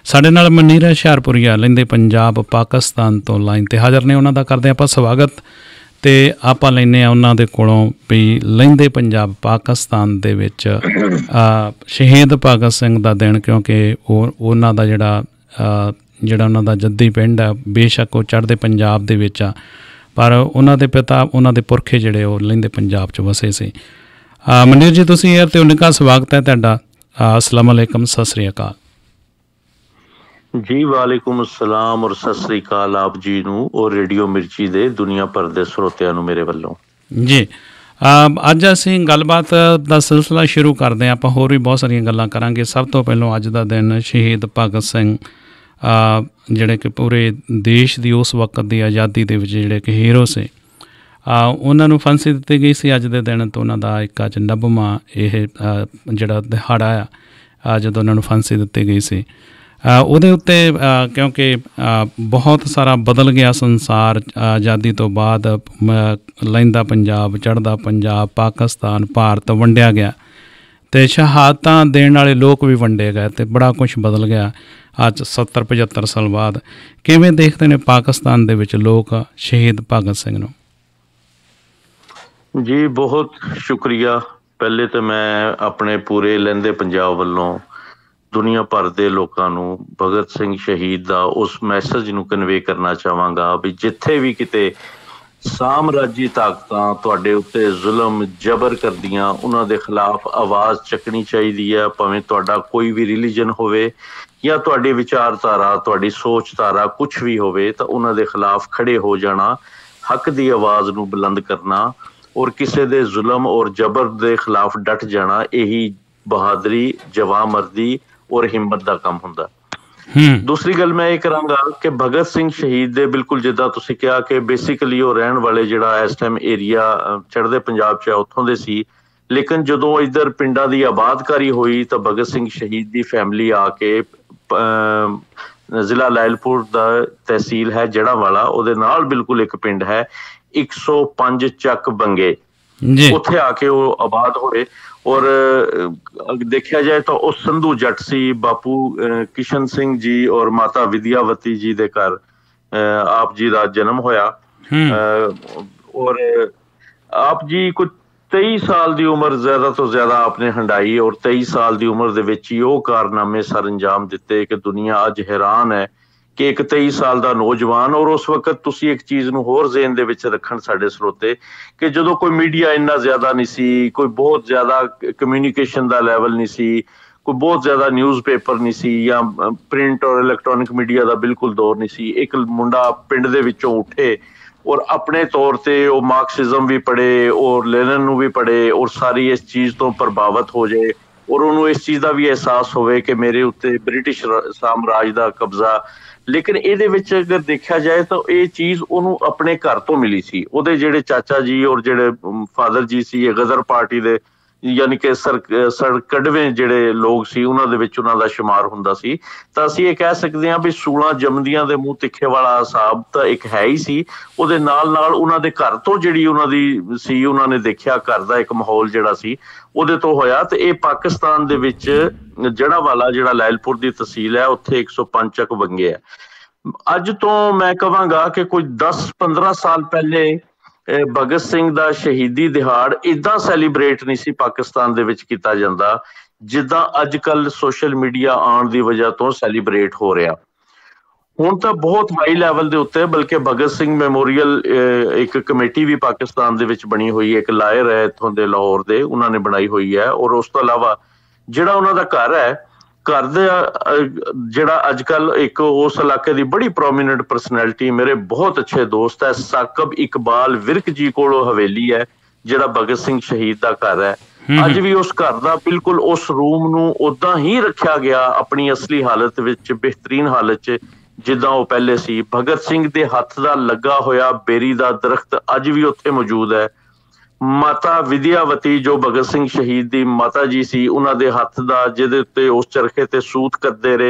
ਸਾਡੇ ਨਾਲ ਮਨੀਰਾ ਹੁਸ਼ਿਆਰਪੁਰੀਆ ਲਹਿੰਦੇ ਪੰਜਾਬ ਪਾਕਿਸਤਾਨ ਤੋਂ ਲਾਈਨ 'ਤੇ ਹਾਜ਼ਰ ਨੇ। ਉਹਨਾਂ ਦਾ ਕਰਦੇ ਆਪਾਂ ਸਵਾਗਤ ਅਤੇ ਆਪਾਂ ਲੈਂਦੇ ਹਾਂ ਉਹਨਾਂ ਦੇ ਕੋਲੋਂ ਵੀ ਲਹਿੰਦੇ ਪੰਜਾਬ ਪਾਕਿਸਤਾਨ ਦੇ ਵਿੱਚ ਸ਼ਹੀਦ ਭਗਤ ਸਿੰਘ ਦਾ ਦਿਨ, ਕਿਉਂਕਿ ਉਹਨਾਂ ਦਾ ਜਿਹੜਾ ਉਹਨਾਂ ਦਾ ਜੱਦੀ ਪਿੰਡ ਆ, ਬੇਸ਼ੱਕ ਉਹ ਚੜ੍ਹਦੇ ਪੰਜਾਬ ਦੇ ਵਿੱਚ ਆ, ਪਰ ਉਹਨਾਂ ਦੇ ਪਿਤਾ, ਉਹਨਾਂ ਦੇ ਪੁਰਖੇ ਜਿਹੜੇ ਉਹ ਲਹਿੰਦੇ ਪੰਜਾਬ 'ਚ ਵਸੇ ਸੀ। ਮਨੀਰ ਜੀ, ਤੁਸੀਂ ਏਅਰ 'ਤੇ ਉਨ੍ਹਾਂ ਸਵਾਗਤ ਹੈ ਤੁਹਾਡਾ। ਅਸਲਾਮ ਵਾਲੇਕਮ, ਸਤਿ ਸ਼੍ਰੀ ਅਕਾਲ ਜੀ। ਵਾਲੇਕੁਮ ਅਸਲਾਮ ਔਰ ਸਤਿ ਸ਼੍ਰੀ ਅਕਾਲ ਆਪ ਜੀ ਨੂੰ ਔਰ ਰੇਡੀਓ ਮਿਰਚੀ ਦੇ ਦੁਨੀਆ ਭਰ ਦੇ ਸਰੋਤਿਆਂ ਨੂੰ ਮੇਰੇ ਵੱਲੋਂ ਜੀ। ਅੱਜ ਅਸੀਂ ਗੱਲਬਾਤ ਦਾ ਸਿਲਸਿਲਾ ਸ਼ੁਰੂ ਕਰਦੇ ਹਾਂ। ਆਪਾਂ ਹੋਰ ਵੀ ਬਹੁਤ ਸਾਰੀਆਂ ਗੱਲਾਂ ਕਰਾਂਗੇ। ਸਭ ਤੋਂ ਪਹਿਲਾਂ ਅੱਜ ਦਾ ਦਿਨ ਸ਼ਹੀਦ ਭਗਤ ਸਿੰਘ, ਜਿਹੜੇ ਕਿ ਪੂਰੇ ਦੇਸ਼ ਦੀ ਉਸ ਵਕਤ ਦੀ ਆਜ਼ਾਦੀ ਦੇ ਵਿੱਚ ਜਿਹੜੇ ਕਿ ਹੀਰੋ ਸੀ, ਉਹਨਾਂ ਨੂੰ ਫਾਂਸੀ ਦਿੱਤੀ ਗਈ ਸੀ ਅੱਜ ਦੇ ਦਿਨ। ਤੋਂ ਉਹਨਾਂ ਦਾ ਇੱਕ ਅੱਜ 90ਵਾਂ ਇਹ ਜਿਹੜਾ ਦਿਹਾੜਾ ਆ ਜਦੋਂ ਉਹਨਾਂ ਨੂੰ ਫਾਂਸੀ ਦਿੱਤੀ ਗਈ ਸੀ। ਉਹਦੇ ਉੱਤੇ ਕਿਉਂਕਿ ਬਹੁਤ ਸਾਰਾ ਬਦਲ ਗਿਆ ਸੰਸਾਰ ਆਜ਼ਾਦੀ ਤੋਂ ਬਾਅਦ। ਲਹਿੰਦਾ ਪੰਜਾਬ, ਚੜ੍ਹਦਾ ਪੰਜਾਬ, ਪਾਕਿਸਤਾਨ, ਭਾਰਤ ਵੰਡਿਆ ਗਿਆ ਅਤੇ ਸ਼ਹਾਦਤਾਂ ਦੇਣ ਵਾਲੇ ਲੋਕ ਵੀ ਵੰਡੇ ਗਏ ਅਤੇ ਬੜਾ ਕੁਛ ਬਦਲ ਗਿਆ ਅੱਜ 70-75 ਸਾਲ ਬਾਅਦ। ਕਿਵੇਂ ਦੇਖਦੇ ਨੇ ਪਾਕਿਸਤਾਨ ਦੇ ਵਿੱਚ ਲੋਕ ਸ਼ਹੀਦ ਭਗਤ ਸਿੰਘ ਨੂੰ? ਜੀ ਬਹੁਤ ਸ਼ੁਕਰੀਆ। ਪਹਿਲੇ ਤਾਂ ਮੈਂ ਆਪਣੇ ਪੂਰੇ ਲਹਿੰਦੇ ਪੰਜਾਬ ਵੱਲੋਂ ਦੁਨੀਆ ਭਰ ਦੇ ਲੋਕਾਂ ਨੂੰ ਭਗਤ ਸਿੰਘ ਸ਼ਹੀਦ ਦਾ ਉਸ ਮੈਸੇਜ ਨੂੰ ਕਨਵੇ ਕਰਨਾ ਚਾਹਾਂਗਾ ਵੀ ਜਿੱਥੇ ਵੀ ਕਿਤੇ ਸਾਮਰਾਜੀ ਤਾਕਤਾਂ ਤੁਹਾਡੇ ਉੱਤੇ ਜ਼ੁਲਮ ਜਬਰ ਕਰਦੀਆਂ, ਉਹਨਾਂ ਦੇ ਖਿਲਾਫ ਆਵਾਜ਼ ਚੱਕਣੀ ਚਾਹੀਦੀ ਹੈ। ਭਾਵੇਂ ਤੁਹਾਡਾ ਕੋਈ ਵੀ ਰਿਲੀਜਨ ਹੋਵੇ ਜਾਂ ਤੁਹਾਡੀ ਵਿਚਾਰਧਾਰਾ, ਤੁਹਾਡੀ ਸੋਚ ਧਾਰਾ ਕੁਛ ਵੀ ਹੋਵੇ, ਤਾਂ ਉਹਨਾਂ ਦੇ ਖਿਲਾਫ ਖੜੇ ਹੋ ਜਾਣਾ, ਹੱਕ ਦੀ ਆਵਾਜ਼ ਨੂੰ ਬੁਲੰਦ ਕਰਨਾ ਔਰ ਕਿਸੇ ਦੇ ਜ਼ੁਲਮ ਔਰ ਜਬਰ ਦੇ ਖਿਲਾਫ ਡਟ ਜਾਣਾ, ਇਹੀ ਬਹਾਦਰੀ, ਜਵਾਂਮਰਦੀ ਔਰ ਹਿੰਮਤ ਦਾ ਕੰਮ ਹੁੰਦਾ। ਦੂਸਰੀ ਗੱਲ ਮੈਂ ਇਹ ਕਰਾਂਗਾ ਕਿ ਭਗਤ ਸਿੰਘ ਸ਼ਹੀਦ ਦੇ ਬਿਲਕੁਲ ਜਿੱਦਾਂ ਤੁਸੀਂ ਕਿਹਾ ਕਿ ਬੇਸਿਕਲੀ ਉਹ ਰਹਿਣ ਵਾਲੇ ਜਿਹੜਾ ਇਸ ਟਾਈਮ ਏਰੀਆ ਚੜ੍ਹਦੇ ਪੰਜਾਬ 'ਚ ਉੱਥੋਂ ਦੇ ਸੀ, ਲੇਕਿਨ ਜਦੋਂ ਇੱਧਰ ਪਿੰਡਾਂ ਦੀ ਆਬਾਦਕਾਰੀ ਹੋਈ ਤਾਂ ਭਗਤ ਸਿੰਘ ਸ਼ਹੀਦ ਦੀ ਫੈਮਿਲੀ ਆ ਕੇ ਜ਼ਿਲ੍ਹਾ ਲਾਇਲਪੁਰ ਦਾ ਤਹਿਸੀਲ ਹੈ ਜੜ੍ਹਾਂਵਾਲਾ, ਉਹਦੇ ਨਾਲ ਬਿਲਕੁਲ ਇੱਕ ਪਿੰਡ ਹੈ 105 ਚੱਕ ਬੰਗੇ, ਉੱਥੇ ਆ ਕੇ ਉਹ ਆਬਾਦ ਹੋਏ। ਔਰ ਦੇਖਿਆ ਜਾਏ ਤਾਂ ਉਹ ਸੰਧੂ ਜੱਟ ਸੀ। ਬਾਪੂ ਕਿਸ਼ਨ ਸਿੰਘ ਜੀ ਔਰ ਮਾਤਾ ਵਿਦਿਆਵਤੀ ਜੀ ਦੇ ਘਰ ਆਪ ਜੀ ਦਾ ਜਨਮ ਹੋਇਆ। ਔਰ ਆਪ ਜੀ ਕੁਝ 23 ਸਾਲ ਦੀ ਉਮਰ ਜ਼ਿਆਦਾ ਤੋਂ ਜ਼ਿਆਦਾ ਆਪਨੇ ਹੰਡਾਈ ਔਰ 23 ਸਾਲ ਦੀ ਉਮਰ ਦੇ ਵਿੱਚ ਹੀ ਉਹ ਕਾਰਨਾਮੇ ਸਰ ਅੰਜਾਮ ਦਿੱਤੇ ਕਿ ਦੁਨੀਆ ਅੱਜ ਹੈਰਾਨ ਹੈ ਕਿ ਇੱਕ 23 ਸਾਲ ਦਾ ਨੌਜਵਾਨ। ਔਰ ਉਸ ਵਕਤ ਤੁਸੀਂ ਇੱਕ ਚੀਜ਼ ਨੂੰ ਹੋਰ ਜ਼ੇਨ ਦੇ ਵਿੱਚ ਰੱਖਣ ਸਾਡੇ ਸਰੋਤੇ, ਕਿ ਜਦੋਂ ਕੋਈ ਮੀਡੀਆ ਇੰਨਾ ਜ਼ਿਆਦਾ ਨਹੀਂ ਸੀ, ਕੋਈ ਬਹੁਤ ਜ਼ਿਆਦਾ ਕਮਿਊਨੀਕੇਸ਼ਨ ਦਾ ਲੈਵਲ ਨਹੀਂ ਸੀ, ਕੋਈ ਬਹੁਤ ਜ਼ਿਆਦਾ ਨਿਊਜ਼ ਪੇਪਰ ਨਹੀਂ ਸੀ ਜਾਂ ਪ੍ਰਿੰਟ ਔਰ ਇਲੈਕਟ੍ਰੋਨਿਕ ਮੀਡੀਆ ਦਾ ਬਿਲਕੁਲ ਦੌਰ ਨਹੀਂ ਸੀ। ਇੱਕ ਮੁੰਡਾ ਪਿੰਡ ਦੇ ਵਿੱਚੋਂ ਉੱਠੇ ਔਰ ਆਪਣੇ ਤੌਰ ਤੇ ਉਹ ਮਾਰਕਸਿਜ਼ਮ ਵੀ ਪੜ੍ਹੇ ਔਰ ਲੈਨਨ ਨੂੰ ਵੀ ਪੜ੍ਹੇ ਔਰ ਸਾਰੀ ਇਸ ਚੀਜ਼ ਤੋਂ ਪ੍ਰਭਾਵਿਤ ਹੋ ਜਾਏ ਔਰ ਉਹਨੂੰ ਇਸ ਚੀਜ਼ ਦਾ ਵੀ ਅਹਿਸਾਸ ਹੋਵੇ ਕਿ ਮੇਰੇ ਉੱਤੇ ਬ੍ਰਿਟਿਸ਼ ਸਾਮਰਾਜ ਦਾ ਕਬਜ਼ਾ। ਲੇਕਿਨ ਇਹਦੇ ਵਿੱਚ ਅਗਰ ਦੇਖਿਆ ਜਾਏ ਤਾਂ ਇਹ ਚੀਜ਼ ਉਹਨੂੰ ਆਪਣੇ ਘਰ ਤੋਂ ਮਿਲੀ ਸੀ। ਉਹਦੇ ਜਿਹੜੇ ਚਾਚਾ ਜੀ ਔਰ ਜਿਹੜੇ ਫਾਦਰ ਜੀ ਸੀ, ਇਹ ਗਦਰ ਪਾਰਟੀ ਦੇ ਯਾਨੀ ਕਿ ਕੜਵੇਂ ਜਿਹੜੇ ਲੋਕ ਸੀ, ਉਹਨਾਂ ਦੇ ਵਿੱਚ ਉਹਨਾਂ ਦਾ ਸ਼ੁਮਾਰ ਹੁੰਦਾ ਸੀ। ਤਾਂ ਅਸੀਂ ਇਹ ਕਹਿ ਸਕਦੇ ਹਾਂ ਵੀ 16 ਜੰਮਦੀਆਂ ਦੇ ਮੂੰਹ ਤਿੱਖੇ ਵਾਲਾ ਹਿਸਾਬ ਤਾਂ ਇੱਕ ਹੈ ਹੀ ਸੀ। ਉਹਦੇ ਨਾਲ ਨਾਲ ਉਹਨਾਂ ਦੇ ਘਰ ਤੋਂ ਜਿਹੜੀ ਉਹਨਾਂ ਦੀ ਸੀ, ਉਹਨਾਂ ਨੇ ਦੇਖਿਆ ਘਰ ਦਾ ਇੱਕ ਮਾਹੌਲ ਜਿਹੜਾ ਸੀ ਉਹਦੇ ਤੋਂ ਹੋਇਆ। ਤੇ ਇਹ ਪਾਕਿਸਤਾਨ ਦੇ ਵਿੱਚ ਜੜ੍ਹਾਂਵਾਲਾ ਜਿਹੜਾ ਲਾਇਲਪੁਰ ਦੀ ਤਹਿਸੀਲ ਹੈ, ਉੱਥੇ 105 ਚੱਕ ਬੰਗੇ ਹੈ। ਅੱਜ ਤੋਂ ਮੈਂ ਕਹਾਂਗਾ ਕਿ ਕੋਈ 10-15 ਸਾਲ ਪਹਿਲੇ ਭਗਤ ਸਿੰਘ ਦਾ ਸ਼ਹੀਦੀ ਦਿਹਾੜ ਏਦਾਂ ਸੈਲੀਬ੍ਰੇਟ ਨਹੀਂ ਸੀ ਪਾਕਿਸਤਾਨ ਦੇ ਵਿੱਚ ਕੀਤਾ ਜਾਂਦਾ ਜਿੱਦਾਂ ਅੱਜ ਕੱਲ੍ਹ ਸੋਸ਼ਲ ਮੀਡੀਆ ਆਉਣ ਦੀ ਵਜ੍ਹਾ ਤੋਂ ਸੈਲੀਬ੍ਰੇਟ ਹੋ ਰਿਹਾ। ਹੁਣ ਤਾਂ ਬਹੁਤ ਹਾਈ ਲੈਵਲ ਦੇ ਉੱਤੇ, ਬਲਕਿ ਭਗਤ ਸਿੰਘ ਮੈਮੋਰੀਅਲ ਇੱਕ ਕਮੇਟੀ ਵੀ ਪਾਕਿਸਤਾਨ ਦੇ ਵਿੱਚ ਬਣੀ ਹੋਈ ਹੈ, ਇੱਕ ਲਾਇਰ ਹੈ ਇੱਥੋਂ ਦੇ ਲਾਹੌਰ ਦੇ, ਉਹਨਾਂ ਨੇ ਬਣਾਈ ਹੋਈ ਹੈ। ਔਰ ਉਸ ਤੋਂ ਇਲਾਵਾ ਜਿਹੜਾ ਉਹਨਾਂ ਦਾ ਘਰ ਹੈ, ਘਰ ਦਾ ਜਿਹੜਾ ਅੱਜ ਕੱਲ੍ਹ ਇੱਕ ਉਸ ਇਲਾਕੇ ਦੀ ਬੜੀ ਪ੍ਰੋਮੀਨੈਂਟ ਪਰਸਨੈਲਿਟੀ, ਮੇਰੇ ਬਹੁਤ ਅੱਛੇ ਦੋਸਤ ਹੈ, ਸਾਕਬ ਇਕਬਾਲ ਵਿਰਕ ਜੀ ਕੋਲ ਉਹ ਹਵੇਲੀ ਹੈ ਜਿਹੜਾ ਭਗਤ ਸਿੰਘ ਸ਼ਹੀਦ ਦਾ ਘਰ ਹੈ। ਅੱਜ ਵੀ ਉਸ ਘਰ ਦਾ ਬਿਲਕੁਲ ਉਸ ਰੂਮ ਨੂੰ ਓਦਾਂ ਹੀ ਰੱਖਿਆ ਗਿਆ, ਆਪਣੀ ਅਸਲੀ ਹਾਲਤ ਵਿੱਚ, ਬਿਹਤਰੀਨ ਹਾਲਤ 'ਚ ਜਿੱਦਾਂ ਉਹ ਪਹਿਲੇ ਸੀ। ਭਗਤ ਸਿੰਘ ਦੇ ਹੱਥ ਦਾ ਲੱਗਾ ਹੋਇਆ ਬੇਰੀ ਦਾ ਦਰਖਤ ਅੱਜ ਵੀ ਉੱਥੇ ਮੌਜੂਦ ਹੈ। ਮਾਤਾ ਵਿਦਿਆਵਤੀ ਜੋ ਭਗਤ ਸਿੰਘ ਸ਼ਹੀਦ ਦੀ ਮਾਤਾ ਜੀ ਸੀ, ਉਹਨਾਂ ਦੇ ਹੱਥ ਦਾ ਜਿਹਦੇ ਉੱਤੇ ਉਸ ਚਰਖੇ ਤੇ ਸੂਤ ਕਰਦੇ ਰਹੇ,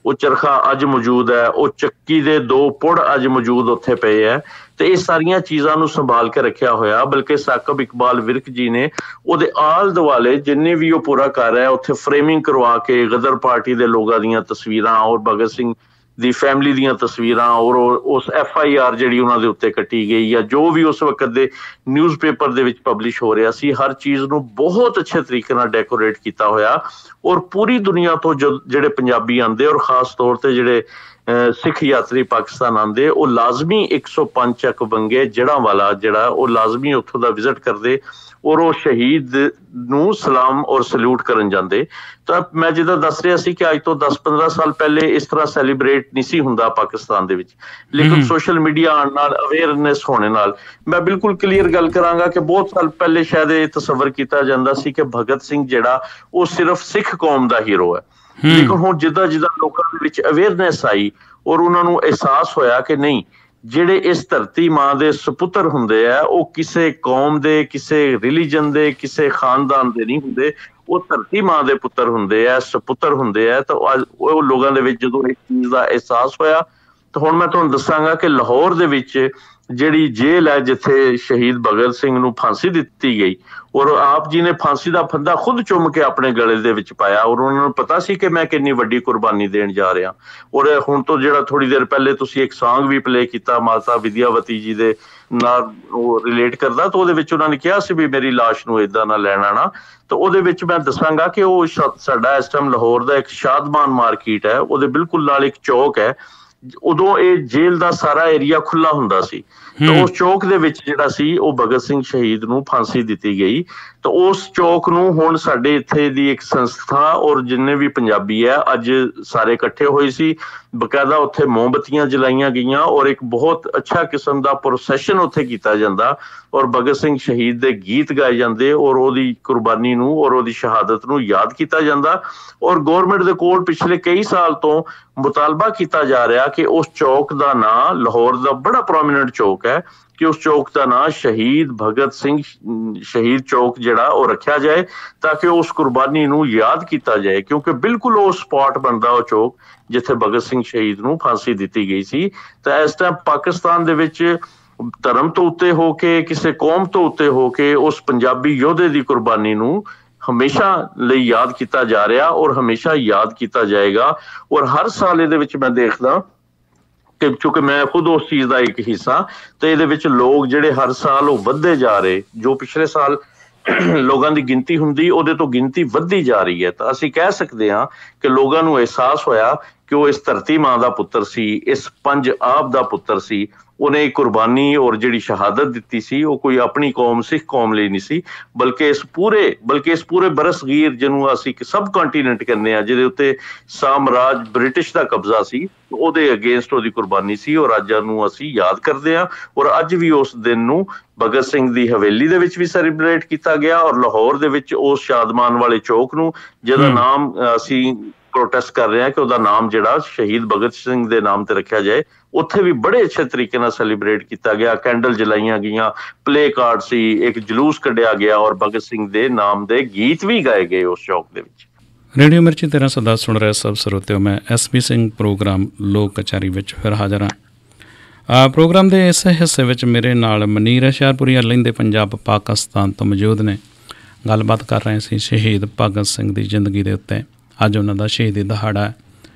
ਉਹ ਚਰਖਾ ਅੱਜ ਮੌਜੂਦ ਹੈ, ਉਹ ਚੱਕੀ ਦੇ 2 ਪੁੜ ਅੱਜ ਮੌਜੂਦ ਉੱਥੇ ਪਏ ਹੈ। ਤੇ ਇਹ ਸਾਰੀਆਂ ਚੀਜ਼ਾਂ ਨੂੰ ਸੰਭਾਲ ਕੇ ਰੱਖਿਆ ਹੋਇਆ। ਬਲਕਿ ਸਾਕਬ ਇਕਬਾਲ ਵਿਰਕ ਜੀ ਨੇ ਉਹਦੇ ਆਲ ਦੁਆਲੇ ਜਿੰਨੇ ਵੀ ਉਹ ਪੂਰਾ ਕਰ ਰਿਹਾ ਉੱਥੇ ਫਰੇਮਿੰਗ ਕਰਵਾ ਕੇ ਗਦਰ ਪਾਰਟੀ ਦੇ ਲੋਕਾਂ ਦੀਆਂ ਤਸਵੀਰਾਂ ਔਰ ਭਗਤ ਸਿੰਘ ਦੀ ਫੈਮਿਲੀ ਦੀਆਂ ਤਸਵੀਰਾਂ ਔਰ ਉਸ FIR ਜਿਹੜੀ ਉਹਨਾਂ ਦੇ ਉੱਤੇ ਕੱਟੀ ਗਈ ਜਾਂ ਜੋ ਵੀ ਉਸ ਵਕਤ ਦੇ ਨਿਊਜ਼ਪੇਪਰ ਦੇ ਵਿੱਚ ਪਬਲਿਸ਼ ਹੋ ਰਿਹਾ ਸੀ, ਹਰ ਚੀਜ਼ ਨੂੰ ਬਹੁਤ ਅੱਛੇ ਤਰੀਕੇ ਨਾਲ ਡੈਕੋਰੇਟ ਕੀਤਾ ਹੋਇਆ। ਔਰ ਪੂਰੀ ਦੁਨੀਆ ਤੋਂ ਜਿਹੜੇ ਪੰਜਾਬੀ ਆਉਂਦੇ ਔਰ ਖਾਸ ਤੌਰ ਤੇ ਜਿਹੜੇ ਸਿੱਖ ਯਾਤਰੀ ਪਾਕਿਸਤਾਨ ਆਉਂਦੇ, ਉਹ ਲਾਜ਼ਮੀ 105 ਚੱਕ ਬੰਗੇ ਜੜ੍ਹਾਂਵਾਲਾ ਜਿਹੜਾ ਉਹ ਲਾਜ਼ਮੀ ਉੱਥੋਂ ਦਾ ਵਿਜ਼ਿਟ ਕਰਦੇ ਔਰ ਉਹ ਸ਼ਹੀਦ ਨੂੰ ਸਲਾਮ ਔਰ ਸਲੂਟ ਕਰਨ ਜਾਂਦੇ। ਤਾਂ ਮੈਂ ਜਿੱਦਾਂ ਦੱਸ ਰਿਹਾ ਸੀ ਕਿ ਅੱਜ ਤੋਂ 10-15 ਸਾਲ ਪਹਿਲੇ ਇਸ ਤਰ੍ਹਾਂ ਸੈਲੀਬ੍ਰੇਟ ਨਹੀਂ ਸੀ ਹੁੰਦਾ ਪਾਕਿਸਤਾਨ ਦੇ ਵਿੱਚ, ਲੇਕਿਨ ਸੋਸ਼ਲ ਮੀਡੀਆ ਆਉਣ ਨਾਲ, ਅਵੇਅਰਨੈਸ ਹੋਣੇ ਨਾਲ ਮੈਂ ਬਿਲਕੁਲ ਕਲੀਅਰ ਗੱਲ ਕਰਾਂਗਾ ਕਿ ਬਹੁਤ ਸਾਲ ਪਹਿਲੇ ਸ਼ਾਇਦ ਇਹ ਤਸੱਵਰ ਕੀਤਾ ਜਾਂਦਾ ਸੀ ਕਿ ਭਗਤ ਸਿੰਘ ਜਿਹੜਾ ਉਹ ਸਿਰਫ ਸਿੱਖ ਕੌਮ ਦਾ ਹੀਰੋ ਹੈ। ਲੇਕਿਨ ਹੁਣ ਜਿੱਦਾਂ ਜਿੱਦਾਂ ਲੋਕਾਂ ਦੇ ਵਿੱਚ ਅਵੇਅਰਨੈਸ ਆਈ ਔਰ ਉਹਨਾਂ ਨੂੰ ਅਹਿਸਾਸ ਹੋਇਆ ਕਿ ਨਹੀਂ, ਜਿਹੜੇ ਇਸ ਧਰਤੀ ਮਾਂ ਦੇ ਸਪੁੱਤਰ ਹੁੰਦੇ ਆ ਉਹ ਕਿਸੇ ਕੌਮ ਦੇ, ਕਿਸੇ ਰਿਲੀਜਨ ਦੇ, ਕਿਸੇ ਖਾਨਦਾਨ ਦੇ ਨਹੀਂ ਹੁੰਦੇ, ਉਹ ਧਰਤੀ ਮਾਂ ਦੇ ਪੁੱਤਰ ਹੁੰਦੇ ਆ, ਸਪੁੱਤਰ ਹੁੰਦੇ ਆ। ਤਾਂ ਉਹ ਲੋਕਾਂ ਦੇ ਵਿੱਚ ਜਦੋਂ ਇਸ ਚੀਜ਼ ਦਾ ਅਹਿਸਾਸ ਹੋਇਆ ਤਾਂ ਹੁਣ ਮੈਂ ਤੁਹਾਨੂੰ ਦੱਸਾਂਗਾ ਕਿ ਲਾਹੌਰ ਦੇ ਵਿੱਚ ਜਿਹੜੀ ਜੇਲ੍ਹ ਹੈ ਜਿੱਥੇ ਸ਼ਹੀਦ ਭਗਤ ਸਿੰਘ ਨੂੰ ਫਾਂਸੀ ਦਿੱਤੀ ਗਈ ਔਰ ਆਪ ਜੀ ਨੇ ਫਾਂਸੀ ਦਾ ਫੰਦਾ ਖੁਦ ਚੁੰਮ ਕੇ ਆਪਣੇ ਗਲੇ ਦੇ ਵਿੱਚ ਪਾਇਆ ਔਰ ਉਹਨਾਂ ਨੂੰ ਪਤਾ ਸੀ ਕਿ ਮੈਂ ਕਿੰਨੀ ਵੱਡੀ ਕੁਰਬਾਨੀ ਦੇਣ ਜਾ ਰਿਹਾ। ਔਰ ਹੁਣ ਤੋਂ ਜਿਹੜਾ ਥੋੜੀ ਦੇਰ ਪਹਿਲੇ ਤੁਸੀਂ ਇੱਕ ਸੌਂਗ ਵੀ ਪਲੇ ਕੀਤਾ ਮਾਤਾ ਵਿਦਿਆਵਤੀ ਜੀ ਦੇ ਨਾਲ ਉਹ ਰਿਲੇਟ ਕਰਦਾ, ਤਾਂ ਉਹਦੇ ਵਿੱਚ ਉਹਨਾਂ ਨੇ ਕਿਹਾ ਸੀ ਵੀ ਮੇਰੀ ਲਾਸ਼ ਨੂੰ ਏਦਾਂ ਨਾ ਲੈਣ ਆਉਣਾ। ਤਾਂ ਉਹਦੇ ਵਿੱਚ ਮੈਂ ਦੱਸਾਂਗਾ ਕਿ ਉਹ ਸਾਡਾ ਇਸ ਟਾਈਮ ਲਾਹੌਰ ਦਾ ਇੱਕ ਸ਼ਾਦਮਾਨ ਮਾਰਕੀਟ ਹੈ, ਉਹਦੇ ਬਿਲਕੁਲ ਨਾਲ ਇੱਕ ਚੌਕ ਹੈ। ਉਦੋਂ ਇਹ ਜੇਲ੍ਹ ਦਾ ਸਾਰਾ ਏਰੀਆ ਖੁੱਲਾ ਹੁੰਦਾ ਸੀ, ਤਾਂ ਉਸ ਚੌਕ ਦੇ ਵਿੱਚ ਜਿਹੜਾ ਸੀ ਉਹ ਭਗਤ ਸਿੰਘ ਸ਼ਹੀਦ ਨੂੰ ਫਾਂਸੀ ਦਿੱਤੀ ਗਈ। ਤਾਂ ਉਸ ਚੌਕ ਨੂੰ ਹੁਣ ਸਾਡੇ ਇੱਥੇ ਦੀ ਇੱਕ ਸੰਸਥਾ ਔਰ ਜਿੰਨੇ ਵੀ ਪੰਜਾਬੀ ਹੈ ਅੱਜ ਸਾਰੇ ਇਕੱਠੇ ਹੋਏ ਸੀ, ਬਕਾਇਦਾ ਉੱਥੇ ਮੋਮਬੱਤੀਆਂ ਜਲਾਈਆਂ ਗਈਆਂ ਔਰ ਇੱਕ ਬਹੁਤ ਅੱਛਾ ਕਿਸਮ ਦਾ ਪ੍ਰੋਸੈਸ਼ਨ ਉੱਥੇ ਕੀਤਾ ਜਾਂਦਾ ਔਰ ਭਗਤ ਸਿੰਘ ਸ਼ਹੀਦ ਦੇ ਗੀਤ ਗਾਏ ਜਾਂਦੇ ਔਰ ਉਹਦੀ ਕੁਰਬਾਨੀ ਨੂੰ ਔਰ ਉਹਦੀ ਸ਼ਹਾਦਤ ਨੂੰ ਯਾਦ ਕੀਤਾ ਜਾਂਦਾ। ਔਰ ਗੌਰਮੈਂਟ ਦੇ ਕੋਲ ਪਿਛਲੇ ਕਈ ਸਾਲ ਤੋਂ ਮੁਤਾਲਬਾ ਕੀਤਾ ਜਾ ਰਿਹਾ ਕਿ ਉਸ ਚੌਕ ਦਾ ਨਾਂ, ਲਾਹੌਰ ਦਾ ਬੜਾ ਪ੍ਰੋਮੀਨੈਂਟ ਚੌਕ ਹੈ, ਕਿ ਉਸ ਚੌਕ ਦਾ ਨਾਂ ਸ਼ਹੀਦ ਭਗਤ ਸਿੰਘ ਸ਼ਹੀਦ ਚੌਕ ਜਿਹੜਾ ਉਹ ਰੱਖਿਆ ਜਾਏ ਤਾਂ ਕਿ ਉਸ ਕੁਰਬਾਨੀ ਨੂੰ ਯਾਦ ਕੀਤਾ ਜਾਏ, ਕਿਉਂਕਿ ਬਿਲਕੁਲ ਉਹ ਸਪੌਟ ਬਣਦਾ ਉਹ ਚੌਕ ਜਿੱਥੇ ਭਗਤ ਸਿੰਘ ਸ਼ਹੀਦ ਨੂੰ ਫਾਂਸੀ ਦਿੱਤੀ ਗਈ ਸੀ। ਤਾਂ ਇਸ ਟਾਈਮ ਪਾਕਿਸਤਾਨ ਦੇ ਵਿੱਚ ਧਰਮ ਤੋਂ ਉੱਤੇ ਹੋ ਕੇ, ਕਿਸੇ ਕੌਮ ਤੋਂ ਉੱਤੇ ਹੋ ਕੇ ਉਸ ਪੰਜਾਬੀ ਯੋਧੇ ਦੀ ਕੁਰਬਾਨੀ ਨੂੰ ਹਮੇਸ਼ਾ ਲਈ ਯਾਦ ਕੀਤਾ ਜਾ ਰਿਹਾ ਔਰ ਹਮੇਸ਼ਾ ਯਾਦ ਕੀਤਾ ਜਾਏਗਾ। ਔਰ ਹਰ ਸਾਲ ਇਹਦੇ ਵਿੱਚ ਮੈਂ ਦੇਖਦਾ ਕਿ ਕਿਉਂਕਿ ਮੈਂ ਖੁਦ ਉਸ ਚੀਜ਼ ਦਾ ਇੱਕ ਹਿੱਸਾ, ਤੇ ਇਹਦੇ ਵਿੱਚ ਲੋਕ ਜਿਹੜੇ ਹਰ ਸਾਲ ਉਹ ਵੱਧਦੇ ਜਾ ਰਹੇ, ਜੋ ਪਿਛਲੇ ਸਾਲ ਲੋਕਾਂ ਦੀ ਗਿਣਤੀ ਹੁੰਦੀ ਉਹਦੇ ਤੋਂ ਗਿਣਤੀ ਵੱਧਦੀ ਜਾ ਰਹੀ ਹੈ। ਤਾਂ ਅਸੀਂ ਕਹਿ ਸਕਦੇ ਹਾਂ ਕਿ ਲੋਕਾਂ ਨੂੰ ਅਹਿਸਾਸ ਹੋਇਆ ਕਿ ਉਹ ਇਸ ਧਰਤੀ ਮਾਂ ਦਾ ਪੁੱਤਰ ਸੀ, ਇਸ ਪੰਜ ਆਬ ਦਾ ਪੁੱਤਰ ਸੀ। ਉਹਨੇ ਕੁਰਬਾਨੀ ਔਰ ਜਿਹੜੀ ਸ਼ਹਾਦਤ ਦਿੱਤੀ ਸੀ ਉਹ ਕੋਈ ਆਪਣੀ ਕੌਮ, ਸਿੱਖ ਕੌਮ ਲਈ ਨਹੀਂ ਸੀ, ਬਲਕਿ ਇਸ ਪੂਰੇ ਬਰਸਗੀਰ ਜਿਹਨੂੰ ਅਸੀਂ ਸਬ ਕੰਟੀਨੈਂਟ ਕਹਿੰਦੇ ਆ, ਜਿਹਦੇ ਉੱਤੇ ਸਾਮਰਾਜ ਬ੍ਰਿਟਿਸ਼ ਦਾ ਕਬਜ਼ਾ ਸੀ, ਉਹਦੇ ਅਗੇਂਸਟ ਉਹਦੀ ਕੁਰਬਾਨੀ ਸੀ। ਔਰ ਅੱਜ ਨੂੰ ਅਸੀਂ ਯਾਦ ਕਰਦੇ ਹਾਂ ਔਰ ਅੱਜ ਵੀ ਉਸ ਦਿਨ ਨੂੰ ਭਗਤ ਸਿੰਘ ਦੀ ਹਵੇਲੀ ਦੇ ਵਿੱਚ ਵੀ ਸੈਲੀਬ੍ਰੇਟ ਕੀਤਾ ਗਿਆ ਔਰ ਲਾਹੌਰ ਦੇ ਵਿੱਚ ਉਸ ਸ਼ਾਦਮਾਨ ਵਾਲੇ ਚੌਕ ਨੂੰ, ਜਿਹਦਾ ਨਾਮ ਅਸੀਂ ਪ੍ਰੋਟੈਸਟ ਕਰ ਰਹੇ ਹਾਂ ਕਿ ਉਹਦਾ ਨਾਮ ਜਿਹੜਾ ਸ਼ਹੀਦ ਭਗਤ ਸਿੰਘ ਦੇ ਨਾਮ ਤੇ ਰੱਖਿਆ ਜਾਏ, ਉੱਥੇ ਵੀ ਬੜੇ ਅੱਛੇ ਤਰੀਕੇ ਨਾਲ ਸੈਲੀਬ੍ਰੇਟ ਕੀਤਾ ਗਿਆ। ਕੈਂਡਲ ਜਲਾਈਆਂ ਗਈਆਂ, ਪਲੇ ਕਾਰਡ ਸੀ, ਇੱਕ ਜਲੂਸ ਕੱਢਿਆ ਗਿਆ ਔਰ ਭਗਤ ਸਿੰਘ ਦੇ ਨਾਮ ਦੇ ਗੀਤ ਵੀ ਗਾਏ ਗਏ ਉਸ ਚੌਕ ਦੇ ਵਿੱਚ। ਰੇਡੀਓ ਮਿਰਚੀ 1310 ਸੁਣ ਰਹੇ ਸਭ ਸਰੋਤਿਓ, ਮੈਂ SP ਸਿੰਘ ਪ੍ਰੋਗਰਾਮ ਲੋਕ ਕਚਹਿਰੀ ਵਿੱਚ ਫਿਰ ਹਾਜ਼ਰ ਹਾਂ। ਪ੍ਰੋਗਰਾਮ ਦੇ ਇਸ ਹਿੱਸੇ ਵਿੱਚ ਮੇਰੇ ਨਾਲ ਮਨੀਰ ਹੁਸ਼ਿਆਰਪੁਰੀ ਲਹਿੰਦੇ ਪੰਜਾਬ ਪਾਕਿਸਤਾਨ ਤੋਂ ਮੌਜੂਦ ਨੇ। ਗੱਲਬਾਤ ਕਰ ਰਹੇ ਸੀ ਸ਼ਹੀਦ ਭਗਤ ਸਿੰਘ ਦੀ ਜ਼ਿੰਦਗੀ ਦੇ ਉੱਤੇ। ਅੱਜ ਉਹਨਾਂ ਦਾ ਸ਼ਹੀਦੀ ਦਿਹਾੜਾ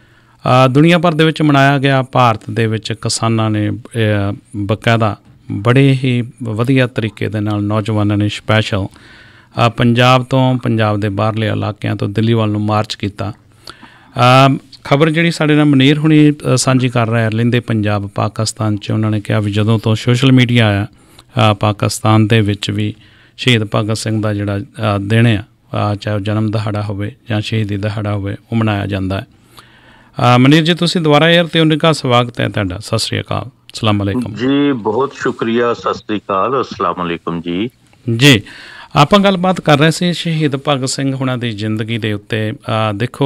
ਹੈ। ਦੁਨੀਆ ਭਰ ਦੇ ਵਿੱਚ ਮਨਾਇਆ ਗਿਆ। ਭਾਰਤ ਦੇ ਵਿੱਚ ਕਿਸਾਨਾਂ ਨੇ ਬਕਾਇਦਾ ਬੜੇ ਹੀ ਵਧੀਆ ਤਰੀਕੇ ਦੇ ਨਾਲ, ਨੌਜਵਾਨਾਂ ਨੇ ਸਪੈਸ਼ਲ ਪੰਜਾਬ ਤੋਂ, ਪੰਜਾਬ ਦੇ ਬਾਹਰਲੇ ਇਲਾਕਿਆਂ ਤੋਂ ਦਿੱਲੀ ਵੱਲ ਨੂੰ ਮਾਰਚ ਕੀਤਾ। ਖਬਰ ਜਿਹੜੀ ਸਾਡੇ ਨਾਲ ਮਨੀਰ ਹੁਣੀ ਸਾਂਝੀ ਕਰ ਰਿਹਾ ਲਹਿੰਦੇ ਪੰਜਾਬ ਪਾਕਿਸਤਾਨ 'ਚ, ਉਹਨਾਂ ਨੇ ਕਿਹਾ ਵੀ ਜਦੋਂ ਤੋਂ ਸੋਸ਼ਲ ਮੀਡੀਆ ਆਇਆ ਪਾਕਿਸਤਾਨ ਦੇ ਵਿੱਚ ਵੀ ਸ਼ਹੀਦ ਭਗਤ ਸਿੰਘ ਦਾ ਜਿਹੜਾ ਦਿਨ ਆ, ਚਾਹੇ ਜਨਮ ਦਿਹਾੜਾ ਹੋਵੇ ਜਾਂ ਸ਼ਹੀਦੀ ਦਿਹਾੜਾ ਹੋਵੇ, ਉਹ ਮਨਾਇਆ ਜਾਂਦਾ ਹੈ। ਮਨੀਰ ਜੀ, ਤੁਸੀਂ ਦੁਬਾਰਾ ਏਅਰ 'ਤੇ ਉਨ੍ਹਾਂ ਦਾ ਸਵਾਗਤ ਹੈ ਤੁਹਾਡਾ। ਸਤਿ ਸ਼੍ਰੀ ਅਕਾਲ, ਅਸਲਾਮ ਅਲੈਕੁਮ ਜੀ। ਬਹੁਤ ਸ਼ੁਕਰੀਆ, ਸਤਿ ਸ਼੍ਰੀ ਅਕਾਲ, ਅਸਲਾਮ ਅਲੈਕੁਮ ਜੀ। ਜੀ, ਆਪਾਂ ਗੱਲਬਾਤ ਕਰ ਰਹੇ ਸੀ ਸ਼ਹੀਦ ਭਗਤ ਸਿੰਘ ਹੁਣਾਂ ਦੀ ਜ਼ਿੰਦਗੀ ਦੇ ਉੱਤੇ। ਦੇਖੋ,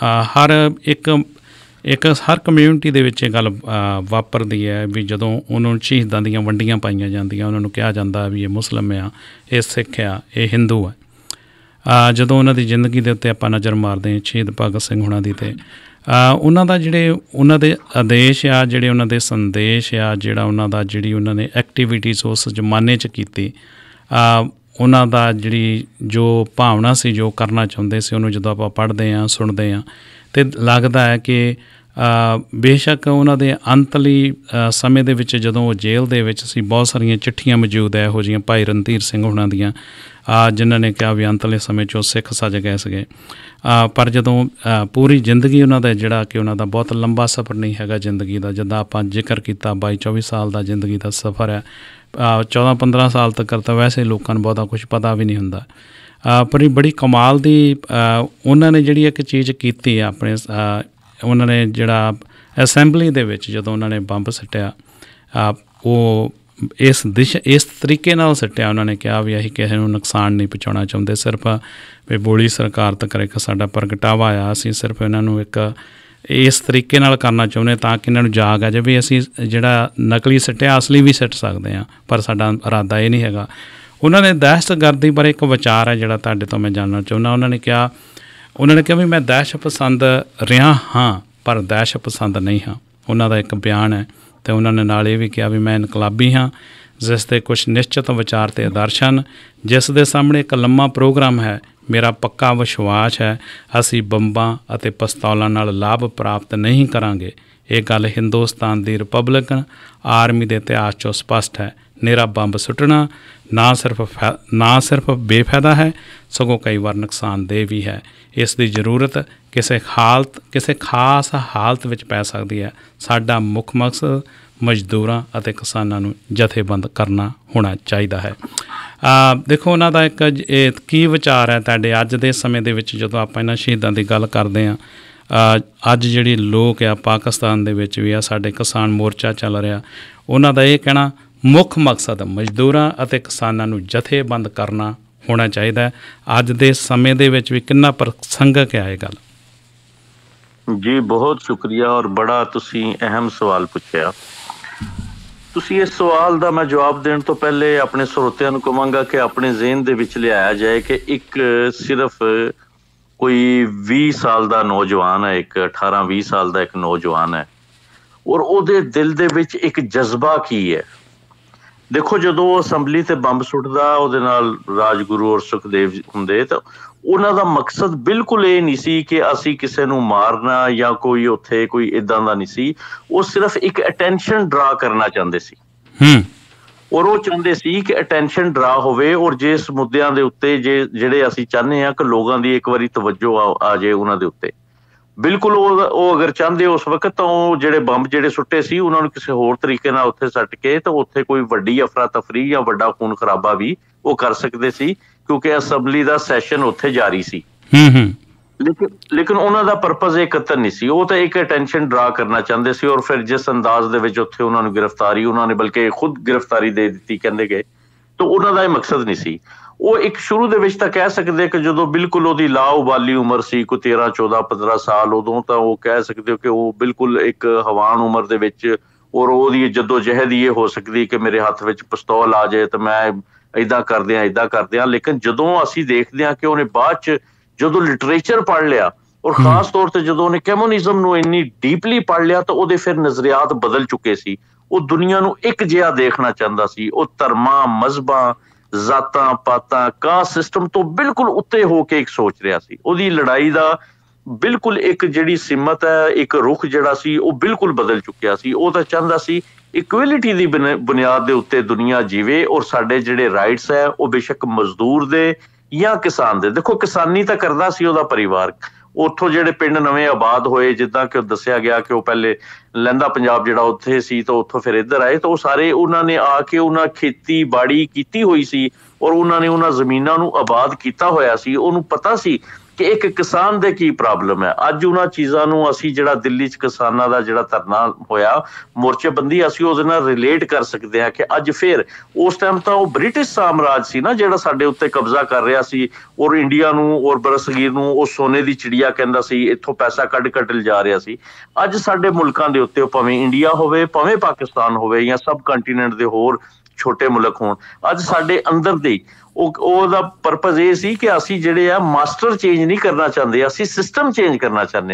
ਹਰ ਕਮਿਊਨਿਟੀ ਦੇ ਵਿੱਚ ਇਹ ਗੱਲ ਵਾਪਰਦੀ ਹੈ ਵੀ ਜਦੋਂ ਉਹਨੂੰ ਸ਼ਹੀਦਾਂ ਦੀਆਂ ਵੰਡੀਆਂ ਪਾਈਆਂ ਜਾਂਦੀਆਂ, ਉਹਨਾਂ ਨੂੰ ਕਿਹਾ ਜਾਂਦਾ ਵੀ ਇਹ ਮੁਸਲਿਮ ਆ, ਇਹ ਸਿੱਖ ਆ, ਇਹ ਹਿੰਦੂ ਆ। ਜਦੋਂ ਉਹਨਾਂ ਦੀ ਜ਼ਿੰਦਗੀ ਦੇ ਉੱਤੇ ਆਪਾਂ ਨਜ਼ਰ ਮਾਰਦੇ ਹਾਂ ਸ਼ਹੀਦ ਭਗਤ ਸਿੰਘ ਹੁਣਾਂ ਦੀ, ਤੇ ਉਹਨਾਂ ਦਾ ਜਿਹੜੇ ਉਹਨਾਂ ਦੇ ਆਦੇਸ਼ ਆ, ਜਿਹੜੇ ਉਹਨਾਂ ਦੇ ਸੰਦੇਸ਼ ਆ, ਜਿਹੜਾ ਉਹਨਾਂ ਦਾ ਜਿਹੜੀ ਉਹਨਾਂ ਨੇ ਐਕਟੀਵਿਟੀਜ਼ ਉਸ ਜ਼ਮਾਨੇ 'ਚ ਕੀਤੀ, ਉਹਨਾਂ ਦਾ ਜਿਹੜੀ ਜੋ ਭਾਵਨਾ ਸੀ, ਜੋ ਕਰਨਾ ਚਾਹੁੰਦੇ ਸੀ, ਉਹਨੂੰ ਜਦੋਂ ਆਪਾਂ ਪੜ੍ਹਦੇ ਹਾਂ, ਸੁਣਦੇ ਹਾਂ, ਅਤੇ ਲੱਗਦਾ ਹੈ ਕਿ ਬੇਸ਼ੱਕ ਉਹਨਾਂ ਦੇ ਅੰਤਲੀ ਸਮੇਂ ਦੇ ਵਿੱਚ ਜਦੋਂ ਉਹ ਜੇਲ੍ਹ ਦੇ ਵਿੱਚ ਸੀ, ਬਹੁਤ ਸਾਰੀਆਂ ਚਿੱਠੀਆਂ ਮੌਜੂਦ ਹੈ ਇਹੋ ਜਿਹੀਆਂ ਭਾਈ ਰਣਧੀਰ ਸਿੰਘ ਹੋਣਾ ਦੀਆਂ, ਜਿਨ੍ਹਾਂ ਨੇ ਕਿਹਾ ਵੀ ਅੰਤਲੇ ਸਮੇਂ 'ਚ ਉਹ ਸਿੱਖ ਸੱਜ ਗਏ ਸੀਗੇ। ਪਰ ਜਦੋਂ ਪੂਰੀ ਜ਼ਿੰਦਗੀ ਉਹਨਾਂ ਦਾ ਜਿਹੜਾ ਕਿ ਉਹਨਾਂ ਦਾ ਬਹੁਤ ਲੰਬਾ ਸਫ਼ਰ ਨਹੀਂ ਹੈਗਾ ਜ਼ਿੰਦਗੀ ਦਾ, ਜਿੱਦਾਂ ਆਪਾਂ ਜ਼ਿਕਰ ਕੀਤਾ 22-24 ਸਾਲ ਦਾ ਜ਼ਿੰਦਗੀ ਦਾ ਸਫ਼ਰ ਹੈ, 14-15 ਸਾਲ ਤੱਕ ਤਾਂ ਵੈਸੇ ਲੋਕਾਂ ਨੂੰ ਬਹੁਤਾ ਕੁਛ ਪਤਾ ਵੀ ਨਹੀਂ ਹੁੰਦਾ। ਪਰ ਇਹ ਬੜੀ ਕਮਾਲ ਦੀ ਉਹਨਾਂ ਨੇ ਜਿਹੜੀ ਇੱਕ ਚੀਜ਼ ਕੀਤੀ ਆਪਣੇ, ਉਹਨਾਂ ਨੇ ਜਿਹੜਾ ਅਸੈਂਬਲੀ ਦੇ ਵਿੱਚ ਜਦੋਂ ਉਹਨਾਂ ਨੇ ਬੰਬ ਸੁੱਟਿਆ, ਉਹ ਇਸ ਤਰੀਕੇ ਨਾਲ ਸੁੱਟਿਆ, ਉਹਨਾਂ ਨੇ ਕਿਹਾ ਵੀ ਅਸੀਂ ਕਿਸੇ ਨੂੰ ਨੁਕਸਾਨ ਨਹੀਂ ਪਹੁੰਚਾਉਣਾ ਚਾਹੁੰਦੇ, ਸਿਰਫ ਵੀ ਬੋਲੀ ਸਰਕਾਰ ਤੱਕ ਇੱਕ ਸਾਡਾ ਪ੍ਰਗਟਾਵਾ ਆ, ਅਸੀਂ ਸਿਰਫ ਇਹਨਾਂ ਨੂੰ ਇੱਕ ਇਸ ਤਰੀਕੇ ਨਾਲ ਕਰਨਾ ਚਾਹੁੰਦੇ ਤਾਂ ਕਿ ਇਹਨਾਂ ਨੂੰ ਜਾਗ ਆ ਜਾਵੇ, ਅਸੀਂ ਜਿਹੜਾ ਨਕਲੀ ਸੁੱਟਿਆ ਅਸਲੀ ਵੀ ਸੁੱਟ ਸਕਦੇ ਹਾਂ, ਪਰ ਸਾਡਾ ਇਰਾਦਾ ਇਹ ਨਹੀਂ ਹੈਗਾ। ਉਹਨਾਂ ਨੇ ਦਹਿਸ਼ਤਗਰਦੀ ਬਾਰੇ ਇੱਕ ਵਿਚਾਰ ਹੈ ਜਿਹੜਾ ਤੁਹਾਡੇ ਤੋਂ ਮੈਂ ਜਾਣਨਾ ਚਾਹੁੰਦਾ। ਉਹਨਾਂ ਨੇ ਕਿਹਾ ਵੀ ਮੈਂ ਦਹਿਸ਼ਤ ਪਸੰਦ ਰਿਹਾ ਹਾਂ ਪਰ ਦਹਿਸ਼ਤ ਪਸੰਦ ਨਹੀਂ ਹਾਂ, ਉਹਨਾਂ ਦਾ ਇੱਕ ਬਿਆਨ ਹੈ। ਅਤੇ ਉਹਨਾਂ ਨੇ ਨਾਲ ਇਹ ਵੀ ਕਿਹਾ ਵੀ ਮੈਂ ਇਨਕਲਾਬੀ ਹਾਂ, ਜਿਸ ਦੇ ਕੁਛ ਨਿਸ਼ਚਿਤ ਵਿਚਾਰ ਅਤੇ ਆਦਰਸ਼ ਹਨ, ਜਿਸ ਦੇ ਸਾਹਮਣੇ ਇੱਕ ਲੰਮਾ ਪ੍ਰੋਗਰਾਮ ਹੈ। ਮੇਰਾ ਪੱਕਾ ਵਿਸ਼ਵਾਸ ਹੈ ਅਸੀਂ ਬੰਬਾਂ ਅਤੇ ਪਿਸਤੌਲਾਂ ਨਾਲ ਲਾਭ ਪ੍ਰਾਪਤ ਨਹੀਂ ਕਰਾਂਗੇ। ਇਹ ਗੱਲ ਹਿੰਦੁਸਤਾਨ ਦੀ ਰਿਪਬਲਿਕਨ ਆਰਮੀ ਦੇ ਇਤਿਹਾਸ 'ਚੋਂ ਸਪਸ਼ਟ ਹੈ। ਨਿਰਾ ਬੰਬ ਸੁੱਟਣਾ ਨਾ ਸਿਰਫ ਬੇਫਾਇਦਾ ਹੈ, ਸਗੋਂ ਕਈ ਵਾਰ ਨੁਕਸਾਨਦੇਹ ਵੀ ਹੈ। ਇਸ ਦੀ ਜ਼ਰੂਰਤ ਕਿਸੇ ਖਾਸ ਹਾਲਤ ਵਿੱਚ ਪੈ ਸਕਦੀ ਹੈ। ਸਾਡਾ ਮੁੱਖ ਮਕਸਦ ਮਜ਼ਦੂਰਾਂ ਅਤੇ ਕਿਸਾਨਾਂ ਨੂੰ ਜਥੇਬੰਦ ਕਰਨਾ ਹੋਣਾ ਚਾਹੀਦਾ ਹੈ। ਦੇਖੋ ਉਹਨਾਂ ਦਾ ਇੱਕ ਇਹ ਕੀ ਵਿਚਾਰ ਹੈ ਤੁਹਾਡੇ ਅੱਜ ਦੇ ਸਮੇਂ ਦੇ ਵਿੱਚ, ਜਦੋਂ ਆਪਾਂ ਇਹਨਾਂ ਸ਼ਹੀਦਾਂ ਦੀ ਗੱਲ ਕਰਦੇ ਹਾਂ। ਅੱਜ ਜਿਹੜੀ ਲੋਕ ਆ ਪਾਕਿਸਤਾਨ ਦੇ ਵਿੱਚ ਵੀ ਆ, ਸਾਡੇ ਕਿਸਾਨ ਮੋਰਚਾ ਚੱਲ ਰਿਹਾ, ਉਹਨਾਂ ਦਾ ਇਹ ਕਹਿਣਾ ਮੁੱਖ ਮਕਸਦ ਮਜ਼ਦੂਰਾਂ ਅਤੇ ਕਿਸਾਨਾਂ ਨੂੰ ਜਥੇਬੰਦ ਕਰਨਾ ਹੋਣਾ ਚਾਹੀਦਾ ਹੈ। ਅੱਜ ਦੇ ਸਮੇਂ ਦੇ ਵਿੱਚ ਵੀ ਕਿੰਨਾ ਪ੍ਰਸੰਗਕ ਹੈ ਇਹ ਗੱਲ? ਜੀ ਬਹੁਤ ਸ਼ੁਕਰੀਆ, ਔਰ ਬੜਾ ਤੁਸੀਂ ਅਹਿਮ ਸਵਾਲ ਪੁੱਛਿਆ। ਤੁਸੀਂ ਇਸ ਸਵਾਲ ਦਾ ਮੈਂ ਜਵਾਬ ਦੇਣ ਤੋਂ ਪਹਿਲੇ ਆਪਣੇ ਸਰੋਤਿਆਂ ਨੂੰ ਕਹਾਂਗਾ ਕਿ ਆਪਣੇ ਜ਼ਿਹਨ ਦੇ ਵਿੱਚ ਲਿਆਇਆ ਜਾਏ ਕਿ ਇੱਕ ਸਿਰਫ ਕੋਈ 20 ਸਾਲ ਦਾ ਨੌਜਵਾਨ ਹੈ, ਇੱਕ 18-20 ਸਾਲ ਦਾ ਇੱਕ ਨੌਜਵਾਨ ਹੈ, ਔਰ ਉਹਦੇ ਦਿਲ ਦੇ ਵਿੱਚ ਇੱਕ ਜਜ਼ਬਾ ਕੀ ਹੈ। ਦੇਖੋ ਜਦੋਂ ਉਹ ਅਸੈਂਬਲੀ ਤੇ ਬੰਬ ਸੁੱਟਦਾ, ਉਹਦੇ ਨਾਲ ਰਾਜਗੁਰੂ ਔਰ ਸੁਖਦੇਵ ਹੁੰਦੇ, ਤਾਂ ਉਹਨਾਂ ਦਾ ਮਕਸਦ ਬਿਲਕੁਲ ਇਹ ਨਹੀਂ ਸੀ ਕਿ ਅਸੀਂ ਕਿਸੇ ਨੂੰ ਮਾਰਨਾ ਜਾਂ ਕੋਈ ਉੱਥੇ ਕੋਈ ਇੱਦਾਂ ਦਾ ਨਹੀਂ ਸੀ। ਉਹ ਸਿਰਫ ਇੱਕ ਅਟੈਂਸ਼ਨ ਡਰਾ ਕਰਨਾ ਚਾਹੁੰਦੇ ਸੀ, ਔਰ ਉਹ ਚਾਹੁੰਦੇ ਸੀ ਕਿ ਅਟੈਂਸ਼ਨ ਡਰਾ ਹੋਵੇ, ਔਰ ਜਿਸ ਮੁੱਦਿਆਂ ਦੇ ਉੱਤੇ ਜਿਹੜੇ ਅਸੀਂ ਚਾਹੁੰਦੇ ਹਾਂ ਕਿ ਲੋਕਾਂ ਦੀ ਇੱਕ ਵਾਰੀ ਤਵੱਜੋ ਆ ਜਾਏ ਉਹਨਾਂ ਦੇ ਉੱਤੇ, ਬਿਲਕੁਲ ਉਹ ਅਗਰ ਚਾਹੁੰਦੇ ਉਸ ਵਕਤ ਤਾਂ ਉਹ ਜਿਹੜੇ ਬੰਬ ਜਿਹੜੇ ਸੁੱਟੇ ਸੀ ਉਹਨਾਂ ਨੂੰ ਕਿਸੇ ਹੋਰ ਤਰੀਕੇ ਨਾਲ ਉੱਥੇ ਸੱਟ ਕੇ ਤਾਂ ਉੱਥੇ ਕੋਈ ਵੱਡੀ ਅਫਰਾ ਤਫਰੀ ਜਾਂ ਵੱਡਾ ਖੂਨ ਖਰਾਬਾ ਵੀ ਉਹ ਕਰ ਸਕਦੇ ਸੀ, ਕਿਉਂਕਿ ਅਸੈਂਬਲੀ ਦਾ ਸੈਸ਼ਨ ਉੱਥੇ ਜਾਰੀ ਸੀ। ਲੇਕਿਨ ਉਹਨਾਂ ਦਾ ਪਰਪਸ ਇਹ ਕਤਲ ਨਹੀਂ ਸੀ, ਉਹ ਤਾਂ ਇੱਕ ਅਟੈਂਸ਼ਨ ਡਰਾ ਕਰਨਾ ਚਾਹੁੰਦੇ ਸੀ। ਔਰ ਫਿਰ ਜਿਸ ਅੰਦਾਜ਼ ਦੇ ਵਿੱਚ ਉੱਥੇ ਉਹਨਾਂ ਨੂੰ ਗ੍ਰਿਫਤਾਰੀ, ਉਹਨਾਂ ਨੇ ਬਲਕਿ ਖੁਦ ਗ੍ਰਿਫਤਾਰੀ ਦੇ ਦਿੱਤੀ ਕਹਿੰਦੇ ਗਏ, ਤਾਂ ਉਹਨਾਂ ਦਾ ਇਹ ਮਕਸਦ ਨਹੀਂ ਸੀ। ਉਹ ਇੱਕ ਸ਼ੁਰੂ ਦੇ ਵਿੱਚ ਤਾਂ ਕਹਿ ਸਕਦੇ ਕਿ ਜਦੋਂ ਬਿਲਕੁਲ ਉਹਦੀ ਲਾਉਬਾਲੀ ਉਮਰ ਸੀ, ਕੋਈ 13-14-15 ਸਾਲ, ਉਦੋਂ ਤਾਂ ਉਹ ਕਹਿ ਸਕਦੇ ਹੋ ਕਿ ਉਹ ਬਿਲਕੁਲ ਇੱਕ ਹਵਾਨ ਉਮਰ ਦੇ ਵਿੱਚ, ਔਰ ਉਹਦੀ ਜੱਦੋ ਜਹਿਦ ਇਹ ਹੋ ਸਕਦੀ ਕਿ ਮੇਰੇ ਹੱਥ ਵਿੱਚ ਪਿਸਤੌਲ ਆ ਜਾਏ ਤਾਂ ਮੈਂ ਇੱਦਾਂ ਕਰਦੇ ਹਾਂ। ਲੇਕਿਨ ਜਦੋਂ ਅਸੀਂ ਦੇਖਦੇ ਹਾਂ ਕਿ ਉਹਨੇ ਬਾਅਦ 'ਚ ਜਦੋਂ ਲਿਟਰੇਚਰ ਪੜ੍ਹ ਲਿਆ, ਔਰ ਖਾਸ ਤੌਰ ਤੇ ਜਦੋਂ ਉਹਨੇ ਕਮਿਊਨਿਜ਼ਮ ਨੂੰ ਇੰਨੀ ਡੀਪਲੀ ਪੜ੍ਹ ਲਿਆ, ਤਾਂ ਉਹਦੇ ਫਿਰ ਨਜ਼ਰੀਆਤ ਬਦਲ ਚੁੱਕੇ ਸੀ। ਉਹ ਦੁਨੀਆ ਨੂੰ ਇੱਕ ਜਿਹਾ ਦੇਖਣਾ ਚਾਹੁੰਦਾ ਸੀ। ਉਹ ਧਰਮਾਂ, ਮਜ਼ਹਬਾਂ, ਜ਼ਾਤਾਂ ਪਾਤਾਂ, ਕਾਸਟ ਸਿਸਟਮ ਤੋਂ ਬਿਲਕੁਲ ਉੱਤੇ ਹੋ ਕੇ ਇੱਕ ਸੋਚ ਰਿਹਾ ਸੀ। ਉਹਦੀ ਲੜਾਈ ਦਾ ਬਿਲਕੁਲ ਇੱਕ ਜਿਹੜੀ ਸਿਮਤ ਹੈ, ਇੱਕ ਰੁਖ ਜਿਹੜਾ ਸੀ, ਉਹ ਬਿਲਕੁਲ ਬਦਲ ਚੁੱਕਿਆ ਸੀ। ਉਹ ਤਾਂ ਚਾਹੁੰਦਾ ਸੀ ਇਕੁਅਲਿਟੀ ਦੀ ਬੁਨਿਆਦ ਦੇ ਉੱਤੇ ਦੁਨੀਆ ਜੀਵੇ, ਔਰ ਸਾਡੇ ਜਿਹੜੇ ਰਾਈਟਸ ਹੈ ਉਹ ਬੇਸ਼ੱਕ ਮਜ਼ਦੂਰ ਦੇ ਜਾਂ ਕਿਸਾਨ ਦੇ। ਦੇਖੋ ਕਿਸਾਨੀ ਤਾਂ ਕਰਦਾ ਸੀ ਉਹਦਾ ਪਰਿਵਾਰ, ਉੱਥੋਂ ਜਿਹੜੇ ਪਿੰਡ ਨਵੇਂ ਆਬਾਦ ਹੋਏ, ਜਿੱਦਾਂ ਕਿ ਉਹ ਦੱਸਿਆ ਗਿਆ ਕਿ ਉਹ ਪਹਿਲੇ ਲਹਿੰਦਾ ਪੰਜਾਬ ਜਿਹੜਾ ਉੱਥੇ ਸੀ, ਤਾਂ ਉੱਥੋਂ ਫਿਰ ਇੱਧਰ ਆਏ, ਤਾਂ ਉਹ ਸਾਰੇ ਉਹਨਾਂ ਨੇ ਆ ਕੇ ਉਹਨਾਂ ਖੇਤੀਬਾੜੀ ਕੀਤੀ ਹੋਈ ਸੀ, ਔਰ ਉਹਨਾਂ ਨੇ ਉਹਨਾਂ ਜ਼ਮੀਨਾਂ ਨੂੰ ਆਬਾਦ ਕੀਤਾ ਹੋਇਆ ਸੀ। ਉਹਨੂੰ ਪਤਾ ਸੀ ਕਿ ਇੱਕ ਕਿਸਾਨ ਦੇ ਕੀ ਪ੍ਰੋਬਲਮ ਹੈ। ਅੱਜ ਉਹਨਾਂ ਚੀਜ਼ਾਂ ਨੂੰ ਅਸੀਂ ਜਿਹੜਾ ਦਿੱਲੀ 'ਚ ਕਿਸਾਨਾਂ ਦਾ ਜਿਹੜਾ ਧਰਨਾ ਹੋਇਆ, ਮੋਰਚੇਬੰਦੀ, ਅਸੀਂ ਉਹਦੇ ਨਾਲ ਰਿਲੇਟ ਕਰ ਸਕਦੇ ਹਾਂ ਕਿ ਅੱਜ ਫਿਰ ਉਸ ਟਾਈਮ ਤਾਂ ਉਹ ਬ੍ਰਿਟਿਸ਼ ਸਾਮਰਾਜ ਸੀ ਨਾ ਜਿਹੜਾ ਸਾਡੇ ਉੱਤੇ ਕਬਜ਼ਾ ਕਰ ਰਿਹਾ ਸੀ, ਔਰ ਇੰਡੀਆ ਨੂੰ ਔਰ ਬਰਸਗੀਰ ਨੂੰ ਉਹ ਸੋਨੇ ਦੀ ਚਿੜੀਆ ਕਹਿੰਦਾ ਸੀ, ਇੱਥੋਂ ਪੈਸਾ ਕੱਢ ਲਿਜਾ ਰਿਹਾ ਸੀ। ਅੱਜ ਸਾਡੇ ਮੁਲਕਾਂ ਦੇ ਉੱਤੇ, ਭਾਵੇਂ ਇੰਡੀਆ ਹੋਵੇ, ਭਾਵੇਂ ਪਾਕਿਸਤਾਨ ਹੋਵੇ, ਜਾਂ ਸਬ ਕੰਟੀਨੈਂਟ ਦੇ ਹੋਰ ਛੋਟੇ ਮੁਲਕ ਹੋਣ, ਅੱਜ ਸਾਡੇ ਅੰਦਰ ਦੇ ਉਹਦਾ ਪਰਪਸ ਇਹ ਸੀ ਕਿ ਅਸੀਂ ਜਿਹੜੇ ਆ ਮਾਸਟਰ ਚੇਂਜ ਨਹੀਂ ਕਰਨਾ ਚਾਹੁੰਦੇ, ਅਸੀਂ ਸਿਸਟਮ ਚੇਂਜ ਕਰਨਾ ਚਾਹੁੰਦੇ ਹਾਂ।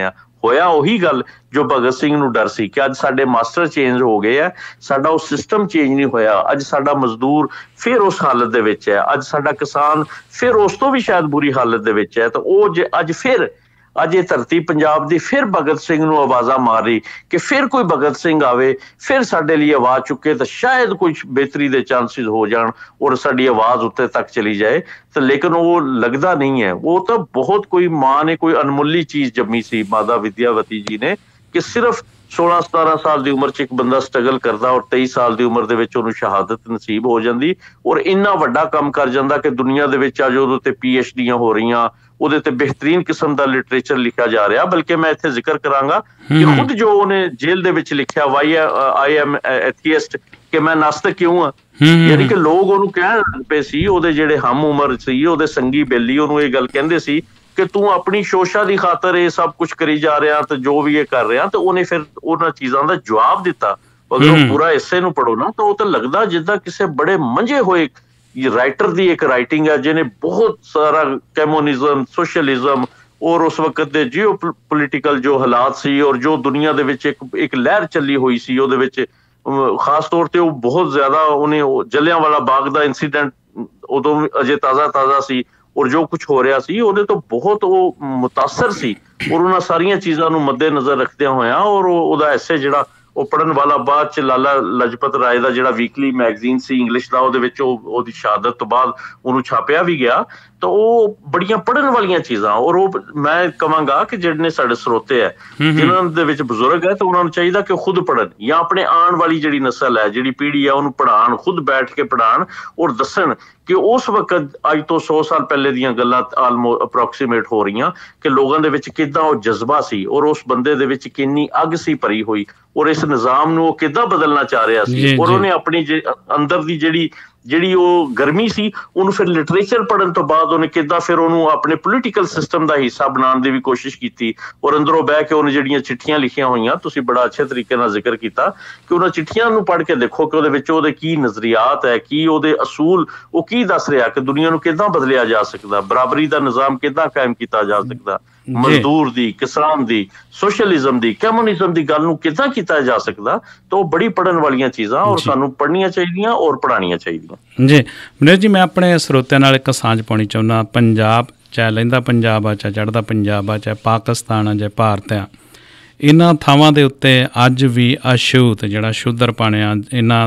ਹੋਇਆ ਉਹੀ ਗੱਲ ਜੋ ਭਗਤ ਸਿੰਘ ਨੂੰ ਡਰ ਸੀ ਕਿ ਅੱਜ ਸਾਡੇ ਮਾਸਟਰ ਚੇਂਜ ਹੋ ਗਏ ਆ, ਸਾਡਾ ਉਹ ਸਿਸਟਮ ਚੇਂਜ ਨਹੀਂ ਹੋਇਆ, ਅੱਜ ਸਾਡਾ ਮਜ਼ਦੂਰ ਫਿਰ ਉਸ ਹਾਲਤ ਦੇ ਵਿੱਚ ਹੈ, ਅੱਜ ਸਾਡਾ ਕਿਸਾਨ ਫਿਰ ਉਸ ਤੋਂ ਵੀ ਸ਼ਾਇਦ ਬੁਰੀ ਹਾਲਤ ਦੇ ਵਿੱਚ ਹੈ। ਤਾਂ ਉਹ ਜੇ ਅੱਜ ਇਹ ਧਰਤੀ ਪੰਜਾਬ ਦੀ ਫਿਰ ਭਗਤ ਸਿੰਘ ਨੂੰ ਆਵਾਜ਼ਾਂ ਮਾਰ ਰਹੀ ਕਿ ਫਿਰ ਕੋਈ ਭਗਤ ਸਿੰਘ ਆਵੇ, ਫਿਰ ਸਾਡੇ ਲਈ ਆਵਾਜ਼ ਚੁੱਕੇ ਤਾਂ ਸ਼ਾਇਦ ਕੁਝ ਬਿਹਤਰੀ ਦੇ ਚਾਂਸਿਸ ਹੋ ਜਾਣ ਔਰ ਸਾਡੀ ਆਵਾਜ਼ ਉੱਤੇ ਤੱਕ ਚਲੀ ਜਾਏ। ਤਾਂ ਲੇਕਿਨ ਉਹ ਲੱਗਦਾ ਨਹੀਂ ਹੈ। ਉਹ ਤਾਂ ਬਹੁਤ ਕੋਈ ਮਾਂ ਨੇ ਕੋਈ ਅਨਮੁੱਲੀ ਚੀਜ਼ ਜੰਮੀ ਸੀ ਮਾਤਾ ਵਿਦਿਆਵਤੀ ਜੀ ਨੇ ਕਿ ਸਿਰਫ 16-17 ਸਾਲ ਦੀ ਉਮਰ 'ਚ ਇੱਕ ਬੰਦਾ ਸਟਰਗਲ ਕਰਦਾ ਔਰ 23 ਸਾਲ ਦੀ ਉਮਰ ਦੇ ਵਿੱਚ ਉਹਨੂੰ ਸ਼ਹਾਦਤ ਨਸੀਬ ਹੋ ਜਾਂਦੀ ਔਰ ਇੰਨਾ ਵੱਡਾ ਕੰਮ ਕਰ ਜਾਂਦਾ ਕਿ ਦੁਨੀਆ ਦੇ ਵਿੱਚ ਅੱਜ ਉਹਦੇ ਤੇ PhDਆਂ ਹੋ ਰਹੀਆਂ, ਉਹਦੇ ਤੇ ਬਿਹਤਰੀਨ ਕਿਸਮ ਦਾ ਲਿਟਰੇਚਰ ਲਿਖਿਆ ਜਾ ਰਿਹਾ। ਬਲਕਿ ਮੈਂ ਇੱਥੇ ਜ਼ਿਕਰ ਕਰਾਂਗਾ ਕਿ ਖੁਦ ਜੋ ਉਹਨੇ ਜੇਲ੍ਹ ਦੇ ਵਿੱਚ ਲਿਖਿਆ ਵਾਈ ਆਈ ਐਮ ਐਥੀਇਸਟ ਕਿ ਮੈਂ ਨਾਸਤਿਕ ਕਿਉਂ ਆ, ਯਾਨੀ ਕਿ ਲੋਕ ਉਹਨੂੰ ਕਹਿਣ ਪਏ ਸੀ, ਉਹਦੇ ਜਿਹੜੇ ਹਮ ਉਮਰ ਸੀ, ਉਹਦੇ ਸੰਗੀ ਬੇਲੀ ਉਹਨੂੰ ਇਹ ਗੱਲ ਕਹਿੰਦੇ ਸੀ ਕਿ ਤੂੰ ਆਪਣੀ ਸ਼ੋਸ਼ਾ ਦੀ ਖਾਤਰ ਇਹ ਸਭ ਕੁਝ ਕਰੀ ਜਾ ਰਿਹਾ ਤੇ ਜੋ ਵੀ ਇਹ ਕਰ ਰਿਹਾ। ਤੇ ਉਹਨੇ ਫਿਰ ਉਹਨਾਂ ਚੀਜ਼ਾਂ ਦਾ ਜਵਾਬ ਦਿੱਤਾ। ਅਗਰ ਉਹ ਪੂਰਾ ਹਿੱਸੇ ਨੂੰ ਪੜੋ ਨਾ ਤਾਂ ਉਹ ਤਾਂ ਲੱਗਦਾ ਜਿੱਦਾਂ ਕਿਸੇ ਬੜੇ ਮੰਝੇ ਹੋਏ ਰਾਈਟਰ ਦੀ ਇੱਕ ਰਾਈਟਿੰਗ ਹੈ ਜਿਹਨੇ ਬਹੁਤ ਸਾਰਾ ਕਮਿਊਨਿਜ਼ਮ, ਸੋਸ਼ਲਿਜ਼ਮ ਔਰ ਉਸ ਵਕਤ ਦੇ ਜਿਓ ਪੋਲੀਟੀਕਲ ਜੋ ਹਾਲਾਤ ਸੀ ਔਰ ਜੋ ਦੁਨੀਆ ਦੇ ਵਿੱਚ ਇੱਕ ਲਹਿਰ ਚੱਲੀ ਹੋਈ ਸੀ ਉਹਦੇ ਵਿੱਚ ਖਾਸ ਤੌਰ ਤੇ ਉਹ ਬਹੁਤ ਜ਼ਿਆਦਾ ਉਹਨੇ ਜਲਿਆਂਵਾਲਾ ਬਾਗ ਦਾ ਇੰਸੀਡੈਂਟ ਉਦੋਂ ਅਜੇ ਤਾਜ਼ਾ ਸੀ ਔਰ ਜੋ ਕੁਝ ਹੋ ਰਿਹਾ ਸੀ ਉਹਦੇ ਤੋਂ ਬਹੁਤ ਉਹ ਮੁਤਾਸਰ ਸੀ ਔਰ ਉਹਨਾਂ ਸਾਰੀਆਂ ਚੀਜ਼ਾਂ ਨੂੰ ਮੱਦੇ ਨਜ਼ਰ ਰੱਖਦਿਆਂ ਹੋਇਆਂ ਔਰ ਉਹਦਾ ਐਸੇ ਜਿਹੜਾ ਉਹ ਪੜ੍ਹਨ ਵਾਲਾ ਬਾਅਦ ਚ ਲਾਲਾ ਲਜਪਤ ਰਾਏ ਦਾ ਜਿਹੜਾ ਵੀਕਲੀ ਮੈਗਜ਼ੀਨ ਸੀ ਇੰਗਲਿਸ਼ ਦਾ ਉਹਦੇ ਵਿੱਚ ਉਹਦੀ ਸ਼ਹਾਦਤ ਤੋਂ ਬਾਅਦ ਉਹਨੂੰ ਛਾਪਿਆ ਵੀ ਗਿਆ। ਤਾਂ ਉਹ ਬੜੀਆਂ ਪੜ੍ਹਨ ਵਾਲੀਆਂ ਚੀਜ਼ਾਂ ਔਰ ਉਹ ਮੈਂ ਕਹਾਂਗਾ ਕਿ ਜਿਹੜੇ ਸਾਡੇ ਸਰੋਤੇ ਹੈ ਜਿਨ੍ਹਾਂ ਦੇ ਵਿੱਚ ਬਜ਼ੁਰਗ ਹੈ ਤਾਂ ਉਹਨਾਂ ਨੂੰ ਚਾਹੀਦਾ ਕਿ ਖੁਦ ਪੜ੍ਹਨ ਜਾਂ ਆਪਣੇ ਆਉਣ ਵਾਲੀ ਜਿਹੜੀ ਨਸਲ ਹੈ, ਜਿਹੜੀ ਪੀੜ੍ਹੀ ਹੈ ਉਹਨੂੰ ਪੜ੍ਹਾਉਣ, ਖੁਦ ਬੈਠ ਕੇ ਪੜ੍ਹਾਉਣ ਔਰ ਦੱਸਣ ਕਿ ਉਸ ਵਕਤ ਅੱਜ ਤੋਂ 100 ਸਾਲ ਪਹਿਲੇ ਦੀਆਂ ਗੱਲਾਂ ਅਪਰੋਕਸੀਮੇਟ ਹੋ ਰਹੀਆਂ ਕਿ ਲੋਕਾਂ ਦੇ ਵਿੱਚ ਕਿੱਦਾਂ ਉਹ ਜਜ਼ਬਾ ਸੀ ਔਰ ਉਸ ਬੰਦੇ ਦੇ ਵਿੱਚ ਕਿੰਨੀ ਅੱਗ ਸੀ ਭਰੀ ਹੋਈ ਔਰ ਇਸ ਨਿਜ਼ਾਮ ਨੂੰ ਉਹ ਕਿੱਦਾਂ ਬਦਲਣਾ ਚਾਹ ਰਿਹਾ ਸੀ ਔਰ ਉਹਨੇ ਆਪਣੀ ਅੰਦਰ ਦੀ ਜਿਹੜੀ ਉਹ ਗਰਮੀ ਸੀ ਉਹਨੂੰ ਫਿਰ ਲਿਟਰੇਚਰ ਪੜ੍ਹਨ ਤੋਂ ਬਾਅਦ ਉਹਨੇ ਕਿੱਦਾਂ ਫਿਰ ਉਹਨੂੰ ਆਪਣੇ ਪੋਲੀਟੀਕਲ ਸਿਸਟਮ ਦਾ ਹਿੱਸਾ ਬਣਾਉਣ ਦੀ ਵੀ ਕੋਸ਼ਿਸ਼ ਕੀਤੀ ਔਰ ਅੰਦਰੋਂ ਬਹਿ ਕੇ ਉਹਨੇ ਜਿਹੜੀਆਂ ਚਿੱਠੀਆਂ ਲਿਖੀਆਂ ਹੋਈਆਂ, ਤੁਸੀਂ ਬੜਾ ਅੱਛੇ ਤਰੀਕੇ ਨਾਲ ਜ਼ਿਕਰ ਕੀਤਾ ਕਿ ਉਹਨਾਂ ਚਿੱਠੀਆਂ ਨੂੰ ਪੜ੍ਹ ਕੇ ਦੇਖੋ ਕਿ ਉਹਦੇ ਵਿੱਚ ਉਹਦੇ ਕੀ ਨਜ਼ਰੀਆਤ ਹੈ, ਕੀ ਉਹਦੇ ਅਸੂਲ, ਉਹ ਕੀ ਦੱਸ ਰਿਹਾ ਕਿ ਦੁਨੀਆ ਨੂੰ ਕਿੱਦਾਂ ਬਦਲਿਆ ਜਾ ਸਕਦਾ, ਬਰਾਬਰੀ ਦਾ ਨਿਜ਼ਾਮ ਕਿੱਦਾਂ ਕਾਇਮ ਕੀਤਾ ਜਾ ਸਕਦਾ, ਮਜ਼ਦੂਰ ਦੀ, ਕਿਸਾਨ ਦੀ, ਸੋਸ਼ਲਿਜ਼ਮ ਦੀ, ਕਮਿਊਨਿਜ਼ਮ ਦੀ ਗੱਲ ਨੂੰ ਕਿੱਦਾਂ ਕੀਤਾ ਜਾ ਸਕਦਾ। ਤਾਂ ਉਹ ਬੜੀ ਪੜ੍ਹਨ ਵਾਲੀਆਂ ਚੀਜ਼ਾਂ ਔਰ ਸਾਨੂੰ ਪੜ੍ਹਨੀਆਂ ਚਾਹੀਦੀਆਂ ਔਰ ਪੜ੍ਹਾਉਣੀਆਂ ਚਾਹੀਦੀਆਂ। ਜੀ ਮਨੀਸ਼ ਜੀ, ਮੈਂ ਆਪਣੇ ਸਰੋਤਿਆਂ ਨਾਲ ਇੱਕ ਸਾਂਝ ਪਾਉਣੀ ਚਾਹੁੰਦਾ। ਪੰਜਾਬ ਚਾਹੇ ਲਹਿੰਦਾ ਪੰਜਾਬ ਆ, ਚਾਹੇ ਚੜ੍ਹਦਾ ਪੰਜਾਬ ਆ, ਚਾਹੇ ਪਾਕਿਸਤਾਨ ਆ, ਚਾਹੇ ਭਾਰਤ ਆ, ਇਹਨਾਂ ਥਾਵਾਂ ਦੇ ਉੱਤੇ ਅੱਜ ਵੀ ਅਛੂਤ ਜਿਹੜਾ ਸ਼ੂਦਰ-ਪਣ ਆ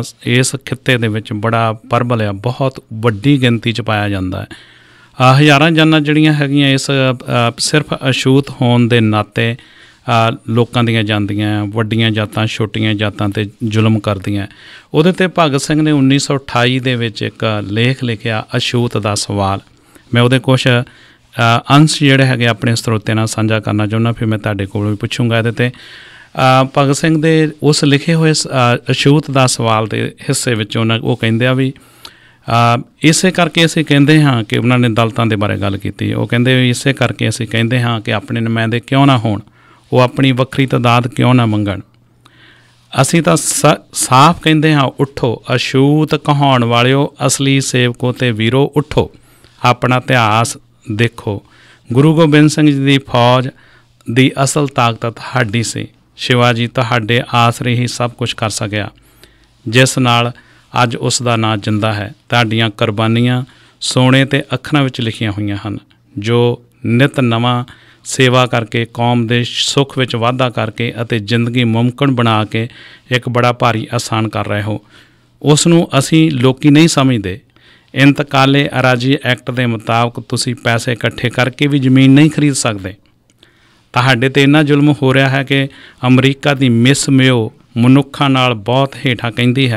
ਇਸ ਖਿੱਤੇ ਦੇ ਵਿੱਚ ਬੜਾ ਪ੍ਰਬਲ ਆ, ਬਹੁਤ ਵੱਡੀ ਗਿਣਤੀ 'ਚ ਪਾਇਆ ਜਾਂਦਾ ਹੈ। ਹਜ਼ਾਰਾਂ ਜਾਨਾਂ ਜਿਹੜੀਆਂ ਹੈਗੀਆਂ ਇਸ ਸਿਰਫ ਅਛੂਤ ਹੋਣ ਦੇ ਨਾਤੇ ਲੋਕਾਂ ਦੀਆਂ ਜਾਂਦੀਆਂ, ਵੱਡੀਆਂ ਜਾਤਾਂ ਛੋਟੀਆਂ ਜਾਤਾਂ 'ਤੇ ਜ਼ੁਲਮ ਕਰਦੀਆਂ। ਉਹਦੇ 'ਤੇ ਭਗਤ ਸਿੰਘ ਨੇ 1928 ਦੇ ਵਿੱਚ ਇੱਕ ਲੇਖ ਲਿਖਿਆ, ਅਛੂਤ ਦਾ ਸਵਾਲ। ਮੈਂ ਉਹਦੇ ਕੁਛ ਅੰਸ਼ ਜਿਹੜੇ ਹੈਗੇ ਆਪਣੇ ਸਰੋਤਿਆਂ ਨਾਲ ਸਾਂਝਾ ਕਰਨਾ ਚਾਹੁੰਦਾ, ਫਿਰ ਮੈਂ ਤੁਹਾਡੇ ਕੋਲ ਵੀ ਪੁੱਛੂੰਗਾ ਇਹਦੇ 'ਤੇ। ਭਗਤ ਸਿੰਘ ਦੇ ਉਸ ਲਿਖੇ ਹੋਏ ਅਛੂਤ ਦਾ ਸਵਾਲ ਦੇ ਹਿੱਸੇ ਵਿੱਚ ਉਹ ਕਹਿੰਦੇ ਆ ਵੀ ਇਸੇ ਕਰਕੇ ਅਸੀਂ ਕਹਿੰਦੇ ਹਾਂ ਕਿ ਉਹਨਾਂ ਨੇ ਦਲਿਤਾਂ ਦੇ ਬਾਰੇ ਗੱਲ ਕੀਤੀ। ਉਹ ਕਹਿੰਦੇ ਵੀ ਇਸੇ ਕਰਕੇ ਅਸੀਂ ਕਹਿੰਦੇ ਹਾਂ ਕਿ ਆਪਣੇ ਨੁਮਾਇੰਦੇ ਕਿਉਂ ਨਾ ਹੋਣ, ਉਹ ਆਪਣੀ ਵੱਖਰੀ ਤਾਦਾਦ ਕਿਉਂ ਨਾ ਮੰਗਣ। ਅਸੀਂ ਤਾਂ ਸਾਫ਼ ਕਹਿੰਦੇ ਹਾਂ, ਉੱਠੋ ਅਛੂਤ ਕਹਾਉਣ ਵਾਲਿਓ, ਅਸਲੀ ਸੇਵਕੋ ਤੇ ਵੀਰੋ ਉੱਠੋ, ਆਪਣਾ ਇਤਿਹਾਸ ਦੇਖੋ। ਗੁਰੂ ਗੋਬਿੰਦ ਸਿੰਘ ਜੀ ਦੀ ਫੌਜ ਦੀ ਅਸਲ ਤਾਕਤ ਤੁਹਾਡੀ ਸੀ। ਸ਼ਿਵਾਜੀ ਤੁਹਾਡੇ ਆਸਰੇ ਹੀ ਸਭ ਕੁਝ ਕਰ ਸਕਿਆ, ਜਿਸ ਨਾਲ ਅੱਜ ਉਸ ਦਾ ਨਾਂ ਜਿੰਦਾ ਹੈ। ਤੁਹਾਡੀਆਂ ਕੁਰਬਾਨੀਆਂ ਸੋਨੇ 'ਤੇ ਅੱਖਰਾਂ ਵਿੱਚ ਲਿਖੀਆਂ ਹੋਈਆਂ ਹਨ, ਜੋ ਨਿਤ ਨਵਾਂ ਸੇਵਾ ਕਰਕੇ, ਕੌਮ ਦੇ ਸੁੱਖ ਵਿੱਚ ਵਾਧਾ ਕਰਕੇ ਅਤੇ ਜ਼ਿੰਦਗੀ ਮੁਮਕਿਨ ਬਣਾ ਕੇ ਇੱਕ ਬੜਾ ਭਾਰੀ ਆਸਾਨ ਕਰ ਰਹੇ ਹੋ। ਉਸ ਨੂੰ ਅਸੀਂ ਲੋਕੀ ਨਹੀਂ ਸਮਝਦੇ। ਇੰਤਕਾਲੇ ਅਰਾਜੀ ਐਕਟ ਦੇ ਮੁਤਾਬਕ ਤੁਸੀਂ ਪੈਸੇ ਇਕੱਠੇ ਕਰਕੇ ਵੀ ਜ਼ਮੀਨ ਨਹੀਂ ਖਰੀਦ ਸਕਦੇ। ਤੁਹਾਡੇ 'ਤੇ ਇੰਨਾ ਜ਼ੁਲਮ ਹੋ ਰਿਹਾ ਹੈ ਕਿ ਅਮਰੀਕਾ ਦੀ ਮਿਸ ਮੇਓ ਮਨੁੱਖਾਂ ਨਾਲ ਬਹੁਤ ਹੇਠਾਂ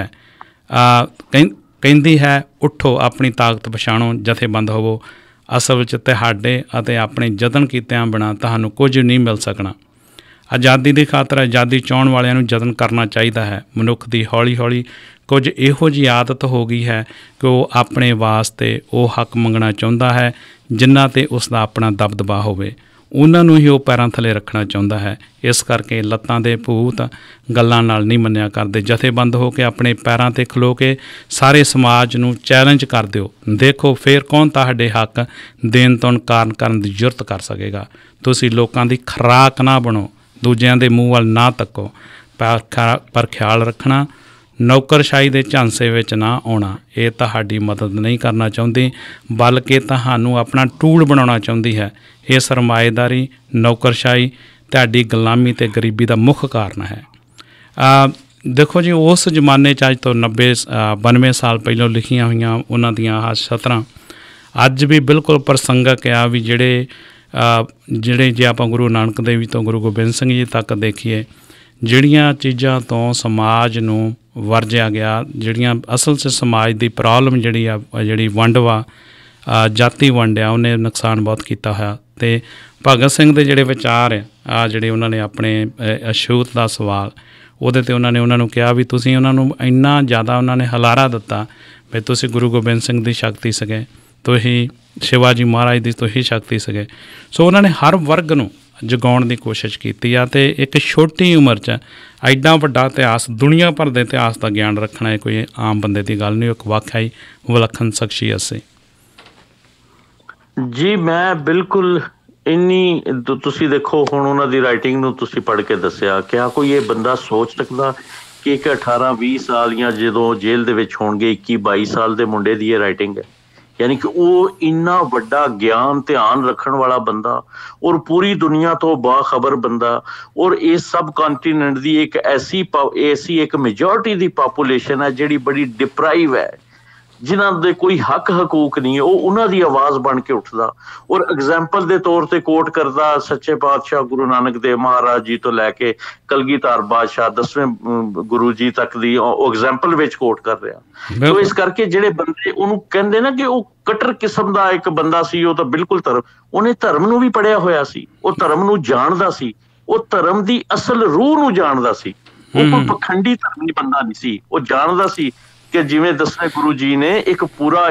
ਕਹਿੰਦੀ ਹੈ, ਉੱਠੋ ਆਪਣੀ ਤਾਕਤ ਪਛਾਣੋ, ਜਥੇਬੰਦ ਹੋਵੋ। ਅਸਲ ਵਿੱਚ ਤੁਹਾਡੇ ਅਤੇ ਆਪਣੇ ਯਤਨ ਕੀਤਿਆਂ ਬਿਨਾਂ ਤੁਹਾਨੂੰ ਕੁਝ ਨਹੀਂ ਮਿਲ ਸਕਣਾ। ਆਜ਼ਾਦੀ ਦੀ ਖਾਤਰ ਆਜ਼ਾਦੀ ਚਾਹੁਣ ਵਾਲਿਆਂ ਨੂੰ ਯਤਨ ਕਰਨਾ ਚਾਹੀਦਾ ਹੈ। ਮਨੁੱਖ ਦੀ ਹੌਲੀ ਹੌਲੀ ਕੁਝ ਇਹੋ ਜਿਹੀ ਆਦਤ ਹੋ ਗਈ ਹੈ ਕਿ ਉਹ ਆਪਣੇ ਵਾਸਤੇ ਉਹ ਹੱਕ ਮੰਗਣਾ ਚਾਹੁੰਦਾ ਹੈ ਜਿਨ੍ਹਾਂ 'ਤੇ ਉਸ ਦਾ ਆਪਣਾ ਦਬਦਬਾ ਹੋਵੇ, ਉਹਨਾਂ ਨੂੰ ਹੀ ਉਹ ਪੈਰਾਂ ਥੱਲੇ ਰੱਖਣਾ ਚਾਹੁੰਦਾ ਹੈ। ਇਸ ਕਰਕੇ ਲੱਤਾਂ ਦੇ ਭੂਤ ਗੱਲਾਂ ਨਾਲ ਨਹੀਂ ਮੰਨਿਆ ਕਰਦੇ। ਜਥੇਬੰਦ ਹੋ ਕੇ ਆਪਣੇ ਪੈਰਾਂ 'ਤੇ ਖਲੋ ਕੇ ਸਾਰੇ ਸਮਾਜ ਨੂੰ ਚੈਲੰਜ ਕਰ ਦਿਓ। ਦੇਖੋ ਫਿਰ ਕੌਣ ਤੁਹਾਡੇ ਹੱਕ ਦੇਣ ਤੋਂ ਇਨਕਾਰ ਕਰਨ ਦੀ ਜੁਰਤ ਕਰ ਸਕੇਗਾ। ਤੁਸੀਂ ਲੋਕਾਂ ਦੀ ਖੁਰਾਕ ਨਾ ਬਣੋ, ਦੂਜਿਆਂ ਦੇ ਮੂੰਹ ਵੱਲ ਨਾ ਤੱਕੋ, ਪਰ ਖਿਆਲ ਰੱਖਣਾ ਨੌਕਰਸ਼ਾਹੀ ਦੇ ਝਾਂਸੇ ਵਿੱਚ ਨਾ ਆਉਣਾ। ਇਹ ਤੁਹਾਡੀ ਮਦਦ ਨਹੀਂ ਕਰਨਾ ਚਾਹੁੰਦੀ, ਬਲਕਿ ਤੁਹਾਨੂੰ ਆਪਣਾ ਟੂਲ ਬਣਾਉਣਾ ਚਾਹੁੰਦੀ ਹੈ। ਇਹ ਸਰਮਾਏਦਾਰੀ, ਨੌਕਰਸ਼ਾਹੀ ਤੁਹਾਡੀ ਗੁਲਾਮੀ ਅਤੇ ਗਰੀਬੀ ਦਾ ਮੁੱਖ ਕਾਰਨ ਹੈ। ਦੇਖੋ ਜੀ, ਉਸ ਜ਼ਮਾਨੇ 'ਚ ਅੱਜ ਤੋਂ 92 ਸਾਲ ਪਹਿਲਾਂ ਲਿਖੀਆਂ ਹੋਈਆਂ ਉਹਨਾਂ ਦੀਆਂ ਆਹ ਸਤਰਾਂ ਅੱਜ ਵੀ ਬਿਲਕੁਲ ਪ੍ਰਸੰਗਕ ਆ। ਵੀ ਜਿਹੜੇ ਜੇ ਆਪਾਂ ਗੁਰੂ ਨਾਨਕ ਦੇਵ ਜੀ ਤੋਂ ਗੁਰੂ ਗੋਬਿੰਦ ਸਿੰਘ ਜੀ ਤੱਕ ਦੇਖੀਏ, ਜਿਹੜੀਆਂ ਚੀਜ਼ਾਂ ਤੋਂ ਸਮਾਜ ਨੂੰ ਵਰਜਿਆ ਗਿਆ, ਜਿਹੜੀਆਂ ਅਸਲ 'ਚ ਸਮਾਜ ਦੀ ਪ੍ਰੋਬਲਮ ਜਿਹੜੀ ਵੰਡ ਵਾ, ਜਾਤੀ ਵੰਡ ਆ, ਉਹਨੇ ਨੁਕਸਾਨ ਬਹੁਤ ਕੀਤਾ ਹੋਇਆ। ਅਤੇ ਭਗਤ ਸਿੰਘ ਦੇ ਜਿਹੜੇ ਵਿਚਾਰ ਆ ਜਿਹੜੇ ਉਹਨਾਂ ਨੇ ਆਪਣੇ ਅਛੂਤ ਦਾ ਸਵਾਲ, ਉਹਦੇ 'ਤੇ ਉਹਨਾਂ ਨੂੰ ਕਿਹਾ ਵੀ ਤੁਸੀਂ ਉਹਨਾਂ ਨੂੰ ਇੰਨਾ ਜ਼ਿਆਦਾ ਉਹਨਾਂ ਨੇ ਹਲਾਰਾ ਦਿੱਤਾ ਵੀ ਤੁਸੀਂ ਗੁਰੂ ਗੋਬਿੰਦ ਸਿੰਘ ਦੀ ਸ਼ਕਤੀ ਸੀਗੇ, ਤੁਸੀਂ ਸ਼ਿਵਾਜੀ ਮਹਾਰਾਜ ਦੀ ਤੁਸੀਂ ਸ਼ਕਤੀ ਸੀਗੇ। ਸੋ ਉਹਨਾਂ ਨੇ ਹਰ ਵਰਗ ਨੂੰ ਜਗਾਉਣ ਦੀ ਕੋਸ਼ਿਸ਼ ਕੀਤੀ ਆ। ਅਤੇ ਇੱਕ ਛੋਟੀ ਉਮਰ 'ਚ ਐਡਾ ਵੱਡਾ ਇਤਿਹਾਸ, ਦੁਨੀਆ ਭਰ ਦੇ ਇਤਿਹਾਸ ਦਾ ਗਿਆਨ ਰੱਖਣਾ ਇਹ ਕੋਈ ਆਮ ਬੰਦੇ ਦੀ ਗੱਲ ਨਹੀਂ। ਇੱਕ ਵਾਕਿਆ ਹੀ ਵਿਲੱਖਣ ਸ਼ਖਸੀਅਤ ਸੀ ਜੀ। ਮੈਂ ਬਿਲਕੁਲ ਇੰਨੀ ਤੁਸੀਂ ਦੇਖੋ ਹੁਣ ਉਹਨਾਂ ਦੀ ਰਾਈਟਿੰਗ ਨੂੰ ਤੁਸੀਂ ਪੜ੍ਹ ਕੇ ਦੱਸਿਆ, ਕਿਆ ਕੋਈ ਇਹ ਬੰਦਾ ਸੋਚ ਸਕਦਾ ਕਿ ਇੱਕ 18-20 ਸਾਲ ਜਾਂ ਜਦੋਂ ਜੇਲ੍ਹ ਦੇ ਵਿੱਚ ਹੋਣਗੇ 21-22 ਸਾਲ ਦੇ ਮੁੰਡੇ ਦੀ ਇਹ ਰਾਈਟਿੰਗ ਹੈ। ਯਾਨੀ ਕਿ ਉਹ ਇੰਨਾ ਵੱਡਾ ਗਿਆਨ ਧਿਆਨ ਰੱਖਣ ਵਾਲਾ ਬੰਦਾ ਔਰ ਪੂਰੀ ਦੁਨੀਆ ਤੋਂ ਬਾਖਬਰ ਬੰਦਾ, ਔਰ ਇਸ ਸਬ ਕੰਟੀਨੈਂਟ ਦੀ ਇੱਕ ਐਸੀ ਇੱਕ ਮੈਜੋਰਟੀ ਦੀ ਪਾਪੂਲੇਸ਼ਨ ਹੈ ਜਿਹੜੀ ਬੜੀ ਡਿਪਰਾਈਵ ਹੈ, ਜਿਨ੍ਹਾਂ ਦੇ ਕੋਈ ਹੱਕ ਹਕੂਕ ਨਹੀਂ, ਉਹ ਉਹਨਾਂ ਦੀ ਆਵਾਜ਼ ਬਣ ਕੇ ਉੱਠਦਾ ਔਰ ਐਗਜ਼ਾਮਪਲ ਦੇ ਤੌਰ ਤੇ ਕੋਟ ਕਰਦਾ ਸੱਚੇ ਪਾਤਸ਼ਾਹ ਗੁਰੂ ਨਾਨਕ ਦੇਵ ਮਹਾਰਾਜ ਜੀ ਤੋਂ ਲੈ ਕੇ ਕਲਗੀਧਰ ਬਾਦਸ਼ਾਹ 10ਵੇਂ ਗੁਰੂ ਜੀ ਤੱਕ ਦੀ ਉਹ ਐਗਜ਼ਾਮਪਲ ਵਿੱਚ ਕੋਟ ਕਰ ਰਿਹਾ। ਸੋ ਇਸ ਕਰਕੇ ਜਿਹੜੇ ਬੰਦੇ ਉਹਨੂੰ ਕਹਿੰਦੇ ਨਾ ਕਿ ਉਹ ਕਟਰ ਕਿਸਮ ਦਾ ਇੱਕ ਬੰਦਾ ਸੀ, ਉਹ ਤਾਂ ਬਿਲਕੁਲ ਉਹਨੇ ਧਰਮ ਨੂੰ ਵੀ ਪੜ੍ਹਿਆ ਹੋਇਆ ਸੀ, ਉਹ ਧਰਮ ਨੂੰ ਜਾਣਦਾ ਸੀ, ਉਹ ਧਰਮ ਦੀ ਅਸਲ ਰੂਹ ਨੂੰ ਜਾਣਦਾ ਸੀ। ਉਹ ਕੋਈ ਪਖੰਡੀ ਧਰਮੀ ਬੰਦਾ ਨਹੀਂ ਸੀ, ਉਹ ਜਾਣਦਾ ਸੀ ਕਿ ਜਿਵੇਂ 10ਵੇਂ ਗੁਰੂ ਜੀ ਨੇ ਇੱਕ ਪੂਰਾ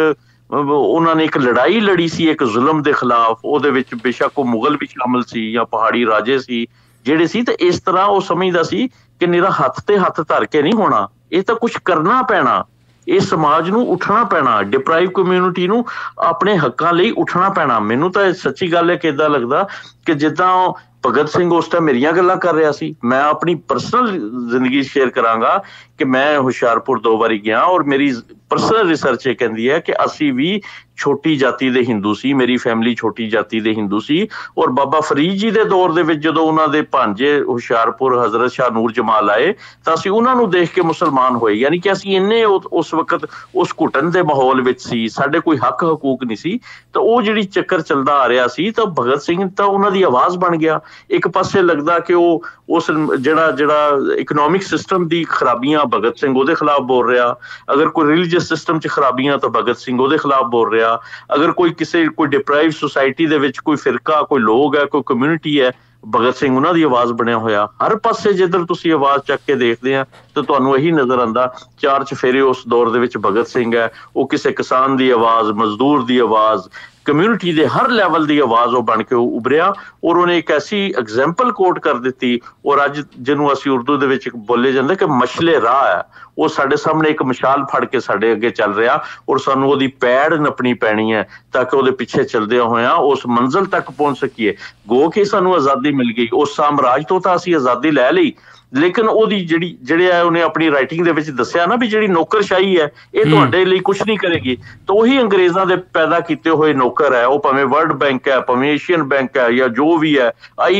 ਉਹਨਾਂ ਨੇ ਇੱਕ ਲੜਾਈ ਲੜੀ ਸੀ ਇੱਕ ਜ਼ੁਲਮ ਦੇ ਖਿਲਾਫ, ਉਹਦੇ ਵਿੱਚ ਬੇਸ਼ੱਕ ਉਹ ਮੁਗਲ ਵੀ ਸ਼ਾਮਿਲ ਸੀ ਜਾਂ ਪਹਾੜੀ ਰਾਜੇ ਸੀ ਜਿਹੜੇ ਸੀ, ਤੇ ਇਸ ਤਰ੍ਹਾਂ ਉਹ ਸਮਝਦਾ ਸੀ ਕਿ ਨਿਰਾ ਹੱਥ ਤੇ ਹੱਥ ਧਰ ਕੇ ਨਹੀਂ ਹੋਣਾ, ਇਹ ਤਾਂ ਕੁਛ ਕਰਨਾ ਪੈਣਾ, ਇਹ ਸਮਾਜ ਨੂੰ ਉੱਠਣਾ ਪੈਣਾ, ਡਿਪਰਾਈਵ ਕਮਿਊਨਿਟੀ ਨੂੰ ਆਪਣੇ ਹੱਕਾਂ ਲਈ ਉੱਠਣਾ ਪੈਣਾ। ਮੈਨੂੰ ਤਾਂ ਸੱਚੀ ਗੱਲ ਹੈ ਕਿ ਏਦਾਂ ਲੱਗਦਾ ਕਿ ਜਿੱਦਾਂ ਭਗਤ ਸਿੰਘ ਉਸ ਟਾਈਮ ਮੇਰੀਆਂ ਗੱਲਾਂ ਕਰ ਰਿਹਾ ਸੀ। ਮੈਂ ਆਪਣੀ ਪਰਸਨਲ ਜ਼ਿੰਦਗੀ ਸ਼ੇਅਰ ਕਰਾਂਗਾ ਕਿ ਮੈਂ ਹੁਸ਼ਿਆਰਪੁਰ 2 ਵਾਰੀ ਗਿਆ ਔਰ ਮੇਰੀ ਪਰਸਨਲ ਰਿਸਰਚ ਇਹ ਕਹਿੰਦੀ ਹੈ ਕਿ ਅਸੀਂ ਵੀ ਛੋਟੀ ਜਾਤੀ ਦੇ ਹਿੰਦੂ ਸੀ, ਮੇਰੀ ਫੈਮਿਲੀ ਛੋਟੀ ਜਾਤੀ ਦੇ ਹਿੰਦੂ ਸੀ। ਔਰ ਬਾਬਾ ਫਰੀਦ ਜੀ ਦੇ ਦੌਰ ਦੇ ਵਿੱਚ ਜਦੋਂ ਉਹਨਾਂ ਦੇ ਭਾਂਜੇ ਹੁਸ਼ਿਆਰਪੁਰ ਹਜ਼ਰਤ ਸ਼ਾਹ ਨੂਰ ਜਮਾਲ ਆਏ ਤਾਂ ਅਸੀਂ ਉਹਨਾਂ ਨੂੰ ਦੇਖ ਕੇ ਮੁਸਲਮਾਨ ਹੋਏ। ਯਾਨੀ ਕਿ ਅਸੀਂ ਇੰਨੇ ਉਸ ਵਕਤ ਉਸ ਘੁਟਨ ਦੇ ਮਾਹੌਲ ਵਿੱਚ ਸੀ, ਸਾਡੇ ਕੋਈ ਹੱਕ ਹਕੂਕ ਨਹੀਂ ਸੀ। ਤਾਂ ਉਹ ਜਿਹੜੀ ਚੱਕਰ ਚੱਲਦਾ ਆ ਰਿਹਾ ਸੀ ਤਾਂ ਭਗਤ ਸਿੰਘ ਤਾਂ ਉਹਨਾਂ ਦੀ ਆਵਾਜ਼ ਬਣ ਗਿਆ। ਇੱਕ ਪਾਸੇ ਲੱਗਦਾ ਕਿ ਉਹ ਉਸ ਜਿਹੜਾ ਇਕਨੋਮਿਕ ਸਿਸਟਮ ਦੀ ਖਰਾਬੀਆਂ ਭਗਤ ਸਿੰਘ ਉਹਦੇ ਖਿਲਾਫ ਬੋਲ ਰਿਹਾ, ਅਗਰ ਕੋਈ ਰਿਲੀਜੀਅਸ ਸਿਸਟਮ 'ਚ ਖਰਾਬੀਆਂ ਤਾਂ ਭਗਤ ਸਿੰਘ ਉਹਦੇ ਖਿਲਾਫ ਬੋਲ ਰਿਹਾ, ਅਗਰ ਕੋਈ ਡਿਪਰਾਈਵ ਸੁਸਾਇਟੀ ਦੇ ਵਿੱਚ ਕੋਈ ਫਿਰਕਾ, ਕੋਈ ਲੋਕ ਹੈ, ਕੋਈ ਕਮਿਊਨਿਟੀ ਹੈ, ਭਗਤ ਸਿੰਘ ਉਹਨਾਂ ਦੀ ਆਵਾਜ਼ ਬਣਿਆ ਹੋਇਆ। ਹਰ ਪਾਸੇ ਜਿੱਧਰ ਤੁਸੀਂ ਆਵਾਜ਼ ਚੱਕ ਕੇ ਦੇਖਦੇ ਆ ਤਾਂ ਤੁਹਾਨੂੰ ਇਹੀ ਨਜ਼ਰ ਆਉਂਦਾ, 4 ਚੁਫੇਰੇ ਉਸ ਦੌਰ ਦੇ ਵਿੱਚ ਭਗਤ ਸਿੰਘ ਹੈ, ਉਹ ਕਿਸੇ ਕਿਸਾਨ ਦੀ ਆਵਾਜ਼, ਮਜ਼ਦੂਰ ਦੀ ਆਵਾਜ਼, ਕਮਿਊਨਿਟੀ ਦੇ ਹਰ ਲੈਵਲ ਦੀ ਆਵਾਜ਼ ਉਹ ਬਣ ਕੇ ਉਭਰਿਆ। ਔਰ ਉਹਨੇ ਇੱਕ ਐਸੀ ਐਗਜ਼ਾਮਪਲ ਕੋਟ ਕਰ ਦਿੱਤੀ ਔਰ ਅੱਜ ਜਿਹਨੂੰ ਅਸੀਂ ਉਰਦੂ ਦੇ ਵਿੱਚ ਬੋਲੇ ਜਾਂਦੇ ਕਿ ਮਸ਼ਲੇ ਰਾਹ ਹੈ, ਉਹ ਸਾਡੇ ਸਾਹਮਣੇ ਇੱਕ ਮਸ਼ਾਲ ਫੜ ਕੇ ਸਾਡੇ ਅੱਗੇ ਚੱਲ ਰਿਹਾ ਔਰ ਸਾਨੂੰ ਉਹਦੀ ਪੈੜ ਨੱਪਣੀ ਪੈਣੀ ਹੈ ਤਾਂ ਕਿ ਉਹਦੇ ਪਿੱਛੇ ਚੱਲਦਿਆਂ ਹੋਇਆਂ ਉਸ ਮੰਜ਼ਿਲ ਤੱਕ ਪਹੁੰਚ ਸਕੀਏ। ਗੋ ਕੇ ਸਾਨੂੰ ਆਜ਼ਾਦੀ ਮਿਲ ਗਈ, ਉਸ ਸਾਮਰਾਜ ਤੋਂ ਤਾਂ ਅਸੀਂ ਆਜ਼ਾਦੀ ਲੈ ਲਈ, ਲੇਕਿਨ ਉਹਦੀ ਜਿਹੜੇ ਉਹਨੇ ਆਪਣੀ ਰਾਈਟਿੰਗ ਦੇ ਵਿੱਚ ਦੱਸਿਆ ਨਾ ਵੀ ਜਿਹੜੀ ਨੌਕਰਸ਼ਾਹੀ ਹੈ ਇਹ ਤੁਹਾਡੇ ਲਈ ਕੁਛ ਨਹੀਂ ਕਰੇਗੀ। ਤਾਂ ਉਹੀ ਅੰਗਰੇਜ਼ਾਂ ਦੇ ਪੈਦਾ ਕੀਤੇ ਹੋਏ ਨੌਕਰ ਹੈ, ਉਹ ਭਾਵੇਂ ਵਰਲਡ ਬੈਂਕ ਹੈ, ਭਾਵੇਂ ਏਸ਼ੀਅਨ ਬੈਂਕ ਹੈ ਜਾਂ ਜੋ ਵੀ ਹੈ,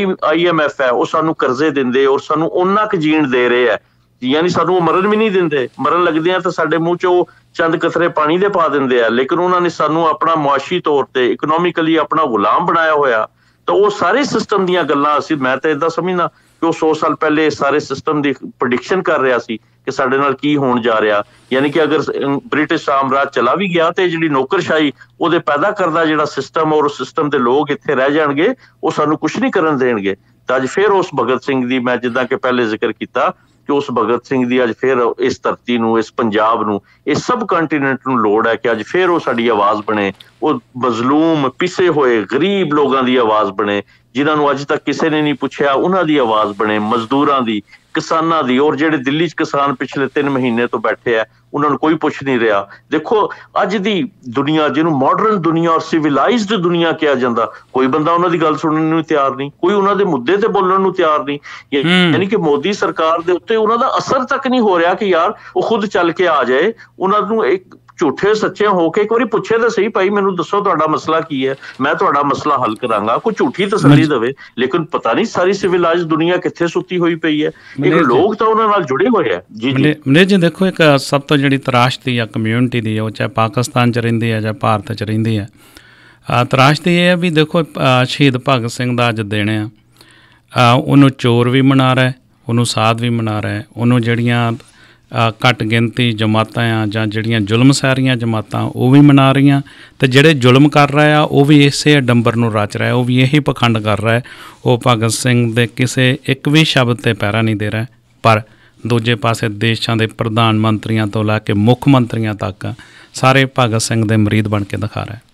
IMF ਹੈ, ਉਹ ਸਾਨੂੰ ਕਰਜ਼ੇ ਦਿੰਦੇ ਔਰ ਸਾਨੂੰ ਉਹਨਾਂ ਕੁ ਜੀਣ ਦੇ ਰਹੇ ਹੈ। ਯਾਨੀ ਸਾਨੂੰ ਉਹ ਮਰਨ ਵੀ ਨਹੀਂ ਦਿੰਦੇ, ਮਰਨ ਲੱਗਦੇ ਆ ਤਾਂ ਸਾਡੇ ਮੂੰਹ 'ਚ ਉਹ ਚੰਦ ਕਤਰੇ ਪਾਣੀ ਦੇ ਪਾ ਦਿੰਦੇ ਆ, ਲੇਕਿਨ ਉਹਨਾਂ ਨੇ ਸਾਨੂੰ ਆਪਣਾ ਮੁਆਸ਼ੀ ਤੌਰ ਤੇ ਇਕਨੋਮਿਕਲੀ ਆਪਣਾ ਗੁਲਾਮ ਬਣਾਇਆ ਹੋਇਆ। ਤਾਂ ਉਹ ਸਾਰੇ ਸਿਸਟਮ ਦੀਆਂ ਗੱਲਾਂ ਮੈਂ ਤਾਂ ਏਦਾਂ ਸਮਝਦਾ ਕਿ ਉਹ 100 ਸਾਲ ਪਹਿਲੇ ਸਾਰੇ ਸਿਸਟਮ ਦੀ ਪ੍ਰੈਡਿਕਸ਼ਨ ਕਰ ਰਿਹਾ ਸੀ ਕਿ ਸਾਡੇ ਨਾਲ ਕੀ ਹੋਣ ਜਾ ਰਿਹਾ। ਯਾਨੀ ਕਿ ਅਗਰ ਬ੍ਰਿਟਿਸ਼ ਸਾਮਰਾਜ ਚਲਾ ਵੀ ਗਿਆ ਤੇ ਜਿਹੜੀ ਨੌਕਰਸ਼ਾਹੀ ਉਹਦੇ ਪੈਦਾ ਕਰਦਾ ਜਿਹੜਾ ਸਿਸਟਮ ਔਰ ਉਸ ਸਿਸਟਮ ਦੇ ਲੋਕ ਇੱਥੇ ਰਹਿ ਜਾਣਗੇ, ਉਹ ਸਾਨੂੰ ਕੁਛ ਨਹੀਂ ਕਰਨ ਦੇਣਗੇ। ਤਾਂ ਅੱਜ ਫਿਰ ਉਸ ਭਗਤ ਸਿੰਘ ਦੀ ਮੈਂ ਜਿੱਦਾਂ ਕਿ ਪਹਿਲੇ ਜ਼ਿਕਰ ਕੀਤਾ ਕਿ ਉਸ ਭਗਤ ਸਿੰਘ ਦੀ ਅੱਜ ਫਿਰ ਇਸ ਧਰਤੀ ਨੂੰ, ਇਸ ਪੰਜਾਬ ਨੂੰ, ਇਸ ਸਬ ਕੰਟੀਨੈਂਟ ਨੂੰ ਲੋੜ ਹੈ ਕਿ ਅੱਜ ਫਿਰ ਉਹ ਸਾਡੀ ਆਵਾਜ਼ ਬਣੇ, ਉਹ ਮਜ਼ਲੂਮ ਪਿਸੇ ਹੋਏ ਗਰੀਬ ਲੋਕਾਂ ਦੀ ਆਵਾਜ਼ ਬਣੇ ਜਿਨ੍ਹਾਂ ਨੂੰ ਅੱਜ ਤੱਕ ਕਿਸੇ ਨੇ ਨਹੀਂ ਪੁੱਛਿਆ, ਉਹਨਾਂ ਦੀ ਆਵਾਜ਼ ਬਣੇ, ਮਜ਼ਦੂਰਾਂ ਦੀ, ਕਿਸਾਨਾਂ ਦੀ। ਔਰ ਜਿਹੜੇ ਦਿੱਲੀ 'ਚ ਕਿਸਾਨ ਪਿਛਲੇ 3 ਮਹੀਨੇ ਤੋਂ ਬੈਠੇ ਆ, ਉਹਨਾਂ ਨੂੰ ਕੋਈ ਪੁੱਛ ਨਹੀਂ ਰਿਹਾ। ਦੇਖੋ ਅੱਜ ਦੀ ਦੁਨੀਆ, ਜਿਹਨੂੰ ਮਾਡਰਨ ਦੁਨੀਆ ਔਰ ਸਿਵਲਾਈਜ਼ਡ ਦੁਨੀਆ ਕਿਹਾ ਜਾਂਦਾ, ਕੋਈ ਬੰਦਾ ਉਹਨਾਂ ਦੀ ਗੱਲ ਸੁਣਨ ਨੂੰ ਤਿਆਰ ਨਹੀਂ, ਕੋਈ ਉਹਨਾਂ ਦੇ ਮੁੱਦੇ ਤੇ ਬੋਲਣ ਨੂੰ ਤਿਆਰ ਨਹੀਂ। ਯਾਨੀ ਕਿ ਮੋਦੀ ਸਰਕਾਰ ਦੇ ਉੱਤੇ ਉਹਨਾਂ ਦਾ ਅਸਰ ਤੱਕ ਨਹੀਂ ਹੋ ਰਿਹਾ ਕਿ ਯਾਰ ਉਹ ਖੁਦ ਚੱਲ ਕੇ ਆ ਜਾਏ, ਉਹਨਾਂ ਨੂੰ ਇੱਕ ਝੂਠੇ ਸੱਚੇ ਹੋ ਕੇ ਇੱਕ ਵਾਰੀ ਪੁੱਛੇ ਤਾਂ ਸਹੀ, ਭਾਈ ਮੈਨੂੰ ਦੱਸੋ ਤੁਹਾਡਾ ਮਸਲਾ ਕੀ ਹੈ, ਮੈਂ ਤੁਹਾਡਾ ਮਸਲਾ ਹੱਲ ਕਰਾਂਗਾ, ਕੋਈ ਝੂਠੀ ਤਸੱਲੀ ਦੇਵੇ। ਲੇਕਿਨ ਪਤਾ ਨਹੀਂ ਸਾਰੀ ਸਿਵਲਾਈਜ਼ਡ ਦੁਨੀਆ ਕਿੱਥੇ ਸੁੱਤੀ ਹੋਈ ਪਈ ਹੈ, ਇੱਕ ਲੋਕ ਤਾਂ ਉਹਨਾਂ ਨਾਲ ਜੁੜੇ ਹੋਏ ਆ। ਜੀ ਮਨੀਸ਼ ਜੀ, ਦੇਖੋ ਇੱਕ ਸਭ ਤੋਂ ਜਿਹੜੀ ਤਰਾਸ਼ਦੀ ਆ ਕਮਿਊਨਿਟੀ ਦੀ, ਉਹ ਚਾਹੇ ਪਾਕਿਸਤਾਨ 'ਚ ਰਹਿੰਦੀ ਹੈ ਜਾਂ ਭਾਰਤ 'ਚ ਰਹਿੰਦੀ ਹੈ, ਤਰਾਸ਼ਦੀ ਇਹ ਹੈ ਵੀ ਦੇਖੋ ਸ਼ਹੀਦ ਭਗਤ ਸਿੰਘ ਦਾ ਅੱਜ ਦਿਨ ਆ, ਉਹਨੂੰ ਚੋਰ ਵੀ ਮਨਾ ਰਿਹਾ, ਉਹਨੂੰ ਸਾਧ ਵੀ ਮਨਾ ਰਿਹਾ, ਉਹਨੂੰ ਜਿਹੜੀਆਂ ਘੱਟ ਗਿਣਤੀ ਜਮਾਤਾਂ ਆ ਜਾਂ ਜਿਹੜੀਆਂ ਜ਼ੁਲਮ ਸਹਿ ਰਹੀਆਂ ਜਮਾਤਾਂ ਉਹ ਵੀ ਮਨਾ ਰਹੀਆਂ, ਅਤੇ ਜਿਹੜੇ ਜ਼ੁਲਮ ਕਰ ਰਹੇ ਆ ਉਹ ਵੀ ਇਸੇ ਡੰਬਰ ਨੂੰ ਰਚ ਰਿਹਾ, ਉਹ ਵੀ ਇਹੀ ਪਖੰਡ ਕਰ ਰਿਹਾ। ਉਹ ਭਗਤ ਸਿੰਘ ਦੇ ਕਿਸੇ ਇੱਕ ਵੀ ਸ਼ਬਦ 'ਤੇ ਪਹਿਰਾ ਨਹੀਂ ਦੇ ਰਿਹਾ, ਪਰ ਦੂਜੇ ਪਾਸੇ ਦੇਸ਼ਾਂ ਦੇ ਪ੍ਰਧਾਨ ਮੰਤਰੀਆਂ ਤੋਂ ਲੈ ਕੇ ਮੁੱਖ ਮੰਤਰੀਆਂ ਤੱਕ ਸਾਰੇ ਭਗਤ ਸਿੰਘ ਦੇ ਮਰੀਦ ਬਣ ਕੇ ਦਿਖਾ ਰਿਹਾ।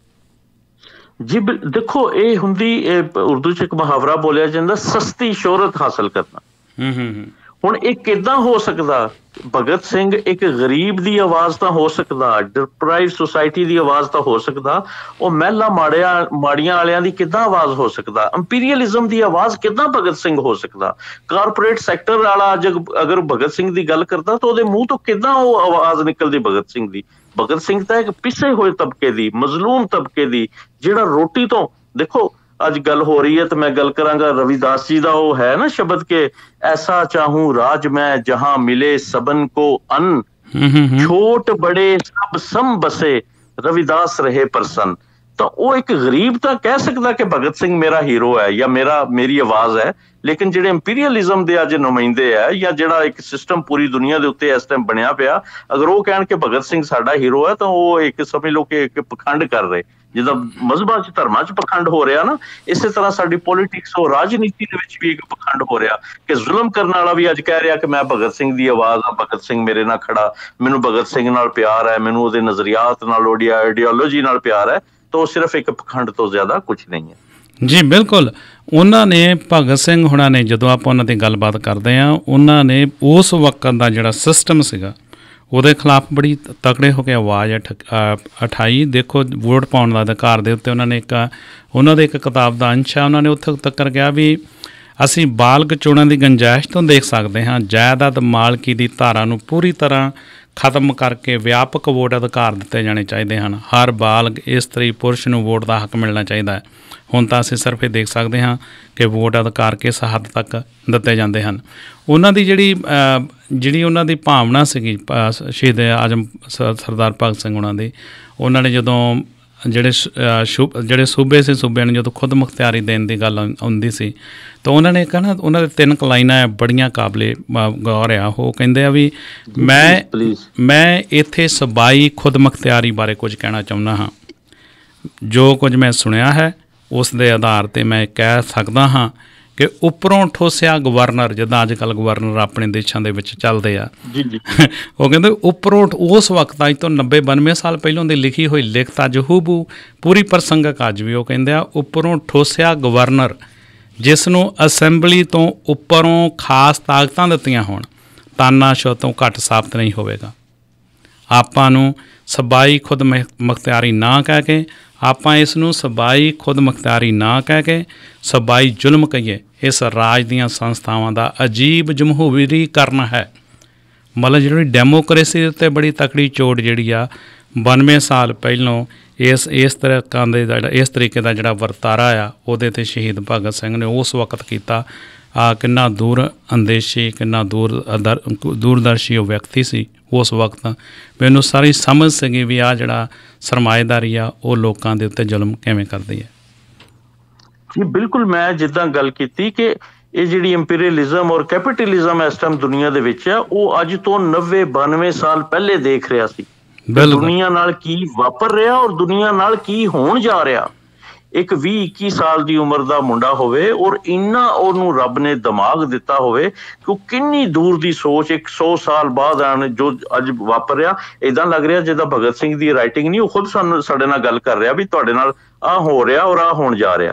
ਜੀ ਦੇਖੋ, ਇਹ ਹੁੰਦੀ ਉਰਦੂ 'ਚ ਇੱਕ ਮੁਹਾਵਰਾ ਬੋਲਿਆ ਜਾਂਦਾ, ਸਸਤੀ ਸ਼ੋਹਰਤ ਹਾਸਲ ਕਰਨਾ। ਹੁਣ ਇਹ ਕਿੱਦਾਂ ਹੋ ਸਕਦਾ? ਭਗਤ ਸਿੰਘ ਇੱਕ ਗਰੀਬ ਦੀ ਆਵਾਜ਼ ਤਾਂ ਹੋ ਸਕਦਾ, ਡਿਪਰਾਈਵਡ ਸੁਸਾਇਟੀ ਦੀ ਆਵਾਜ਼ ਤਾਂ ਹੋ ਸਕਦਾ, ਉਹ ਮਹਿਲਾ ਮਾੜੀਆਂ ਵਾਲਿਆਂ ਦੀ ਕਿੱਦਾਂ ਆਵਾਜ਼ ਹੋ ਸਕਦਾ? ਇੰਪੀਰੀਅਲਿਜ਼ਮ ਦੀ ਆਵਾਜ਼ ਕਿੱਦਾਂ ਭਗਤ ਸਿੰਘ ਹੋ ਸਕਦਾ? ਕਾਰਪੋਰੇਟ ਸੈਕਟਰ ਵਾਲਾ ਅਗਰ ਭਗਤ ਸਿੰਘ ਦੀ ਗੱਲ ਕਰਦਾ ਤਾਂ ਉਹਦੇ ਮੂੰਹ ਤੋਂ ਕਿੱਦਾਂ ਉਹ ਆਵਾਜ਼ ਨਿਕਲਦੀ ਭਗਤ ਸਿੰਘ ਦੀ? ਭਗਤ ਸਿੰਘ ਤਾਂ ਇੱਕ ਪਿਸੇ ਹੋਏ ਤਬਕੇ ਦੀ, ਮਜ਼ਲੂਮ ਤਬਕੇ ਦੀ, ਜਿਹੜਾ ਰੋਟੀ ਤੋਂ, ਦੇਖੋ ਅੱਜ ਗੱਲ ਹੋ ਰਹੀ ਹੈ ਤਾਂ ਮੈਂ ਗੱਲ ਕਰਾਂਗਾ ਰਵਿਦਾਸ ਜੀ ਦਾ, ਉਹ ਹੈ ਨਾ ਸ਼ਬਦ ਕੇ ਐਸਾ ਚਾਹੂੰ ਰਾਜ ਮੈਂ ਜਹਾਂ ਮਿਲੇ ਸਬਨ ਕੋ ਅੰਨ, ਛੋਟ ਬੜੇ ਸਭ ਸਮ ਬਸੇ ਰਵਿਦਾਸ ਰਹੇ ਪ੍ਰਸੰਨ। ਤਾਂ ਉਹ ਇੱਕ ਗਰੀਬ ਤਾਂ ਕਹਿ ਸਕਦਾ ਕਿ ਭਗਤ ਸਿੰਘ ਮੇਰਾ ਹੀਰੋ ਹੈ ਜਾਂ ਮੇਰੀ ਆਵਾਜ਼ ਹੈ, ਲੇਕਿਨ ਜਿਹੜੇ ਇੰਪੀਰੀਅਲਿਜ਼ਮ ਦੇ ਅੱਜ ਨੁਮਾਇੰਦੇ ਹੈ ਜਾਂ ਜਿਹੜਾ ਇੱਕ ਸਿਸਟਮ ਪੂਰੀ ਦੁਨੀਆ ਦੇ ਉੱਤੇ ਇਸ ਟਾਈਮ ਬਣਿਆ ਪਿਆ, ਅਗਰ ਉਹ ਕਹਿਣ ਕਿ ਭਗਤ ਸਿੰਘ ਸਾਡਾ ਹੀਰੋ ਹੈ ਤਾਂ ਉਹ ਇੱਕ ਸਮਝ ਲਓ ਕਿ ਇੱਕ ਪਖੰਡ ਕਰ ਰਹੇ। ਜਿੱਦਾਂ ਮਜ਼ਹਬਾਂ 'ਚ ਧਰਮਾਂ 'ਚ ਪਖੰਡ ਹੋ ਰਿਹਾ ਨਾ, ਇਸੇ ਤਰ੍ਹਾਂ ਸਾਡੀ ਪੋਲੀਟਿਕਸ ਔਰ ਰਾਜਨੀਤੀ ਦੇ ਵਿੱਚ ਵੀ ਇੱਕ ਪਖੰਡ ਹੋ ਰਿਹਾ ਕਿ ਜ਼ੁਲਮ ਕਰਨ ਵਾਲਾ ਵੀ ਅੱਜ ਕਹਿ ਰਿਹਾ ਕਿ ਮੈਂ ਭਗਤ ਸਿੰਘ ਦੀ ਆਵਾਜ਼ ਆ, ਭਗਤ ਸਿੰਘ ਮੇਰੇ ਨਾਲ ਖੜਾ, ਮੈਨੂੰ ਭਗਤ ਸਿੰਘ ਨਾਲ ਪਿਆਰ ਹੈ, ਮੈਨੂੰ ਉਹਦੇ ਨਜ਼ਰੀਆਤ ਨਾਲ, ਉਹਦੀ ਆਈਡੀਓਲੋਜੀ ਨਾਲ ਪਿਆਰ ਹੈ। ਤਾਂ ਉਹ ਸਿਰਫ ਇੱਕ ਪਖੰਡ ਤੋਂ ਜ਼ਿਆਦਾ ਕੁਝ ਨਹੀਂ ਹੈ। ਜੀ ਬਿਲਕੁਲ, ਉਹਨਾਂ ਨੇ ਭਗਤ ਸਿੰਘ ਹੁਣਾਂ ਨੇ, ਜਦੋਂ ਆਪਾਂ ਉਹਨਾਂ ਦੀ ਗੱਲਬਾਤ ਕਰਦੇ ਹਾਂ, ਉਹਨਾਂ ਨੇ ਉਸ ਵਕਤ ਦਾ ਜਿਹੜਾ ਸਿਸਟਮ ਸੀਗਾ ਉਹਦੇ ਖਿਲਾਫ ਬੜੀ ਤਕੜੇ ਹੋ ਕੇ ਆਵਾਜ਼ ਉਠਾਈ। ਦੇਖੋ ਵੋਟ ਪਾਉਣ ਦਾ ਅਧਿਕਾਰ ਦੇ ਉੱਤੇ ਉਹਨਾਂ ਦੇ ਇੱਕ ਕਿਤਾਬ ਦਾ ਅੰਸ਼ ਆ, ਉਹਨਾਂ ਨੇ ਉੱਥੇ ਤੱਕ ਕਿਹਾ ਵੀ ਅਸੀਂ ਬਾਲਗ ਚੋਣਾਂ ਦੀ ਗੁੰਜਾਇਸ਼ ਤੋਂ ਦੇਖ ਸਕਦੇ ਹਾਂ, ਜਾਇਦਾਦ ਮਾਲਕੀ ਦੀ ਧਾਰਾ ਨੂੰ ਪੂਰੀ ਤਰ੍ਹਾਂ ਖਤਮ ਕਰਕੇ ਵਿਆਪਕ ਵੋਟ ਅਧਿਕਾਰ ਦਿੱਤੇ ਜਾਣੇ ਚਾਹੀਦੇ ਹਨ। ਹਰ ਬਾਲਗ ਇਸਤਰੀ ਪੁਰਸ਼ ਨੂੰ ਵੋਟ ਦਾ ਹੱਕ ਮਿਲਣਾ ਚਾਹੀਦਾ ਹੈ। ਹੁਣ ਤਾਂ ਅਸੀਂ ਸਿਰਫ ਇਹ ਦੇਖ ਸਕਦੇ ਹਾਂ ਕਿ ਵੋਟ ਅਧਿਕਾਰ ਕਿਸ ਹੱਦ ਤੱਕ ਦਿੱਤੇ ਜਾਂਦੇ ਹਨ। ਉਹਨਾਂ ਦੀ ਜਿਹੜੀ ਉਹਨਾਂ ਦੀ ਭਾਵਨਾ ਸੀਗੀ ਸ਼ਹੀਦ ਆਜ਼ਮ ਸਰਦਾਰ ਭਗਤ ਸਿੰਘ ਉਹਨਾਂ ਨੇ ਜਦੋਂ ਜਿਹੜੇ ਸੂਬਿਆਂ ਨੂੰ ਜਦੋਂ ਖੁਦ ਮੁਖਤਿਆਰੀ ਦੇਣ ਦੀ ਗੱਲ ਆਉਂਦੀ ਸੀ ਤਾਂ ਉਹਨਾਂ ਨੇ ਕਹਿਣਾ, ਉਹਨਾਂ ਦੇ 3 ਲਾਈਨਾਂ ਬੜੀਆਂ ਕਾਬਲੇ ਗੌਰ ਆ। ਉਹ ਕਹਿੰਦੇ ਆ ਵੀ ਮੈਂ ਇੱਥੇ ਸਬਾਈ ਖੁਦ ਮੁਖਤਿਆਰੀ ਬਾਰੇ ਕੁਝ ਕਹਿਣਾ ਚਾਹੁੰਦਾ ਹਾਂ। ਜੋ ਕੁਝ ਮੈਂ ਸੁਣਿਆ ਹੈ ਉਸ ਦੇ ਆਧਾਰ 'ਤੇ ਮੈਂ ਕਹਿ ਸਕਦਾ ਹਾਂ ਕਿ ਉੱਪਰੋਂ ਠੋਸਿਆ ਗਵਰਨਰ, ਜਿੱਦਾਂ ਅੱਜ ਕੱਲ੍ਹ ਗਵਰਨਰ ਆਪਣੇ ਦੇਸ਼ਾਂ ਦੇ ਵਿੱਚ ਚੱਲਦੇ ਆ, ਉਹ ਕਹਿੰਦੇ ਉੱਪਰੋਂ ਉਸ ਵਕਤ ਅੱਜ ਤੋਂ 90-92 ਸਾਲ ਪਹਿਲਾਂ ਦੀ ਲਿਖੀ ਹੋਈ ਲਿਖਤ ਅੱਜ ਹੂਬਹੂ ਪੂਰੀ ਪ੍ਰਸੰਗਕ ਅੱਜ ਵੀ। ਉਹ ਕਹਿੰਦੇ ਆ ਉੱਪਰੋਂ ਠੋਸਿਆ ਗਵਰਨਰ ਜਿਸ ਨੂੰ ਅਸੈਂਬਲੀ ਤੋਂ ਉੱਪਰੋਂ ਖਾਸ ਤਾਕਤਾਂ ਦਿੱਤੀਆਂ ਹੋਣ, ਤਾਨਾਸ਼ਾਹ ਤੋਂ ਘੱਟ ਸਾਬਤ ਨਹੀਂ ਹੋਵੇਗਾ। ਆਪਾਂ ਨੂੰ ਸਬਾਈ ਖੁਦ ਮੁਖਤਿਆਰੀ ਨਾ ਕਹਿ ਕੇ, ਆਪਾਂ ਇਸ ਨੂੰ ਸਬਾਈ ਖੁਦ ਮੁਖਤਿਆਰੀ ਨਾ ਕਹਿ ਕੇ ਸਬਾਈ ਜ਼ੁਲਮ ਕਹੀਏ। ਇਸ ਰਾਜ ਦੀਆਂ ਸੰਸਥਾਵਾਂ ਦਾ ਅਜੀਬ ਜਮਹੂਰੀਕਰਨ ਹੈ। ਮਤਲਬ ਜਿਹੜੀ ਡੈਮੋਕ੍ਰੇਸੀ ਦੇ ਉੱਤੇ ਬੜੀ ਤਕੜੀ ਚੋਟ ਜਿਹੜੀ ਆ 92 ਸਾਲ ਪਹਿਲੋਂ ਇਸ ਤਰੀਕੇ ਦਾ ਜਿਹੜਾ ਵਰਤਾਰਾ ਆ ਉਹਦੇ 'ਤੇ ਸ਼ਹੀਦ ਭਗਤ ਸਿੰਘ ਨੇ ਉਸ ਵਕਤ ਕੀਤਾ। ਕਿੰਨਾ ਦੂਰ ਅੰਦੇਸ਼ੀ, ਕਿੰਨਾ ਦੂਰਦਰਸ਼ੀ ਉਹ ਵਿਅਕਤੀ ਸੀ ਉਸ ਵਕਤ। ਮੈਨੂੰ ਸਾਰੀ ਸਮਝ ਸੀਗੀ ਵੀ ਆਹ ਜਿਹੜਾ ਸਰਮਾਏਦਾਰੀ ਆ ਉਹ ਲੋਕਾਂ ਦੇ ਉੱਤੇ ਜ਼ੁਲਮ ਕਿਵੇਂ ਕਰਦੀ ਹੈ। ਜੀ ਬਿਲਕੁਲ, ਮੈਂ ਜਿੱਦਾਂ ਗੱਲ ਕੀਤੀ ਕਿ ਇਹ ਜਿਹੜੀ ਇੰਪੀਰੀਅਲਿਜ਼ਮ ਔਰ ਕੈਪੀਟਲਿਜ਼ਮ ਇਸ ਟਾਈਮ ਦੁਨੀਆ ਦੇ ਵਿੱਚ ਆ, ਉਹ ਅੱਜ ਤੋਂ 90-92 ਸਾਲ ਪਹਿਲੇ ਦੇਖ ਰਿਹਾ ਸੀ ਦੁਨੀਆ ਨਾਲ ਕੀ ਵਾਪਰ ਰਿਹਾ ਔਰ ਦੁਨੀਆ ਨਾਲ ਕੀ ਹੋਣ ਜਾ ਰਿਹਾ। ਇੱਕ 20-21 ਸਾਲ ਦੀ ਉਮਰ ਦਾ ਮੁੰਡਾ ਹੋਵੇ ਔਰ ਇੰਨਾ ਉਹਨੂੰ ਰੱਬ ਨੇ ਦਿਮਾਗ ਦਿੱਤਾ ਹੋਵੇ ਕਿ ਉਹ ਕਿੰਨੀ ਦੂਰ ਦੀ ਸੋਚ 100 ਸਾਲ ਬਾਅਦ ਆਣ ਜੋ ਅੱਜ ਵਾਪਰ ਰਿਹਾ, ਏਦਾਂ ਲੱਗ ਰਿਹਾ ਜਿੱਦਾਂ ਭਗਤ ਸਿੰਘ ਦੀ ਰਾਈਟਿੰਗ ਨਹੀਂ, ਉਹ ਖੁਦ ਸਾਡੇ ਨਾਲ ਗੱਲ ਕਰ ਰਿਹਾ ਵੀ ਤੁਹਾਡੇ ਨਾਲ ਆਹ ਹੋ ਰਿਹਾ ਔਰ ਆਹ ਹੋਣ ਜਾ ਰਿਹਾ।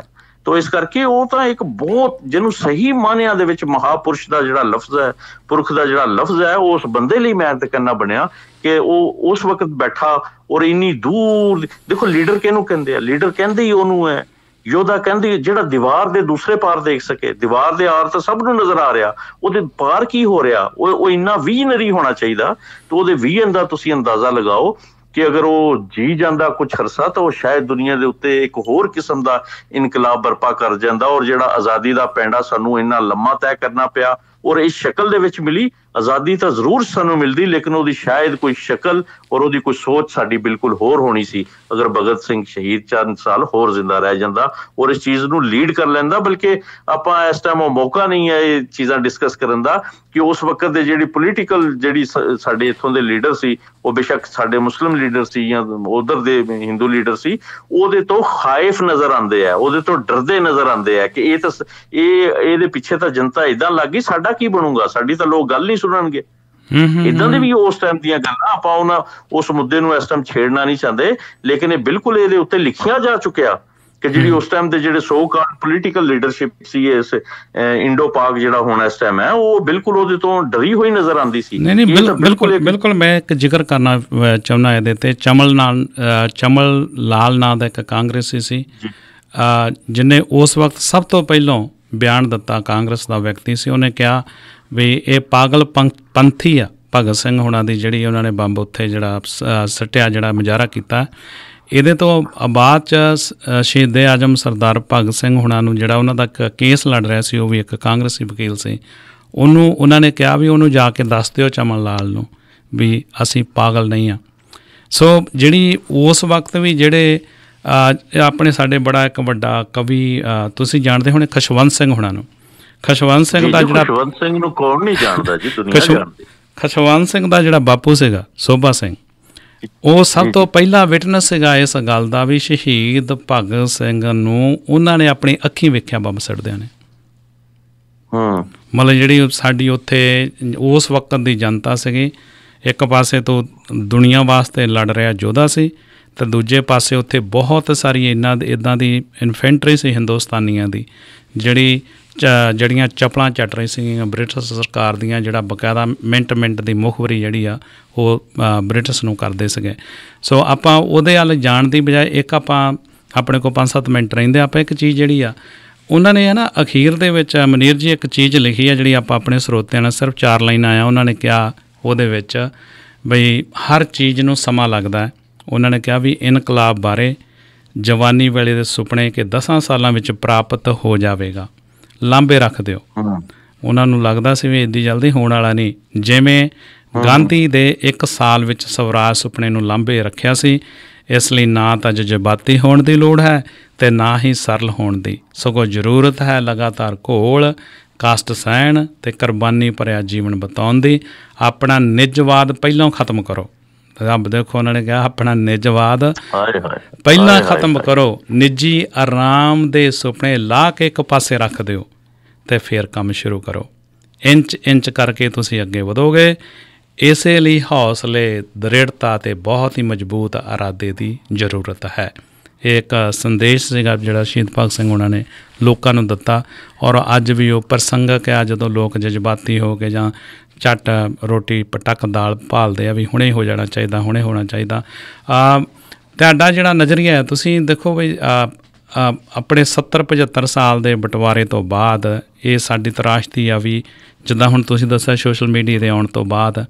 ਤੋ ਇਸ ਕਰਕੇ ਉਹ ਤਾਂ ਇੱਕ ਬਹੁਤ ਜਿਹਨੂੰ ਸਹੀ ਮਾਨਿਆਂ ਦੇ ਵਿੱਚ ਮਹਾਪੁਰਸ਼ ਦਾ ਜਿਹੜਾ ਲਫ਼ਜ਼ ਹੈ, ਪੁਰਖ ਦਾ ਜਿਹੜਾ ਲਫ਼ਜ਼ ਹੈ, ਉਸ ਬੰਦੇ ਲਈ ਮੈਂ ਤੇ ਕਰਨਾ ਬਣਿਆ ਕਿ ਉਹ ਉਸ ਵਕਤ ਬੈਠਾ ਔਰ ਇੰਨੀ ਦੂਰ। ਦੇਖੋ ਲੀਡਰ ਕਿਹਨੂੰ ਕਹਿੰਦੇ ਆ? ਲੀਡਰ ਕਹਿੰਦੇ ਹੀ ਉਹਨੂੰ ਹੈ, ਯੋਧਾ ਕਹਿੰਦੀ ਜਿਹੜਾ ਦੀਵਾਰ ਦੇ ਦੂਸਰੇ ਪਾਰ ਦੇਖ ਸਕੇ। ਦੀਵਾਰ ਦੇ ਆਰ ਤਾਂ ਸਭ ਨੂੰ ਨਜ਼ਰ ਆ ਰਿਹਾ, ਉਹਦੇ ਪਾਰ ਕੀ ਹੋ ਰਿਹਾ, ਉਹ ਇੰਨਾ ਵਿਜ਼ਨਰੀ ਹੋਣਾ ਚਾਹੀਦਾ। ਤੇ ਉਹਦੇ ਵਿਜ਼ਨ ਦਾ ਤੁਸੀਂ ਅੰਦਾਜ਼ਾ ਲਗਾਓ ਕਿ ਅਗਰ ਉਹ ਜੀ ਜਾਂਦਾ ਕੁਝ ਅਰਸਾ ਤਾਂ ਉਹ ਸ਼ਾਇਦ ਦੁਨੀਆ ਦੇ ਉੱਤੇ ਇੱਕ ਹੋਰ ਕਿਸਮ ਦਾ ਇਨਕਲਾਬ ਬਰਪਾ ਕਰ ਜਾਂਦਾ। ਔਰ ਜਿਹੜਾ ਆਜ਼ਾਦੀ ਦਾ ਪੈਂਡਾ ਸਾਨੂੰ ਇੰਨਾ ਲੰਮਾ ਤੈਅ ਕਰਨਾ ਪਿਆ ਔਰ ਇਸ ਸ਼ਕਲ ਦੇ ਵਿੱਚ ਮਿਲੀ, ਆਜ਼ਾਦੀ ਤਾਂ ਜ਼ਰੂਰ ਸਾਨੂੰ ਮਿਲਦੀ, ਲੇਕਿਨ ਉਹਦੀ ਸ਼ਾਇਦ ਕੋਈ ਸ਼ਕਲ ਔਰ ਉਹਦੀ ਕੋਈ ਸੋਚ ਸਾਡੀ ਬਿਲਕੁਲ ਹੋਰ ਹੋਣੀ ਸੀ ਅਗਰ ਭਗਤ ਸਿੰਘ ਸ਼ਹੀਦ ਚੰਦ ਸਾਲ ਹੋਰ ਜ਼ਿੰਦਾ ਰਹਿ ਜਾਂਦਾ ਔਰ ਇਸ ਚੀਜ਼ ਨੂੰ ਲੀਡ ਕਰ ਲੈਂਦਾ। ਬਲਕਿ ਆਪਾਂ ਇਸ ਟਾਈਮ ਉਹ ਮੌਕਾ ਨਹੀਂ ਹੈ ਇਹ ਚੀਜ਼ਾਂ ਡਿਸਕਸ ਕਰਨ ਦਾ ਕਿ ਉਸ ਵਕਤ ਦੇ ਜਿਹੜੀ ਪੋਲੀਟੀਕਲ ਜਿਹੜੀ ਸਾਡੇ ਇੱਥੋਂ ਦੇ ਲੀਡਰ ਸੀ, ਉਹ ਬੇਸ਼ੱਕ ਸਾਡੇ ਮੁਸਲਿਮ ਲੀਡਰ ਸੀ ਜਾਂ ਉਧਰ ਦੇ ਹਿੰਦੂ ਲੀਡਰ ਸੀ, ਉਹਦੇ ਤੋਂ ਖਾਇਫ ਨਜ਼ਰ ਆਉਂਦੇ ਆ, ਉਹਦੇ ਤੋਂ ਡਰਦੇ ਨਜ਼ਰ ਆਉਂਦੇ ਆ ਕਿ ਇਹ ਤਾਂ ਇਹਦੇ ਪਿੱਛੇ ਤਾਂ ਜਨਤਾ ਏਦਾਂ ਲੱਗ ਗਈ, ਸਾਡਾ ਕੀ ਬਣੂਗਾ, ਸਾਡੀ ਤਾਂ ਲੋਕ ਗੱਲ ਨਹੀਂ ਸੁਣਨਗੇ। ਇਦਾਂ ਦੇ ਵੀ ਉਸ ਟਾਈਮ ਦੀਆਂ ਗੱਲਾਂ, ਆਪਾਂ ਉਸ ਮੁੱਦੇ ਨੂੰ ਇਸ ਟਾਈਮ ਛੇੜਨਾ ਨਹੀਂ ਚਾਹੁੰਦੇ, ਲੇਕਿਨ ਇਹ ਬਿਲਕੁਲ ਇਹਦੇ ਉੱਤੇ ਲਿਖਿਆ ਜਾ ਚੁੱਕਿਆ ਕਿ ਜਿਹੜੀ ਉਸ ਟਾਈਮ ਦੇ ਜਿਹੜੇ ਸੋ ਕਾਲਡ ਪੋਲੀਟੀਕਲ ਲੀਡਰਸ਼ਿਪ ਸੀ ਇਸ ਇੰਡੋ ਪਾਕ ਜਿਹੜਾ ਹੁਣ ਇਸ ਟਾਈਮ ਹੈ, ਉਹ ਬਿਲਕੁਲ ਉਹਦੇ ਤੋਂ ਡਰੀ ਹੋਈ ਨਜ਼ਰ ਆਉਂਦੀ ਸੀ। ਨਹੀਂ ਬਿਲਕੁਲ ਮੈਂ ਇੱਕ ਜ਼ਿਕਰ ਕਰਨਾ ਚਾਹੁੰਦਾ ਇਹਦੇ ਤੇ, ਚਮਲ ਲਾਲ ਨਾਂ ਦਾ ਇੱਕ ਕਾਂਗਰਸੀ ਸੀ ਜਿਹਨੇ ਉਸ ਵਕਤ ਸਭ ਤੋਂ ਪਹਿਲਾਂ ਬਿਆਨ ਦਿੱਤਾ, ਕਾਂਗਰਸ ਦਾ ਵਿਅਕਤੀ ਸੀ। ਉਹਨੇ ਕਿਹਾ ਵੀ ਇਹ ਪਾਗਲ ਪੰਥੀ ਆ ਭਗਤ ਸਿੰਘ ਹੁਣਾਂ ਦੀ ਜਿਹੜੀ ਉਹਨਾਂ ਨੇ ਬੰਬ ਉੱਥੇ ਜਿਹੜਾ ਸੱਟਿਆ, ਜਿਹੜਾ ਮੁਜ਼ਾਹਰਾ ਕੀਤਾ, ਇਹਦੇ ਤੋਂ ਬਾਅਦ 'ਚ ਸ਼ਹੀਦ ਆਜ਼ਮ ਸਰਦਾਰ ਭਗਤ ਸਿੰਘ ਹੁਣਾਂ ਨੂੰ ਜਿਹੜਾ ਉਹਨਾਂ ਦਾ ਇੱਕ ਕੇਸ ਲੜ ਰਿਹਾ ਸੀ, ਉਹ ਵੀ ਇੱਕ ਕਾਂਗਰਸੀ ਵਕੀਲ ਸੀ, ਉਹਨਾਂ ਨੇ ਕਿਹਾ ਵੀ ਉਹਨੂੰ ਜਾ ਕੇ ਦੱਸ ਦਿਓ ਚਮਨ ਲਾਲ ਨੂੰ ਵੀ ਅਸੀਂ ਪਾਗਲ ਨਹੀਂ ਹਾਂ। ਸੋ ਜਿਹੜੀ ਉਸ ਵਕਤ ਵੀ ਜਿਹੜੇ ਆਪਣੇ ਸਾਡੇ ਬੜਾ ਇੱਕ ਵੱਡਾ ਕਵੀ ਤੁਸੀਂ ਜਾਣਦੇ ਹੋਣੇ ਖੁਸ਼ਵੰਤ ਸਿੰਘ ਹੁਣਾਂ ਨੂੰ, ਖੁਸ਼ਵੰਤ ਸਿੰਘ ਦਾ ਜਿਹੜਾ ਖੁਸ਼ਵੰਤ ਸਿੰਘ ਨੂੰ ਕੌਣ ਨਹੀਂ ਜਾਣਦਾ ਜੀ, ਦੁਨੀਆ ਜਾਣਦੀ। ਖੁਸ਼ਵੰਤ ਸਿੰਘ ਦਾ ਜਿਹੜਾ ਬਾਪੂ ਸੀਗਾ ਸੋਭਾ ਸਿੰਘ, ਉਹ ਸਭ ਤੋਂ ਪਹਿਲਾ ਵਿਟਨੈਸ ਸੀਗਾ ਇਸ ਗੱਲ ਦਾ ਵੀ ਸ਼ਹੀਦ ਭਗਤ ਸਿੰਘ ਨੂੰ ਉਹਨਾਂ ਨੇ ਆਪਣੀ ਅੱਖੀਂ ਵੇਖਿਆ ਬੰਬ ਸੁੱਟਦਿਆਂ ਨੇ। ਮਤਲਬ ਜਿਹੜੀ ਸਾਡੀ ਉੱਥੇ ਉਸ ਵਕਤ ਦੀ ਜਨਤਾ ਸੀਗੀ, ਇੱਕ ਪਾਸੇ ਤੋਂ ਦੁਨੀਆ ਵਾਸਤੇ ਲੜ ਰਿਹਾ ਯੋਧਾ ਸੀ ਅਤੇ ਦੂਜੇ ਪਾਸੇ ਉੱਥੇ ਬਹੁਤ ਸਾਰੀ ਇੱਦਾਂ ਦੀ ਇਨਫੈਂਟਰੀ ਸੀ ਹਿੰਦੁਸਤਾਨੀਆਂ ਦੀ ਜਿਹੜੀਆਂ ਚੱਪਲਾਂ ਚੱਟ ਰਹੀ ਸੀਗੀਆਂ ਬ੍ਰਿਟਿਸ਼ ਸਰਕਾਰ ਦੀਆਂ, ਜਿਹੜਾ ਬਕਾਇਦਾ ਮਿੰਟ ਦੀ ਮੁਖਬਰੀ ਜਿਹੜੀ ਆ ਉਹ ਬ੍ਰਿਟਿਸ਼ ਨੂੰ ਕਰਦੇ ਸੀਗੇ। ਸੋ ਆਪਾਂ ਉਹਦੇ ਵੱਲ ਜਾਣ ਦੀ ਬਜਾਏ ਇੱਕ ਆਪਾਂ ਆਪਣੇ ਕੋਲ 5-7 ਮਿੰਟ ਰਹਿੰਦੇ, ਆਪਾਂ ਇੱਕ ਚੀਜ਼ ਜਿਹੜੀ ਆ ਉਹਨਾਂ ਨੇ ਨਾ ਅਖੀਰ ਦੇ ਵਿੱਚ ਮਨੀਰ ਜੀ ਇੱਕ ਚੀਜ਼ ਲਿਖੀ ਆ ਜਿਹੜੀ ਆਪਾਂ ਆਪਣੇ ਸਰੋਤਿਆਂ ਨਾਲ ਸਿਰਫ 4 ਲਾਈਨਾਂ ਆਇਆ। ਉਹਨਾਂ ਨੇ ਕਿਹਾ ਉਹਦੇ ਵਿੱਚ ਬਈ ਹਰ ਚੀਜ਼ ਨੂੰ ਸਮਾਂ ਲੱਗਦਾ ਹੈ। ਉਹਨਾਂ ਨੇ ਕਿਹਾ ਵੀ ਇਨਕਲਾਬ ਬਾਰੇ ਜਵਾਨੀ ਵੇਲੇ ਦੇ ਸੁਪਨੇ ਕਿ 10 ਸਾਲਾਂ ਵਿੱਚ ਪ੍ਰਾਪਤ ਹੋ ਜਾਵੇਗਾ, ਲਾਂਭੇ ਰੱਖ ਦਿਓ। ਉਹਨਾਂ ਨੂੰ ਲੱਗਦਾ ਸੀ ਵੀ ਇੱਡੀ ਜਲਦੀ ਹੋਣ ਵਾਲਾ ਨਹੀਂ। ਜਿਵੇਂ ਗਾਂਧੀ ਦੇ 1 ਸਾਲ ਵਿੱਚ ਸਵਰਾਜ ਸੁਪਨੇ ਨੂੰ ਲਾਂਭੇ ਰੱਖਿਆ ਸੀ, ਇਸ ਲਈ ਨਾ ਤਾਂ ਜਜ਼ਬਾਤੀ ਹੋਣ ਦੀ ਲੋੜ ਹੈ ਅਤੇ ਨਾ ਹੀ ਸਰਲ ਹੋਣ ਦੀ, ਸਗੋਂ ਜ਼ਰੂਰਤ ਹੈ ਲਗਾਤਾਰ ਘੋਲ, ਕਸ਼ਟ ਸਹਿਣ ਅਤੇ ਕੁਰਬਾਨੀ ਭਰਿਆ ਜੀਵਨ ਬਿਤਾਉਣ ਦੀ। ਆਪਣਾ ਨਿੱਜਵਾਦ ਪਹਿਲਾਂ ਖ਼ਤਮ ਕਰੋ। ਰੱਬ ਦੇਖੋ ਉਹਨਾਂ ਨੇ ਕਿਹਾ ਆਪਣਾ ਨਿੱਜਵਾਦ ਪਹਿਲਾਂ ਖ਼ਤਮ ਕਰੋ, ਨਿੱਜੀ ਆਰਾਮ ਦੇ ਸੁਪਨੇ ਲਾ ਕੇ ਇੱਕ ਪਾਸੇ ਰੱਖ ਦਿਓ ਅਤੇ ਫਿਰ ਕੰਮ ਸ਼ੁਰੂ ਕਰੋ। ਇੰਚ ਕਰਕੇ ਤੁਸੀਂ ਅੱਗੇ ਵਧੋਗੇ। ਇਸੇ ਲਈ ਹੌਸਲੇ, ਦ੍ਰਿੜਤਾ ਅਤੇ ਬਹੁਤ ਹੀ ਮਜ਼ਬੂਤ ਇਰਾਦੇ ਦੀ ਜ਼ਰੂਰਤ ਹੈ। ਇਹ ਇੱਕ ਸੰਦੇਸ਼ ਸੀਗਾ ਜਿਹੜਾ ਸ਼ਹੀਦ ਭਗਤ ਸਿੰਘ ਉਹਨਾਂ ਨੇ ਲੋਕਾਂ ਨੂੰ ਦਿੱਤਾ ਔਰ ਅੱਜ ਵੀ ਉਹ ਪ੍ਰਸੰਗਕ ਆ ਜਦੋਂ ਲੋਕ ਜਜ਼ਬਾਤੀ ਹੋ ਕੇ ਜਾਂ ਝੱਟ ਰੋਟੀ ਪਟਕ ਦਾਲ ਭਾਲਦੇ ਆ ਵੀ ਹੁਣੇ ਹੋ ਜਾਣਾ ਚਾਹੀਦਾ, ਹੁਣੇ ਹੋਣਾ ਚਾਹੀਦਾ। ਤੁਹਾਡਾ ਜਿਹੜਾ ਨਜ਼ਰੀਆ ਹੈ, ਤੁਸੀਂ ਦੇਖੋ ਬਈ ਆਪਣੇ 70-75 ਸਾਲ ਦੇ ਬਟਵਾਰੇ ਤੋਂ ਬਾਅਦ ਇਹ ਸਾਡੀ ਤਰਾਸ਼ਦੀ ਆ ਵੀ ਜਿੱਦਾਂ ਹੁਣ ਤੁਸੀਂ ਦੱਸਿਆ ਸੋਸ਼ਲ ਮੀਡੀਆ ਦੇ ਆਉਣ ਤੋਂ ਬਾਅਦ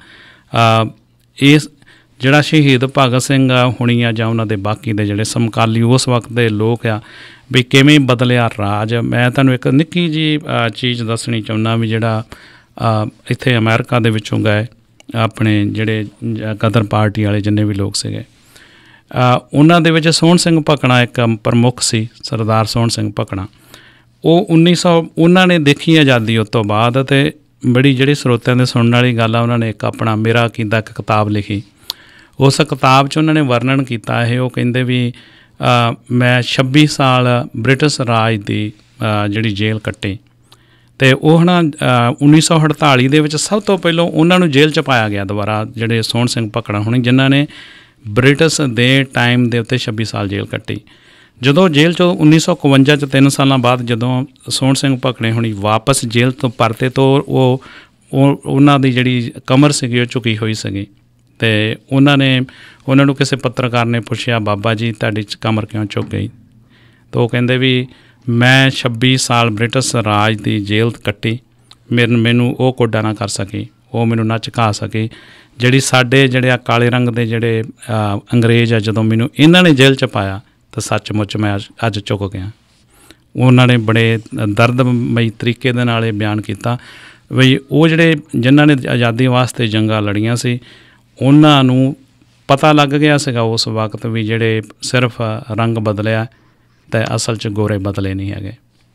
ਇਸ ਜਿਹੜਾ ਸ਼ਹੀਦ ਭਗਤ ਸਿੰਘ ਹੁਣੀ ਆ ਜਾਂ ਉਹਨਾਂ ਦੇ ਬਾਕੀ ਦੇ ਜਿਹੜੇ ਸਮਕਾਲੀ ਉਸ ਵਕਤ ਦੇ ਲੋਕ ਆ ਵੀ ਕਿਵੇਂ ਬਦਲਿਆ ਰਾਜ। ਮੈਂ ਤੁਹਾਨੂੰ ਇੱਕ ਨਿੱਕੀ ਜਿਹੀ ਚੀਜ਼ ਦੱਸਣੀ ਚਾਹੁੰਦਾ ਵੀ ਜਿਹੜਾ ਇੱਥੇ ਅਮਰੀਕਾ ਦੇ ਵਿੱਚੋਂ ਗਏ ਆਪਣੇ ਜਿਹੜੇ ਗਦਰ ਪਾਰਟੀ ਵਾਲੇ ਜਿੰਨੇ ਵੀ ਲੋਕ ਸੀਗੇ, ਉਹਨਾਂ ਦੇ ਵਿੱਚ ਸੋਹਣ ਸਿੰਘ ਭਕਣਾ ਇੱਕ ਪ੍ਰਮੁੱਖ ਸੀ, ਸਰਦਾਰ ਸੋਹਣ ਸਿੰਘ ਭਕਣਾ। ਉਹ 1900 ਉਹਨਾਂ ਨੇ ਦੇਖੀ ਆਜ਼ਾਦੀ ਉਸ ਤੋਂ ਬਾਅਦ ਅਤੇ ਬੜੀ ਜਿਹੜੀ ਸਰੋਤਿਆਂ ਦੇ ਸੁਣਨ ਵਾਲੀ ਗੱਲ ਆ, ਉਹਨਾਂ ਨੇ ਇੱਕ ਆਪਣਾ ਮੇਰਾ ਕੀਦਾ ਇੱਕ ਕਿਤਾਬ ਲਿਖੀ। ਉਸ ਕਿਤਾਬ 'ਚ ਉਹਨਾਂ ਨੇ ਵਰਣਨ ਕੀਤਾ ਇਹ, ਉਹ ਕਹਿੰਦੇ ਵੀ ਮੈਂ 26 ਸਾਲ ਬ੍ਰਿਟਿਸ਼ ਰਾਜ ਦੀ ਜਿਹੜੀ ਜੇਲ੍ਹ ਕੱਟੀ ਅਤੇ ਉਹ ਨਾ 1948 ਦੇ ਵਿੱਚ ਸਭ ਤੋਂ ਪਹਿਲਾਂ ਉਹਨਾਂ ਨੂੰ ਜੇਲ੍ਹ 'ਚ ਪਾਇਆ ਗਿਆ ਦੁਬਾਰਾ, ਜਿਹੜੇ ਸੋਹਣ ਸਿੰਘ ਭਕਣਾ ਹੋਣੀ ਜਿਨ੍ਹਾਂ ਨੇ ਬ੍ਰਿਟਿਸ਼ ਦੇ ਟਾਈਮ ਦੇ ਉੱਤੇ 26 ਸਾਲ ਜੇਲ੍ਹ ਕੱਟੀ। ਜਦੋਂ ਜੇਲ੍ਹ 'ਚੋਂ 1951 'ਚ 3 ਸਾਲਾਂ ਬਾਅਦ ਜਦੋਂ ਸੋਹਣ ਸਿੰਘ ਭਕਨੇ ਹੁਣੀ ਵਾਪਸ ਜੇਲ੍ਹ ਤੋਂ ਪਰਤੇ ਤੋਂ ਉਹਨਾਂ ਦੀ ਜਿਹੜੀ ਕਮਰ ਸੀਗੀ ਉਹ ਝੁਕੀ ਹੋਈ ਸੀਗੀ, ਅਤੇ ਉਹਨਾਂ ਨੂੰ ਕਿਸੇ ਪੱਤਰਕਾਰ ਨੇ ਪੁੱਛਿਆ, ਬਾਬਾ ਜੀ ਤੁਹਾਡੀ ਕਮਰ ਕਿਉਂ ਝੁਕ ਗਈ? ਤਾਂ ਉਹ ਕਹਿੰਦੇ ਵੀ ਮੈਂ 26 ਸਾਲ ਬ੍ਰਿਟਿਸ਼ ਰਾਜ ਦੀ ਜੇਲ੍ਹ ਕੱਟੀ, ਮੈਨੂੰ ਉਹ ਕੋਡਾ ਨਾ ਕਰ ਸਕੀ, ਉਹ ਮੈਨੂੰ ਨਾ ਝੁਕਾ ਸਕੀ। ਜਿਹੜੀ ਸਾਡੇ ਜਿਹੜੇ ਆ ਕਾਲੇ ਰੰਗ ਦੇ ਜਿਹੜੇ ਅੰਗਰੇਜ਼ ਆ, ਜਦੋਂ ਮੈਨੂੰ ਇਹਨਾਂ ਨੇ ਜੇਲ੍ਹ 'ਚ ਪਾਇਆ ਤਾਂ ਸੱਚਮੁੱਚ ਮੈਂ ਅੱਜ ਝੁਕ ਗਿਆ। ਉਹਨਾਂ ਨੇ ਬੜੇ ਦਰਦਮਈ ਤਰੀਕੇ ਦੇ ਨਾਲ ਇਹ ਬਿਆਨ ਕੀਤਾ ਵੀ ਉਹ ਜਿਨ੍ਹਾਂ ਨੇ ਆਜ਼ਾਦੀ ਵਾਸਤੇ ਜੰਗਾਂ ਲੜੀਆਂ ਸੀ, ਉਹਨਾਂ ਨੂੰ ਪਤਾ ਲੱਗ ਗਿਆ ਸੀਗਾ ਉਸ ਵਕਤ ਵੀ ਜਿਹੜੇ ਸਿਰਫ ਰੰਗ ਬਦਲਿਆ ਅਤੇ ਅਸਲ 'ਚ ਗੋਰੇ ਬਦਲੇ ਨਹੀਂ ਹੈਗੇ।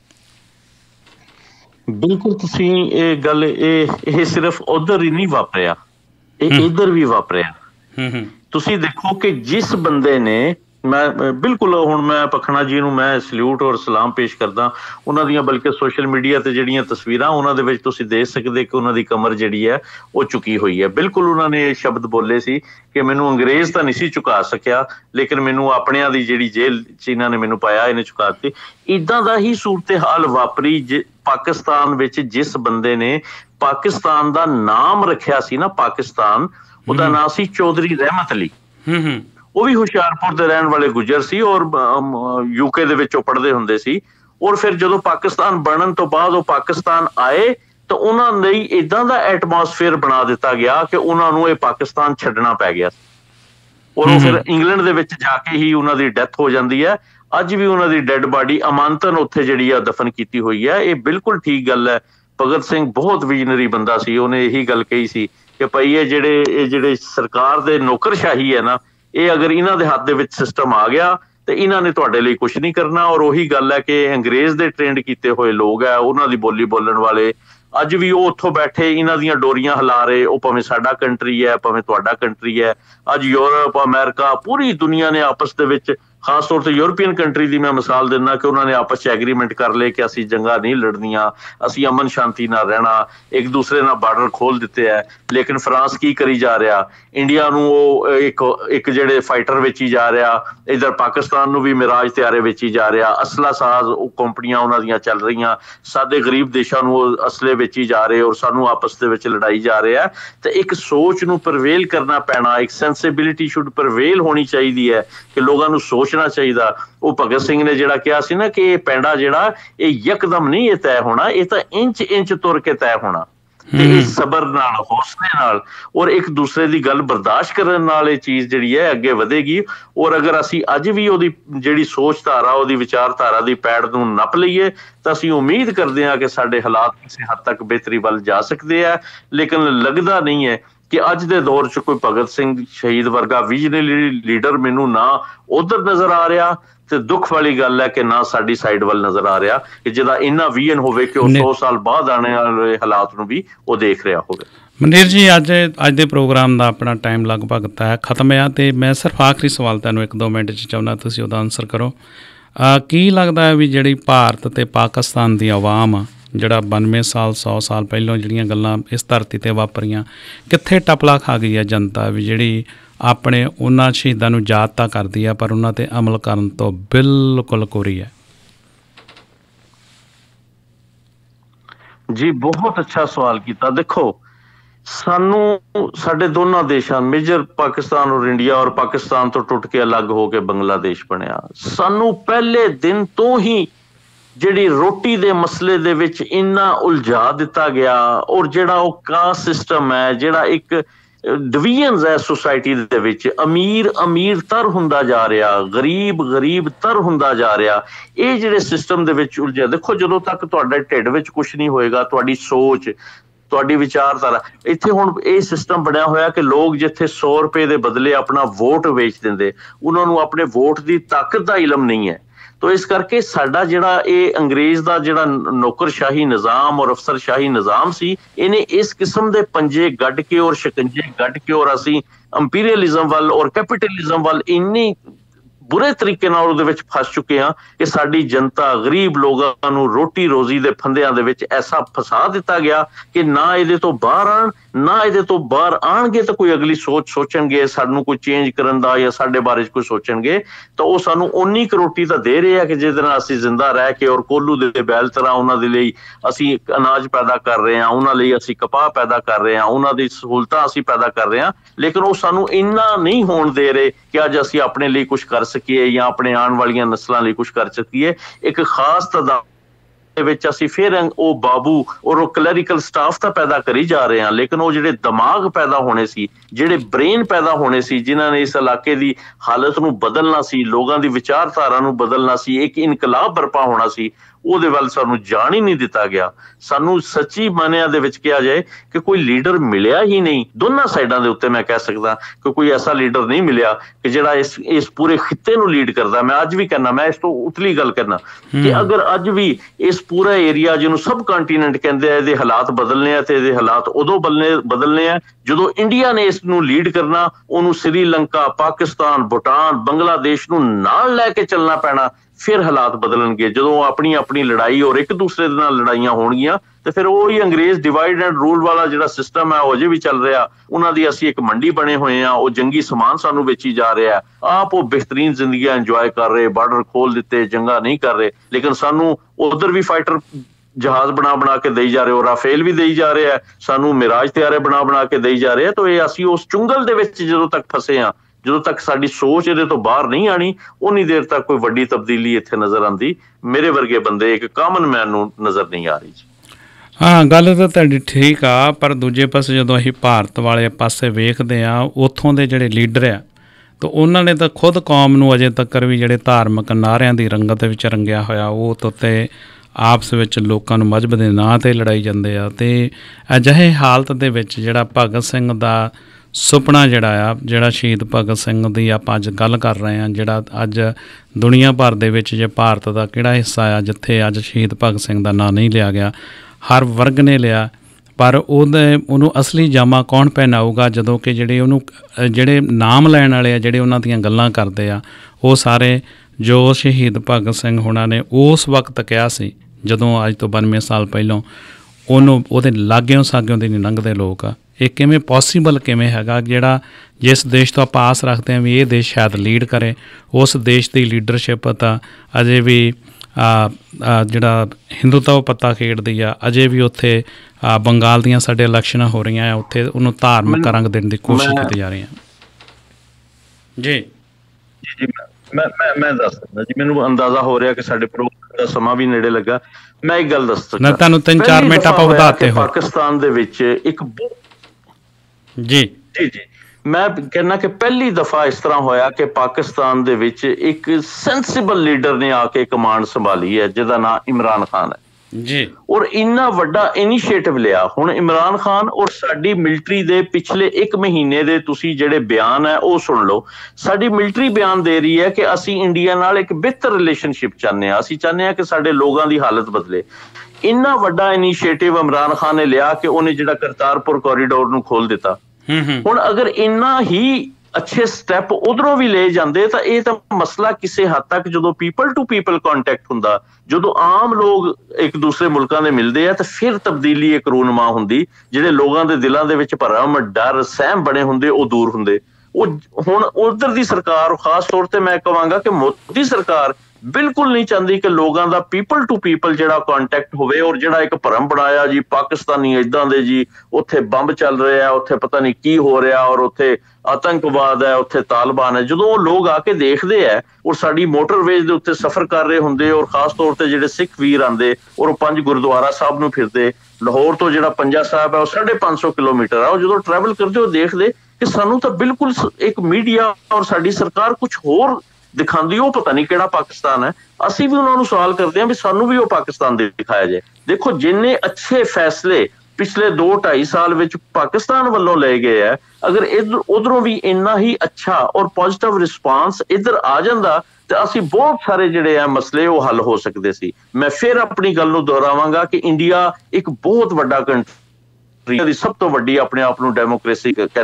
ਬਿਲਕੁਲ, ਤੁਸੀਂ ਇਹ ਗੱਲ ਇਹ ਸਿਰਫ ਉਧਰ ਹੀ ਨਹੀਂ ਵਾਪਰਿਆ, ਇਹ ਇੱਧਰ ਵੀ ਵਾਪਰਿਆ। ਤੁਸੀਂ ਦੇਖੋ ਕਿ ਜਿਸ ਬੰਦੇ ਨੇ, ਮੈਂ ਬਿਲਕੁਲ ਹੁਣ ਮੈਂ ਪਖਣਾ ਜੀ ਨੂੰ ਮੈਂ ਸਲੂਟ ਔਰ ਸਲਾਮ ਪੇਸ਼ ਕਰਦਾ, ਉਹਨਾਂ ਦੀਆਂ ਬਲਕਿ ਸੋਸ਼ਲ ਮੀਡੀਆ 'ਤੇ ਜਿਹੜੀਆਂ ਤਸਵੀਰਾਂ ਉਹਨਾਂ ਦੇ ਵਿੱਚ ਤੁਸੀਂ ਦੇਖ ਸਕਦੇ ਕਿ ਉਹਨਾਂ ਦੀ ਕਮਰ ਜਿਹੜੀ ਹੈ ਉਹ ਝੁਕੀ ਹੋਈ ਹੈ। ਬਿਲਕੁਲ ਉਹਨਾਂ ਨੇ ਇਹ ਸ਼ਬਦ ਬੋਲੇ ਸੀ ਕਿ ਮੈਨੂੰ ਅੰਗਰੇਜ਼ ਤਾਂ ਨਹੀਂ ਸੀ ਝੁਕਾ ਸਕਿਆ, ਲੇਕਿਨ ਮੈਨੂੰ ਆਪਣਿਆਂ ਦੀ ਜਿਹੜੀ ਜੇਲ੍ਹ 'ਚ ਇਹਨਾਂ ਨੇ ਮੈਨੂੰ ਪਾਇਆ, ਇਹਨੇ ਝੁਕਾ ਦਿੱਤੀ। ਇੱਦਾਂ ਦਾ ਹੀ ਸੂਰਤ ਹਾਲ ਵਾਪਰੀ ਪਾਕਿਸਤਾਨ ਵਿੱਚ। ਜਿਸ ਬੰਦੇ ਨੇ ਪਾਕਿਸਤਾਨ ਦਾ ਨਾਮ ਰੱਖਿਆ ਸੀ ਨਾ, ਪਾਕਿਸਤਾਨ, ਉਹਦਾ ਨਾਂ ਸੀ ਚੌਧਰੀ ਰਹਿਮਤ ਅਲੀ। ਉਹ ਵੀ ਹੁਸ਼ਿਆਰਪੁਰ ਦੇ ਰਹਿਣ ਵਾਲੇ ਗੁੱਜਰ ਸੀ ਔਰ UK ਦੇ ਵਿੱਚ ਉਹ ਪੜ੍ਹਦੇ ਹੁੰਦੇ ਸੀ। ਔਰ ਫਿਰ ਜਦੋਂ ਪਾਕਿਸਤਾਨ ਬਣਨ ਤੋਂ ਬਾਅਦ ਉਹ ਪਾਕਿਸਤਾਨ ਆਏ ਤਾਂ ਉਹਨਾਂ ਲਈ ਇੱਦਾਂ ਦਾ ਐਟਮੋਸਫੇਅਰ ਬਣਾ ਦਿੱਤਾ ਗਿਆ ਕਿ ਉਹਨਾਂ ਨੂੰ ਇਹ ਪਾਕਿਸਤਾਨ ਛੱਡਣਾ ਪੈ ਗਿਆ। ਔਰ ਉਹ ਫਿਰ ਇੰਗਲੈਂਡ ਦੇ ਵਿੱਚ ਜਾ ਕੇ ਹੀ ਉਹਨਾਂ ਦੀ ਡੈਥ ਹੋ ਜਾਂਦੀ ਹੈ। ਅੱਜ ਵੀ ਉਹਨਾਂ ਦੀ ਡੈੱਡ ਬਾਡੀ ਅਮਾਨਤਨ ਉੱਥੇ ਜਿਹੜੀ ਆ ਦਫਨ ਕੀਤੀ ਹੋਈ ਹੈ। ਇਹ ਬਿਲਕੁਲ ਠੀਕ ਗੱਲ ਹੈ। ਭਗਤ ਸਿੰਘ ਬਹੁਤ ਵਿਜ਼ਨਰੀ ਬੰਦਾ ਸੀ, ਉਹਨੇ ਇਹੀ ਗੱਲ ਕਹੀ ਸੀ ਕਿ ਭਾਈ ਇਹ ਜਿਹੜੇ ਸਰਕਾਰ ਦੇ ਨੌਕਰਸ਼ਾਹੀ ਹੈ ਨਾ, ਇਹ ਅਗਰ ਇਹਨਾਂ ਦੇ ਹੱਥ ਦੇ ਵਿੱਚ ਸਿਸਟਮ ਆ ਗਿਆ ਤੇ ਇਹਨਾਂ ਨੇ ਤੁਹਾਡੇ ਲਈ ਕੁਛ ਨਹੀਂ ਕਰਨਾ। ਔਰ ਉਹੀ ਗੱਲ ਹੈ ਕਿ ਅੰਗਰੇਜ਼ ਦੇ ਟ੍ਰੇਨਡ ਕੀਤੇ ਹੋਏ ਲੋਕ ਹੈ, ਉਹਨਾਂ ਦੀ ਬੋਲੀ ਬੋਲਣ ਵਾਲੇ, ਅੱਜ ਵੀ ਉਹ ਉੱਥੋਂ ਬੈਠੇ ਇਹਨਾਂ ਦੀਆਂ ਡੋਰੀਆਂ ਹਿਲਾ ਰਹੇ। ਉਹ ਭਾਵੇਂ ਸਾਡਾ ਕੰਟਰੀ ਹੈ, ਭਾਵੇਂ ਤੁਹਾਡਾ ਕੰਟਰੀ ਹੈ। ਅੱਜ ਯੂਰਪ, ਅਮਰੀਕਾ, ਪੂਰੀ ਦੁਨੀਆ ਨੇ ਆਪਸ ਦੇ ਵਿੱਚ, ਖਾਸ ਤੌਰ ਤੇ ਯੂਰਪੀਅਨ ਕੰਟਰੀ ਦੀ ਮੈਂ ਮਿਸਾਲ ਦਿੰਦਾ ਕਿ ਉਹਨਾਂ ਨੇ ਆਪਸ 'ਚ ਐਗਰੀਮੈਂਟ ਕਰ ਲਏ ਕਿ ਅਸੀਂ ਜੰਗਾਂ ਨਹੀਂ ਲੜਨੀਆਂ, ਅਸੀਂ ਅਮਨ ਸ਼ਾਂਤੀ ਨਾਲ ਰਹਿਣਾ, ਇੱਕ ਦੂਸਰੇ ਨਾਲ ਬਾਰਡਰ ਖੋਲ ਦਿੱਤੇ ਹੈ। ਲੇਕਿਨ ਫਰਾਂਸ ਕੀ ਕਰੀ ਜਾ ਰਿਹਾ? ਇੰਡੀਆ ਨੂੰ ਉਹ ਇੱਕ ਜਿਹੜੇ ਫਾਈਟਰ ਵੇਚੀ ਜਾ ਰਿਹਾ, ਇੱਧਰ ਪਾਕਿਸਤਾਨ ਨੂੰ ਵੀ ਮਿਰਾਜ ਤਿਆਰੇ ਵੇਚੀ ਜਾ ਰਿਹਾ, ਅਸਲਾ ਸਾਜ਼ ਉਹ ਕੰਪਨੀਆਂ ਉਹਨਾਂ ਦੀਆਂ ਚੱਲ ਰਹੀਆਂ, ਸਾਡੇ ਗਰੀਬ ਦੇਸ਼ਾਂ ਨੂੰ ਉਹ ਅਸਲੇ ਵੇਚੀ ਜਾ ਰਹੇ ਔਰ ਸਾਨੂੰ ਆਪਸ ਦੇ ਵਿੱਚ ਲੜਾਈ ਜਾ ਰਿਹਾ। ਤੇ ਇੱਕ ਸੋਚ ਨੂੰ ਪ੍ਰਵੇਲ ਕਰਨਾ ਪੈਣਾ, ਇੱਕ ਸੈਂਸਿਬਿਲਿਟੀ ਸ਼ੁੱਡ ਪ੍ਰਵੇਲ ਹੋਣੀ ਚਾਹੀਦੀ ਹੈ ਕਿ ਲੋਕਾਂ ਨੂੰ ਸੋਚਣਾ ਚਾਹੀਦਾ। ਉਹ ਭਗਤ ਸਿੰਘ ਨੇ ਜਿਹੜਾ ਕਿਹਾ ਸੀ ਨਾ ਕਿ ਇਹ ਪੈਂਡਾ ਜਿਹੜਾ ਇਹ ਯਕਦਮ ਨਹੀਂ ਇਹ ਤੈਅ ਹੋਣਾ, ਇਹ ਤਾਂ ਇੰਚ ਤੁਰ ਕੇ ਤੈਅ ਹੋਣਾ। ਤੇ ਇਹ ਸਬਰ ਨਾਲ, ਹੌਸਲੇ ਨਾਲ ਔਰ ਇੱਕ ਦੂਸਰੇ ਦੀ ਗੱਲ ਬਰਦਾਸ਼ਤ ਕਰਨ ਨਾਲ ਇਹ ਚੀਜ਼ ਜਿਹੜੀ ਹੈ ਅੱਗੇ ਵਧੇਗੀ। ਔਰ ਅਗਰ ਅਸੀਂ ਅੱਜ ਵੀ ਉਹਦੀ ਜਿਹੜੀ ਸੋਚ ਧਾਰਾ, ਉਹਦੀ ਵਿਚਾਰਧਾਰਾ ਦੀ ਪੈੜ ਨੂੰ ਨੱਪ ਲਈਏ ਤਾਂ ਅਸੀਂ ਉਮੀਦ ਕਰਦੇ ਹਾਂ ਕਿ ਸਾਡੇ ਹਾਲਾਤ ਕਿਸੇ ਹੱਦ ਤੱਕ ਬਿਹਤਰੀ ਵੱਲ ਜਾ ਸਕਦੇ ਆ। ਲੇਕਿਨ ਲੱਗਦਾ ਨਹੀਂ ਹੈ ਕਿ ਅੱਜ ਦੇ ਦੌਰ 'ਚ ਕੋਈ ਭਗਤ ਸਿੰਘ ਸ਼ਹੀਦ ਵਰਗਾ ਵਿਜ਼ਨਰੀ ਲੀਡਰ ਮੈਨੂੰ ਨਾ ਉਧਰ ਨਜ਼ਰ ਆ ਰਿਹਾ, ਤੇ ਦੁੱਖ ਵਾਲੀ ਗੱਲ ਹੈ ਕਿ ਨਾ ਸਾਡੀ ਸਾਈਡ ਵੱਲ ਨਜ਼ਰ ਆ ਰਿਹਾ ਕਿ ਜਿਹਦਾ ਇੰਨਾ ਵਿਜ਼ਨ ਹੋਵੇ ਕਿ ਉਹ 100 ਸਾਲ ਬਾਅਦ ਆਉਣੇ ਵਾਲੇ ਹਾਲਾਤ ਨੂੰ ਵੀ ਉਹ ਦੇਖ ਰਿਹਾ ਹੋਵੇ। ਮਨੀਰ ਜੀ, ਅੱਜ ਦੇ ਪ੍ਰੋਗਰਾਮ ਦਾ ਆਪਣਾ ਟਾਈਮ ਲਗਭਗ ਤਾਂ ਖਤਮ ਆ, ਅਤੇ ਮੈਂ ਸਿਰਫ ਆਖਰੀ ਸਵਾਲ ਤੁਹਾਨੂੰ 1-2 ਮਿੰਟ 'ਚ ਚਾਹੁੰਦਾ ਤੁਸੀਂ ਉਹਦਾ ਆਨਸਰ ਕਰੋ। ਕੀ ਲੱਗਦਾ ਹੈ ਵੀ ਜਿਹੜੀ ਭਾਰਤ ਅਤੇ ਪਾਕਿਸਤਾਨ ਦੀ ਆਵਾਮ ਆ, ਜਿਹੜਾ 92 ਸਾਲ 100 ਸਾਲ ਪਹਿਲਾਂ ਜਿਹੜੀਆਂ ਗੱਲਾਂ ਇਸ ਧਰਤੀ 'ਤੇ ਵਾਪਰੀਆਂ, ਕਿੱਥੇ ਟਪਲਾ ਖਾ ਗਈ ਹੈ ਜਨਤਾ ਵੀ ਜਿਹੜੀ ਆਪਣੇ ਉਹਨਾਂ ਸ਼ਹੀਦਾਂ ਨੂੰ ਯਾਦ ਤਾਂ ਕਰਦੀ ਆ ਪਰ ਉਹਨਾਂ 'ਤੇ ਅਮਲ ਕਰਨ ਤੋਂ ਬਿਲਕੁਲ ਕੋਰੀ ਹੈ? ਜੀ ਬਹੁਤ ਅੱਛਾ ਸਵਾਲ ਕੀਤਾ। ਦੇਖੋ, ਸਾਨੂੰ ਸਾਡੇ ਦੋਨਾਂ ਦੇਸ਼ਾਂ, ਮੇਜਰ ਪਾਕਿਸਤਾਨ ਔਰ ਇੰਡੀਆ, ਔਰ ਪਾਕਿਸਤਾਨ ਤੋਂ ਟੁੱਟ ਕੇ ਅਲੱਗ ਹੋ ਕੇ ਬੰਗਲਾਦੇਸ਼ ਬਣਿਆ, ਸਾਨੂੰ ਪਹਿਲੇ ਦਿਨ ਤੋਂ ਹੀ ਜਿਹੜੀ ਰੋਟੀ ਦੇ ਮਸਲੇ ਦੇ ਵਿੱਚ ਇੰਨਾ ਉਲਝਾ ਦਿੱਤਾ ਗਿਆ। ਔਰ ਜਿਹੜਾ ਉਹ ਕਾਸਟ ਸਿਸਟਮ ਹੈ, ਜਿਹੜਾ ਇੱਕ ਡਿਵੀਜ਼ਨਸ ਹੈ ਸੋਸਾਇਟੀ ਦੇ ਵਿੱਚ, ਅਮੀਰ ਤਰ ਹੁੰਦਾ ਜਾ ਰਿਹਾ, ਗਰੀਬ ਤਰ ਹੁੰਦਾ ਜਾ ਰਿਹਾ, ਇਹ ਜਿਹੜੇ ਸਿਸਟਮ ਦੇ ਵਿੱਚ ਉਲਝਿਆ। ਦੇਖੋ, ਜਦੋਂ ਤੱਕ ਤੁਹਾਡੇ ਢਿੱਡ ਵਿੱਚ ਕੁਛ ਨਹੀਂ ਹੋਏਗਾ, ਤੁਹਾਡੀ ਸੋਚ, ਤੁਹਾਡੀ ਵਿਚਾਰਧਾਰਾ, ਇੱਥੇ ਹੁਣ ਇਹ ਸਿਸਟਮ ਬਣਿਆ ਹੋਇਆ ਕਿ ਲੋਕ ਜਿੱਥੇ 100 ਰੁਪਏ ਦੇ ਬਦਲੇ ਆਪਣਾ ਵੋਟ ਵੇਚ ਦਿੰਦੇ, ਉਹਨਾਂ ਨੂੰ ਆਪਣੇ ਵੋਟ ਦੀ ਤਾਕਤ ਦਾ ਇਲਮ ਨਹੀਂ ਹੈ। ਤੋ ਇਸ ਕਰਕੇ ਸਾਡਾ ਜਿਹੜਾ ਇਹ ਅੰਗਰੇਜ਼ ਦਾ ਜਿਹੜਾ ਨੌਕਰਸ਼ਾਹੀ ਨਿਜ਼ਾਮ ਔਰ ਅਫਸਰਸ਼ਾਹੀ ਨਿਜ਼ਾਮ ਸੀ, ਇਹਨੇ ਇਸ ਕਿਸਮ ਦੇ ਪੰਜੇ ਗੱਡ ਕੇ ਔਰ ਸ਼ਿਕੰਜੇ ਗੱਡ ਕੇ ਔਰ ਅਸੀਂ ਇੰਪੀਰੀਅਲਿਜ਼ਮ ਵੱਲ ਔਰ ਕੈਪੀਟਲਿਜ਼ਮ ਵੱਲ ਇੰਨੀ ਬੁਰੇ ਤਰੀਕੇ ਨਾਲ ਉਹਦੇ ਵਿੱਚ ਫਸ ਚੁੱਕੇ ਹਾਂ ਕਿ ਸਾਡੀ ਜਨਤਾ, ਗਰੀਬ ਲੋਕਾਂ ਨੂੰ ਰੋਟੀ ਰੋਜ਼ੀ ਦੇ ਫੰਦਿਆਂ ਦੇ ਵਿੱਚ ਐਸਾ ਫਸਾ ਦਿੱਤਾ ਗਿਆ ਕਿ ਨਾ ਇਹਦੇ ਤੋਂ ਬਾਹਰ ਆਣ, ਨਾ ਇਹਦੇ ਤੋਂ ਬਾਹਰ ਆਣਗੇ ਤਾਂ ਕੋਈ ਅਗਲੀ ਸੋਚਣਗੇ ਸਾਨੂੰ ਕੋਈ ਚੇਂਜ ਕਰਨ ਦਾ ਜਾਂ ਸਾਡੇ ਬਾਰੇ 'ਚ ਕੋਈ ਸੋਚਣਗੇ, ਤਾਂ ਉਹ ਸਾਨੂੰ ਉਨੀ ਕੁ ਰੋਟੀ ਤਾਂ ਦੇ ਰਹੇ ਆ ਕਿ ਜਿਹਦੇ ਨਾਲ ਅਸੀਂ ਜ਼ਿੰਦਾ ਰਹਿ ਕੇ ਔਰ ਕੋਹਲੂ ਦੇ ਬੈਲ ਤਰ੍ਹਾਂ ਉਹਨਾਂ ਦੇ ਲਈ ਅਸੀਂ ਅਨਾਜ ਪੈਦਾ ਕਰ ਰਹੇ ਹਾਂ, ਉਹਨਾਂ ਲਈ ਅਸੀਂ ਕਪਾਹ ਪੈਦਾ ਕਰ ਰਹੇ ਹਾਂ, ਉਹਨਾਂ ਦੀ ਸਹੂਲਤਾਂ ਅਸੀਂ ਪੈਦਾ ਕਰ ਰਹੇ ਹਾਂ, ਲੇਕਿਨ ਉਹ ਸਾਨੂੰ ਇੰਨਾ ਨਹੀਂ ਹੋਣ ਦੇ ਰਹੇ ਕਿ ਅੱਜ ਅਸੀਂ ਆਪਣੇ ਲਈ ਕੁਛ ਕਰ ਸਕੀਏ ਜਾਂ ਆਪਣੇ ਆਉਣ ਵਾਲੀਆਂ ਨਸਲਾਂ ਲਈ ਕੁਛ ਕਰ ਸਕੀਏ। ਇੱਕ ਖਾਸ ਤਾਦਾਦ ਦੇ ਵਿੱਚ ਅਸੀਂ ਫਿਰ ਉਹ ਬਾਬੂ ਔਰ ਉਹ ਕਲੈਰੀਕਲ ਸਟਾਫ ਤਾਂ ਪੈਦਾ ਕਰੀ ਜਾ ਰਹੇ ਹਾਂ, ਲੇਕਿਨ ਉਹ ਜਿਹੜੇ ਦਿਮਾਗ ਪੈਦਾ ਹੋਣੇ ਸੀ, ਜਿਹੜੇ ਬ੍ਰੇਨ ਪੈਦਾ ਹੋਣੇ ਸੀ, ਜਿਨ੍ਹਾਂ ਨੇ ਇਸ ਇਲਾਕੇ ਦੀ ਹਾਲਤ ਨੂੰ ਬਦਲਣਾ ਸੀ, ਲੋਕਾਂ ਦੀ ਵਿਚਾਰਧਾਰਾ ਨੂੰ ਬਦਲਣਾ ਸੀ, ਇੱਕ ਇਨਕਲਾਬ ਬਰਪਾ ਹੋਣਾ ਸੀ, ਉਹਦੇ ਵੱਲ ਸਾਨੂੰ ਜਾਣ ਹੀ ਨਹੀਂ ਦਿੱਤਾ ਗਿਆ। ਸਾਨੂੰ ਸੱਚੀ ਮਾਨਿਆਂ ਦੇ ਵਿੱਚ ਕਿਹਾ ਜਾਏ ਕਿ ਕੋਈ ਲੀਡਰ ਮਿਲਿਆ ਹੀ ਨਹੀਂ, ਦੋਨਾਂ ਸਾਈਡਾਂ ਦੇ ਉੱਤੇ ਮੈਂ ਕਹਿ ਸਕਦਾ ਕਿ ਕੋਈ ਐਸਾ ਲੀਡਰ ਨਹੀਂ ਮਿਲਿਆ ਕਿ ਜਿਹੜਾ ਇਸ ਪੂਰੇ ਖਿੱਤੇ ਨੂੰ ਲੀਡ ਕਰਦਾ। ਮੈਂ ਅੱਜ ਵੀ ਕਹਿਣਾ, ਮੈਂ ਇਸ ਤੋਂ ਉਤਲੀ ਗੱਲ ਕਰਨਾ ਕਿ ਅਗਰ ਅੱਜ ਵੀ ਇਸ ਪੂਰਾ ਏਰੀਆ ਜਿਹਨੂੰ ਸਬ ਕੰਟੀਨੈਂਟ ਕਹਿੰਦੇ ਆ, ਇਹਦੇ ਹਾਲਾਤ ਬਦਲਨੇ ਆ ਤੇ ਇਹਦੇ ਹਾਲਾਤ ਉਦੋਂ ਬਦਲਨੇ ਆ ਜਦੋਂ ਇੰਡੀਆ ਨੇ ਇਸ ਨੂੰ ਲੀਡ ਕਰਨਾ, ਉਹਨੂੰ ਸ੍ਰੀਲੰਕਾ, ਪਾਕਿਸਤਾਨ, ਭੂਟਾਨ, ਬੰਗਲਾਦੇਸ਼ ਨੂੰ ਨਾਲ ਲੈ ਕੇ ਚੱਲਣਾ ਪੈਣਾ। ਫਿਰ ਹਾਲਾਤ ਬਦਲਣਗੇ। ਜਦੋਂ ਆਪਣੀ ਆਪਣੀ ਲੜਾਈ ਔਰ ਇੱਕ ਦੂਸਰੇ ਦੇ ਨਾਲ ਲੜਾਈਆਂ ਹੋਣਗੀਆਂ ਤੇ ਫਿਰ ਉਹੀ ਅੰਗਰੇਜ਼ ਡਿਵਾਈਡ ਐਂਡ ਰੂਲ ਵਾਲਾ ਜਿਹੜਾ ਸਿਸਟਮ ਹੈ ਉਹ ਅਜੇ ਵੀ ਚੱਲ ਰਿਹਾ। ਉਹਨਾਂ ਦੀ ਅਸੀਂ ਇੱਕ ਮੰਡੀ ਬਣੇ ਹੋਏ ਆ, ਉਹ ਜੰਗੀ ਸਮਾਨ ਸਾਨੂੰ ਵੇਚੀ ਜਾ ਰਿਹਾ, ਆਪ ਉਹ ਬਿਹਤਰੀਨ ਜ਼ਿੰਦਗੀਆਂ ਇੰਜੋਏ ਕਰ ਰਹੇ, ਬਾਰਡਰ ਖੋਲ ਦਿੱਤੇ, ਜੰਗਾਂ ਨਹੀਂ ਕਰ ਰਹੇ, ਲੇਕਿਨ ਸਾਨੂੰ ਉਧਰ ਵੀ ਫਾਈਟਰ ਜਹਾਜ਼ ਬਣਾ ਕੇ ਦੇਈ ਜਾ ਰਹੇ ਹੋ, ਰਾਫੇਲ ਵੀ ਦੇਈ ਜਾ ਰਿਹਾ, ਸਾਨੂੰ ਮਿਰਾਜ ਤਿਆਰੇ ਬਣਾ ਕੇ ਦੇਈ ਜਾ ਰਹੇ। ਤਾਂ ਇਹ ਅਸੀਂ ਉਸ ਚੁੰਗਲ ਦੇ ਵਿੱਚ ਜਦੋਂ ਤੱਕ ਫਸੇ ਹਾਂ, ਜਦੋਂ ਤੱਕ ਸਾਡੀ ਸੋਚ ਇਹਦੇ ਤੋਂ ਬਾਹਰ ਨਹੀਂ ਆਣੀ, ਉਨੀ ਦੇਰ ਤੱਕ ਕੋਈ ਵੱਡੀ ਤਬਦੀਲੀ ਇੱਥੇ ਨਜ਼ਰ ਆਉਂਦੀ ਮੇਰੇ ਵਰਗੇ ਬੰਦੇ, ਇੱਕ ਕਾਮਨ ਮੈਨ ਨੂੰ ਨਜ਼ਰ ਨਹੀਂ ਆ ਰਹੀ ਜੀ। ਹਾਂ, ਗੱਲ ਤਾਂ ਤੁਹਾਡੀ ਠੀਕ ਆ, ਪਰ ਦੂਜੇ ਪਾਸੇ ਜਦੋਂ ਅਸੀਂ ਭਾਰਤ ਵਾਲੇ ਪਾਸੇ ਵੇਖਦੇ ਹਾਂ, ਉੱਥੋਂ ਦੇ ਜਿਹੜੇ ਲੀਡਰ ਆ ਤਾਂ ਉਹਨਾਂ ਨੇ ਤਾਂ ਖੁਦ ਕੌਮ ਨੂੰ ਅਜੇ ਤੱਕ ਵੀ ਜਿਹੜੇ ਧਾਰਮਿਕ ਨਾਅਰਿਆਂ ਦੀ ਰੰਗਤ ਵਿੱਚ ਰੰਗਿਆ ਹੋਇਆ, ਉਹ ਤੇ ਆਪਸ ਵਿੱਚ ਲੋਕਾਂ ਨੂੰ ਮਜ਼ਹਬ ਦੇ ਨਾਂ 'ਤੇ ਲੜਾਈ ਜਾਂਦੇ ਆ। ਅਤੇ ਅਜਿਹੇ ਹਾਲਤ ਦੇ ਵਿੱਚ ਜਿਹੜਾ ਭਗਤ ਸਿੰਘ ਦਾ ਸੁਪਨਾ ਜਿਹੜਾ ਸ਼ਹੀਦ ਭਗਤ ਸਿੰਘ ਦੀ ਆਪਾਂ ਅੱਜ ਗੱਲ ਕਰ ਰਹੇ ਹਾਂ, ਜਿਹੜਾ ਅੱਜ ਦੁਨੀਆ ਭਰ ਦੇ ਵਿੱਚ ਜੇ ਭਾਰਤ ਦਾ ਕਿਹੜਾ ਹਿੱਸਾ ਆ ਜਿੱਥੇ ਅੱਜ ਸ਼ਹੀਦ ਭਗਤ ਸਿੰਘ ਦਾ ਨਾਂ ਨਹੀਂ ਲਿਆ ਗਿਆ, ਹਰ ਵਰਗ ਨੇ ਲਿਆ, ਪਰ ਉਹਨੂੰ ਅਸਲੀ ਜਾਮਾ ਕੌਣ ਪਹਿਨਾਊਗਾ ਜਦੋਂ ਕਿ ਜਿਹੜੇ ਨਾਮ ਲੈਣ ਵਾਲੇ ਆ, ਜਿਹੜੇ ਉਹਨਾਂ ਦੀਆਂ ਗੱਲਾਂ ਕਰਦੇ ਆ, ਉਹ ਸਾਰੇ ਜੋ ਸ਼ਹੀਦ ਭਗਤ ਸਿੰਘ ਹੋਣਾ ਨੇ ਉਸ ਵਕਤ ਕਿਹਾ ਸੀ, ਜਦੋਂ ਅੱਜ ਤੋਂ 92 ਸਾਲ ਪਹਿਲਾਂ, ਉਹਦੇ ਲਾਗਿਓਂ ਸਾਗਿਓਂ ਦੇ ਨਹੀਂ ਲੰਘਦੇ ਲੋਕ ਆ। ਇਹ ਕਿਵੇਂ ਪੋਸੀਬਲ ਕਿਵੇਂ ਹੈਗਾ, ਜਿਹੜਾ ਜਿਸ ਦੇਸ਼ ਤੋਂ ਆਪਾਂ ਆਸ ਰੱਖਦੇ ਹਾਂ ਵੀ ਇਹ ਦੇਸ਼ ਸ਼ਾਇਦ ਲੀਡ ਕਰੇ, ਉਸ ਦੇਸ਼ ਦੀ ਲੀਡਰਸ਼ਿਪ ਤਾਂ ਅਜੇ ਵੀ ਜਿਹੜਾ ਹਿੰਦੂਤਵ ਪੱਤਾ ਖੇਡਦੀ ਆ, ਅਜੇ ਵੀ ਉੱਥੇ ਬੰਗਾਲ ਦੀਆਂ ਸਾਡੇ ਇਲੈਕਸ਼ਨਾਂ ਹੋ ਰਹੀਆਂ ਆ, ਉੱਥੇ ਉਹਨੂੰ ਧਾਰਮਿਕ ਰੰਗ ਦੇਣ ਦੀ ਕੋਸ਼ਿਸ਼ ਕੀਤੀ ਜਾ ਰਹੀ ਹੈ। ਜੀ ਜੀ ਮੈਂ ਦੱਸ ਦਿੰਦਾ ਜੀ, ਮੈਨੂੰ ਅੰਦਾਜ਼ਾ ਹੋ ਰਿਹਾ ਕਿ ਸਾਡੇ ਪ੍ਰੋਗਰਾਮ ਦਾ ਸਮਾਂ ਵੀ ਨੇੜੇ ਲੱਗਾ। ਮੈਂ ਇੱਕ ਗੱਲ ਦੱਸ ਸਕਦਾ, ਤੁਹਾਨੂੰ 3-4 ਮਿੰਟ ਆਪਾਂ ਵਧਾਤੇ ਹੋ। ਪਾਕਿਸਤਾਨ ਦੇ ਵਿੱਚ ਇੱਕ ਜੀ ਮੈਂ ਕਹਿੰਦਾ ਕਿ ਪਹਿਲੀ ਦਫਾ ਇਸ ਤਰ੍ਹਾਂ ਹੋਇਆ ਕਿ ਪਾਕਿਸਤਾਨ ਦੇ ਵਿੱਚ ਇੱਕ ਸੈਂਸਿਬਲ ਲੀਡਰ ਨੇ ਆ ਕੇ ਕਮਾਂਡ ਸੰਭਾਲੀ ਹੈ, ਜਿਹਦਾ ਨਾਂ ਇਮਰਾਨ ਖਾਨ ਹੈ ਜੀ, ਔਰ ਇੰਨਾ ਵੱਡਾ ਇਨੀਸ਼ੀਏਟਿਵ ਲਿਆ। ਹੁਣ ਇਮਰਾਨ ਖਾਨ ਔਰ ਸਾਡੀ ਮਿਲਟਰੀ ਦੇ ਪਿਛਲੇ 1 ਮਹੀਨੇ ਦੇ ਤੁਸੀਂ ਜਿਹੜੇ ਬਿਆਨ ਹੈ ਉਹ ਸੁਣ ਲਓ। ਸਾਡੀ ਮਿਲਟਰੀ ਬਿਆਨ ਦੇ ਰਹੀ ਹੈ ਕਿ ਅਸੀਂ ਇੰਡੀਆ ਨਾਲ ਇੱਕ ਬਿਹਤਰ ਰਿਲੇਸ਼ਨਸ਼ਿਪ ਚਾਹੁੰਦੇ ਹਾਂ, ਅਸੀਂ ਚਾਹੁੰਦੇ ਹਾਂ ਕਿ ਸਾਡੇ ਲੋਕਾਂ ਦੀ ਹਾਲਤ ਬਦਲੇ। ਇੰਨਾ ਵੱਡਾ ਇਨੀਸ਼ੀਏਟਿਵ ਇਮਰਾਨ ਖਾਨ ਨੇ ਲਿਆ ਕਿ ਉਹਨੇ ਜਿਹੜਾ ਕਰਤਾਰਪੁਰ ਕੋਰੀਡੋਰ ਨੂੰ ਖੋਲ ਦਿੱਤਾ। ਹੁਣ ਅਗਰ ਇੰਨਾ ਹੀ ਅੱਛੇ ਸਟੈਪ ਉਧਰੋਂ ਵੀ ਲੈ ਜਾਂਦੇ ਤਾਂ ਇਹ ਤਾਂ ਮਸਲਾ ਕਿਸੇ ਹੱਦ ਤੱਕ, ਜਦੋਂ ਪੀਪਲ ਟੂ ਪੀਪਲ ਕੰਟੈਕਟ ਹੁੰਦਾ, ਜਦੋਂ ਆਮ ਲੋਕ ਇੱਕ ਦੂਸਰੇ ਮੁਲਕਾਂ ਦੇ ਮਿਲਦੇ ਆ, ਤਾਂ ਫਿਰ ਤਬਦੀਲੀ ਇੱਕ ਰੂਨਮਾ ਹੁੰਦੀ। ਜਿਹੜੇ ਲੋਕਾਂ ਦੇ ਦਿਲਾਂ ਦੇ ਵਿੱਚ ਭਰਮ, ਡਰ, ਸਹਿਮ ਬਣੇ ਹੁੰਦੇ, ਉਹ ਦੂਰ ਹੁੰਦੇ। ਉਹ ਹੁਣ ਉਧਰ ਦੀ ਸਰਕਾਰ, ਖਾਸ ਤੌਰ ਤੇ ਮੈਂ ਕਹਾਂਗਾ ਕਿ ਮੋਦੀ ਸਰਕਾਰ ਬਿਲਕੁਲ ਨਹੀਂ ਚਾਹੁੰਦੀ ਕਿ ਲੋਕਾਂ ਦਾ ਪੀਪਲ ਟੂ ਪੀਪਲ ਜਿਹੜਾ ਕੰਟੈਕਟ ਹੋਵੇ। ਔਰ ਜਿਹੜਾ ਇੱਕ ਭਰਮ ਬਣਾਇਆ ਜੀ, ਪਾਕਿਸਤਾਨੀ ਏਦਾਂ ਦੇ ਜੀ, ਉੱਥੇ ਬੰਬ ਚੱਲ ਰਿਹਾ, ਉੱਥੇ ਪਤਾ ਨਹੀਂ ਕੀ ਹੋ ਰਿਹਾ, ਔਰ ਉੱਥੇ ਆਤੰਕਵਾਦ ਹੈ, ਉੱਥੇ ਤਾਲਿਬਾਨ ਹੈ। ਜਦੋਂ ਉਹ ਲੋਕ ਆ ਕੇ ਦੇਖਦੇ ਹੈ ਔਰ ਸਾਡੀ ਮੋਟਰਵੇਜ਼ ਦੇ ਉੱਤੇ ਸਫ਼ਰ ਕਰ ਰਹੇ ਹੁੰਦੇ, ਔਰ ਖਾਸ ਤੌਰ ਤੇ ਜਿਹੜੇ ਸਿੱਖ ਵੀਰ ਆਉਂਦੇ ਔਰ ਉਹ 5 ਗੁਰਦੁਆਰਾ ਸਾਹਿਬ ਨੂੰ ਫਿਰਦੇ, ਲਾਹੌਰ ਤੋਂ ਜਿਹੜਾ ਪੰਜਾ ਸਾਹਿਬ ਹੈ ਉਹ 550 ਕਿਲੋਮੀਟਰ ਆ, ਉਹ ਜਦੋਂ ਟਰੈਵਲ ਕਰਦੇ ਉਹ ਦੇਖਦੇ ਕਿ ਸਾਨੂੰ ਤਾਂ ਬਿਲਕੁਲ ਇੱਕ ਮੀਡੀਆ ਔਰ ਸਾਡੀ ਸਰਕਾਰ ਕੁਛ ਹੋਰ ਦਿਖਾਉਂਦੀ, ਉਹ ਪਤਾ ਨਹੀਂ ਕਿਹੜਾ ਪਾਕਿਸਤਾਨ ਹੈ। ਅਸੀਂ ਵੀ ਉਹਨਾਂ ਨੂੰ ਸਵਾਲ ਕਰਦੇ ਹਾਂ ਵੀ ਸਾਨੂੰ ਵੀ ਉਹ ਪਾਕਿਸਤਾਨ ਦੇ ਦਿਖਾਇਆ ਜਾਏ। ਦੇਖੋ, ਜਿੰਨੇ ਅੱਛੇ ਫੈਸਲੇ ਪਿਛਲੇ 2-2.5 ਸਾਲ ਵਿੱਚ ਪਾਕਿਸਤਾਨ ਵੱਲੋਂ ਲਏ ਗਏ ਹੈ, ਅਗਰ ਉਧਰੋਂ ਵੀ ਇੰਨਾ ਹੀ ਅੱਛਾ ਔਰ ਪੋਜ਼ਿਟਿਵ ਰਿਸਪਾਂਸ ਇੱਧਰ ਆ ਜਾਂਦਾ ਤੇ ਅਸੀਂ ਬਹੁਤ ਸਾਰੇ ਜਿਹੜੇ ਆ ਮਸਲੇ ਉਹ ਹੱਲ ਹੋ ਸਕਦੇ ਸੀ। ਮੈਂ ਫਿਰ ਆਪਣੀ ਗੱਲ ਨੂੰ ਦੁਹਰਾਵਾਂਗਾ ਕਿ ਇੰਡੀਆ ਇੱਕ ਬਹੁਤ ਵੱਡਾ ਕੰਟਰੀ ਦੀ ਸਭ ਤੋਂ ਵੱਡੀ ਆਪਣੇ ਆਪ ਨੂੰ ਡੈਮੋਕ੍ਰੇਸੀ ਕਹਿੰਦਾ,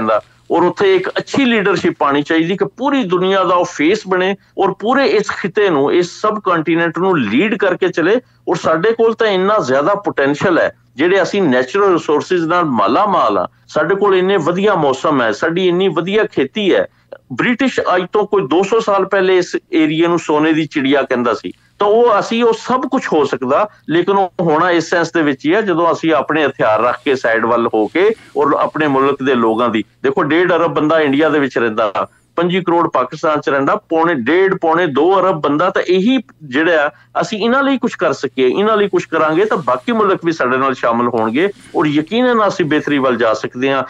ਔਰ ਉੱਥੇ ਇੱਕ ਅੱਛੀ ਲੀਡਰਸ਼ਿਪ ਆਣੀ ਚਾਹੀਦੀ ਕਿ ਪੂਰੀ ਦੁਨੀਆ ਦਾ ਉਹ ਫੇਸ ਬਣੇ ਔਰ ਪੂਰੇ ਇਸ ਖਿੱਤੇ ਨੂੰ, ਇਸ ਸਬ ਕੰਟੀਨੈਂਟ ਨੂੰ ਲੀਡ ਕਰਕੇ ਚਲੇ। ਔਰ ਸਾਡੇ ਕੋਲ ਤਾਂ ਇੰਨਾ ਜ਼ਿਆਦਾ ਪੋਟੈਂਸ਼ੀਅਲ ਹੈ, ਜਿਹੜੇ ਅਸੀਂ ਨੈਚੁਰਲ ਰਿਸੋਰਸਿਸ ਨਾਲ ਮਾਲਾ ਮਾਲ ਆ, ਸਾਡੇ ਕੋਲ ਇੰਨੇ ਵਧੀਆ ਮੌਸਮ ਹੈ, ਸਾਡੀ ਇੰਨੀ ਵਧੀਆ ਖੇਤੀ ਹੈ। ਬ੍ਰਿਟਿਸ਼ ਅੱਜ ਤੋਂ ਕੋਈ 200 ਸਾਲ ਪਹਿਲੇ ਇਸ ਏਰੀਏ ਨੂੰ ਸੋਨੇ ਦੀ ਚਿੜੀਆ ਕਹਿੰਦਾ ਸੀ, ਤਾਂ ਉਹ ਅਸੀਂ ਉਹ ਸਭ ਕੁਝ ਹੋ ਸਕਦਾ, ਲੇਕਿਨ ਉਹ ਹੋਣਾ ਇਸ ਸੈਂਸ ਦੇ ਵਿੱਚ ਹੀ ਹੈ ਜਦੋਂ ਅਸੀਂ ਆਪਣੇ ਹਥਿਆਰ ਰੱਖ ਕੇ ਸਾਈਡ ਵੱਲ ਹੋ ਕੇ ਔਰ ਆਪਣੇ ਮੁਲਕ ਦੇ ਲੋਕਾਂ ਦੀ, ਦੇਖੋ 1.5 ਅਰਬ ਬੰਦਾ ਇੰਡੀਆ ਦੇ ਵਿੱਚ ਰਹਿੰਦਾ, 25 ਕਰੋੜ ਪਾਕਿਸਤਾਨ ਚ ਰਹਿੰਦਾ, ਪੌਣੇ 2 ਅਰਬ ਬੰਦਾ, ਤਾਂ ਇਹੀ ਜਿਹੜਾ ਅਸੀਂ ਇਹਨਾਂ ਲਈ ਕੁਝ ਕਰ ਸਕੀਏ, ਇਹਨਾਂ ਲਈ ਕੁਝ ਕਰਾਂਗੇ ਤਾਂ ਬਾਕੀ ਮੁਲਕ ਵੀ ਸਾਡੇ ਨਾਲ ਸ਼ਾਮਲ ਹੋਣਗੇ ਔਰ ਯਕੀਨਨ ਅਸੀਂ ਬਿਹਤਰੀ ਵੱਲ ਜਾ ਸਕਦੇ ਹਾਂ।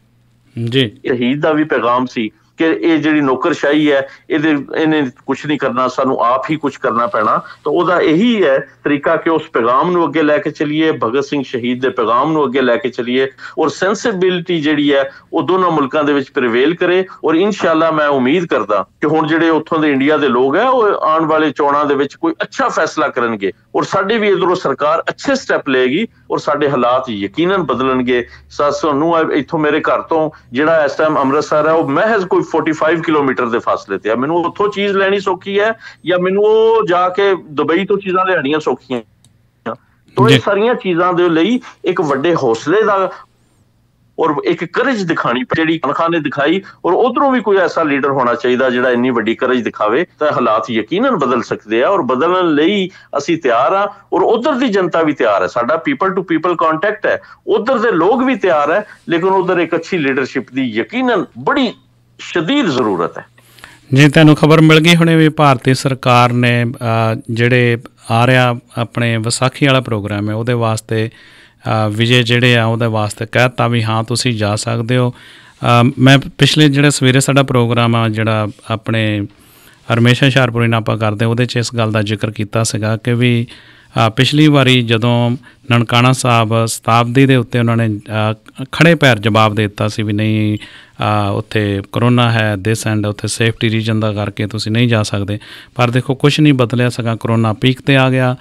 ਜੀ ਸ਼ਹੀਦ ਦਾ ਵੀ ਪੈਗਾਮ ਸੀ ਕਿ ਇਹ ਜਿਹੜੀ ਨੌਕਰਸ਼ਾਹੀ ਹੈ ਇਹਨੇ ਕੁਛ ਨਹੀਂ ਕਰਨਾ, ਸਾਨੂੰ ਆਪ ਹੀ ਕੁਛ ਕਰਨਾ ਪੈਣਾ। ਤਾਂ ਉਹਦਾ ਇਹੀ ਹੈ ਤਰੀਕਾ ਕਿ ਉਸ ਪੈਗਾਮ ਨੂੰ ਅੱਗੇ ਲੈ ਕੇ ਚੱਲੀਏ, ਭਗਤ ਸਿੰਘ ਸ਼ਹੀਦ ਦੇ ਪੈਗਾਮ ਨੂੰ ਅੱਗੇ ਲੈ ਕੇ ਚੱਲੀਏ ਔਰ ਸੈਂਸਿਬਿਲਿਟੀ ਜਿਹੜੀ ਹੈ ਉਹ ਦੋਨੋਂ ਮੁਲਕਾਂ ਦੇ ਵਿੱਚ ਪ੍ਰੀਵੇਲ ਕਰੇ। ਔਰ ਇਨਸ਼ਾਅੱਲਾ ਮੈਂ ਉਮੀਦ ਕਰਦਾ ਕਿ ਹੁਣ ਜਿਹੜੇ ਉੱਥੋਂ ਦੇ ਇੰਡੀਆ ਦੇ ਲੋਕ ਹੈ ਉਹ ਆਉਣ ਵਾਲੇ ਚੋਣਾਂ ਦੇ ਵਿੱਚ ਕੋਈ ਅੱਛਾ ਫੈਸਲਾ ਕਰਨਗੇ ਔਰ ਸਾਡੀ ਵੀ ਇੱਧਰੋਂ ਸਰਕਾਰ ਅੱਛੇ ਸਟੈਪ ਲਏਗੀ ਔਰ ਸਾਡੇ ਹਾਲਾਤ ਯਕੀਨਨ ਬਦਲਣਗੇ। ਸਾਨੂੰ ਇੱਥੋਂ ਮੇਰੇ ਘਰ ਤੋਂ ਜਿਹੜਾ ਇਸ ਟਾਈਮ ਅੰਮ੍ਰਿਤਸਰ ਹੈ ਉਹ ਮਹਿਜ਼ ਕੋਈ 45 ਕਿਲੋਮੀਟਰ ਦੇ ਫਾਸਲੇ ਤੇ ਆ। ਮੈਨੂੰ ਉੱਥੋਂ ਚੀਜ਼ ਲੈਣੀ ਸੌਖੀ ਹੈ ਜਾਂ ਮੈਨੂੰ ਉਹ ਜਾ ਕੇ ਦੁਬਈ ਤੋਂ ਚੀਜ਼ਾਂ ਲਿਆਣੀਆਂ ਸੌਖੀਆਂ। ਤਾਂ ਇਹ ਸਾਰੀਆਂ ਚੀਜ਼ਾਂ ਦੇ ਲਈ ਇੱਕ ਵੱਡੇ ਹੌਸਲੇ ਦਾ ਔਰ ਇੱਕ ਕਰੇਜ ਦਿਖਾਣੀ ਜਿਹੜੀ ਖਾਨ ਨੇ ਦਿਖਾਈ, ਔਰ ਉਧਰੋਂ ਵੀ ਕੋਈ ਐਸਾ ਲੀਡਰ ਹੋਣਾ ਚਾਹੀਦਾ ਜਿਹੜਾ ਇੰਨੀ ਵੱਡੀ ਕਰੇਜ ਦਿਖਾਵੇ, ਤਾਂ ਹਾਲਾਤ ਯਕੀਨਨ ਬਦਲ ਸਕਦੇ ਆ ਔਰ ਬਦਲਣ ਲਈ ਅਸੀਂ ਤਿਆਰ ਆ ਔਰ ਉਧਰ ਦੀ ਜਨਤਾ ਵੀ ਤਿਆਰ ਹੈ। ਸਾਡਾ ਪੀਪਲ ਟੂ ਪੀਪਲ ਕੰਟੈਕਟ ਹੈ, ਉਧਰ ਦੇ ਲੋਕ ਵੀ ਤਿਆਰ ਹੈ, ਲੇਕਿਨ ਉਧਰ ਇੱਕ ਅੱਛੀ ਲੀਡਰਸ਼ਿਪ ਦੀ ਯਕੀਨਨ ਬੜੀ ਸ਼ਦੀਦ ਜ਼ਰੂਰਤ ਹੈ। ਜੀ ਤੁਹਾਨੂੰ ਖਬਰ ਮਿਲ ਗਈ ਹੁਣੇ ਵੀ ਭਾਰਤੀ ਸਰਕਾਰ ਨੇ ਜਿਹੜੇ ਆ ਰਿਹਾ ਆਪਣੇ ਵਿਸਾਖੀ ਵਾਲਾ ਪ੍ਰੋਗਰਾਮ ਹੈ ਉਹਦੇ ਵਾਸਤੇ ਵਿਜੇ ਜਿਹੜੇ ਆ ਉਹਦੇ ਵਾਸਤੇ ਕਹਿ ਦਿੱਤਾ ਵੀ ਹਾਂ ਤੁਸੀਂ ਜਾ ਸਕਦੇ ਹੋ। ਮੈਂ ਪਿਛਲੇ ਜਿਹੜੇ ਸਵੇਰੇ ਸਾਡਾ ਪ੍ਰੋਗਰਾਮ ਆ ਜਿਹੜਾ ਆਪਣੇ ਹਰਮੇਸ਼ਾ ਹੁਸ਼ਿਆਰਪੁਰੀ ਨਾਲ ਆਪਾਂ ਕਰਦੇ ਉਹਦੇ 'ਚ ਇਸ ਗੱਲ ਦਾ ਜ਼ਿਕਰ ਕੀਤਾ ਸੀਗਾ ਕਿ ਵੀ ਪਿਛਲੀ ਵਾਰੀ ਜਦੋਂ ਨਨਕਾਣਾ ਸਾਹਿਬ ਸ਼ਤਾਬਦੀ ਦੇ ਉੱਤੇ ਉਹਨਾਂ ਨੇ ਖੜ੍ਹੇ ਪੈਰ ਜਵਾਬ ਦੇ ਦਿੱਤਾ ਸੀ ਵੀ ਨਹੀਂ ਉੱਥੇ ਕਰੋਨਾ ਹੈ, ਦਿਸ ਐਂਡ ਉੱਥੇ ਸੇਫਟੀ ਰੀਜਨ ਦਾ ਕਰਕੇ ਤੁਸੀਂ ਨਹੀਂ ਜਾ ਸਕਦੇ, ਪਰ ਦੇਖੋ ਕੁਛ ਨਹੀਂ ਬਦਲਿਆ, ਸਗੋਂ ਕਰੋਨਾ ਪੀਕ 'ਤੇ ਆ ਗਿਆ।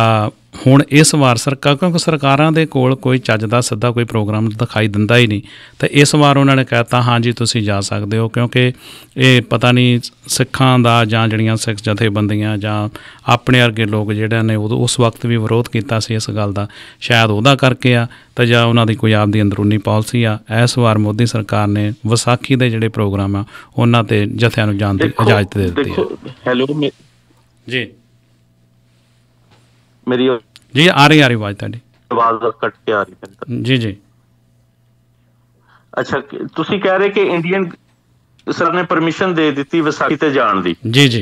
ਹੁਣ ਇਸ ਵਾਰ ਕਿਉਂਕਿ ਸਰਕਾਰਾਂ ਦੇ ਕੋਲ ਕੋਈ ਚੱਜ ਦਾ ਸਿੱਧਾ ਕੋਈ ਪ੍ਰੋਗਰਾਮ ਦਿਖਾਈ ਦਿੰਦਾ ਹੀ ਨਹੀਂ, ਤਾਂ ਇਸ ਵਾਰ ਉਹਨਾਂ ਨੇ ਕਹਿ ਦਿੱਤਾ ਹਾਂਜੀ ਤੁਸੀਂ ਜਾ ਸਕਦੇ ਹੋ, ਕਿਉਂਕਿ ਇਹ ਪਤਾ ਨਹੀਂ ਸਿੱਖਾਂ ਦਾ ਜਾਂ ਜਿਹੜੀਆਂ ਸਿੱਖ ਜਥੇਬੰਦੀਆਂ ਜਾਂ ਆਪਣੇ ਵਰਗੇ ਲੋਕ ਜਿਹੜਿਆਂ ਨੇ ਉਦੋਂ ਉਸ ਵਕਤ ਵੀ ਵਿਰੋਧ ਕੀਤਾ ਸੀ ਇਸ ਗੱਲ ਦਾ, ਸ਼ਾਇਦ ਉਹਦਾ ਕਰਕੇ ਆ, ਤਾਂ ਜਾਂ ਉਹਨਾਂ ਦੀ ਕੋਈ ਆਪਦੀ ਅੰਦਰੂਨੀ ਪਾਲਿਸੀ ਆ। ਇਸ ਵਾਰ ਮੋਦੀ ਸਰਕਾਰ ਨੇ ਵਿਸਾਖੀ ਦੇ ਜਿਹੜੇ ਪ੍ਰੋਗਰਾਮ ਆ ਉਹਨਾਂ 'ਤੇ ਜਥਿਆਂ ਨੂੰ ਜਾਣ ਦੀ ਇਜਾਜ਼ਤ ਦੇ ਦਿੱਤੀ ਹੈ। ਹੈਲੋ ਜੀ ਮੇਰੀ ਜੀ ਆ ਰਹੀ ਆਵਾਜ਼, ਤੁਹਾਡੀ ਆਵਾਜ਼ ਕੱਟ ਕੇ ਆ ਰਹੀ ਜੀ ਜੀ। ਅੱਛਾ, ਤੁਸੀਂ ਕਹਿ ਰਹੇ ਕਿ ਇੰਡੀਅਨ ਸਰ ਨੇ ਪਰਮਿਸ਼ਨ ਦੇ ਦਿੱਤੀ ਵਿਸਾਖੀ ਤੇ ਜਾਣ ਦੀ? ਜੀ ਜੀ।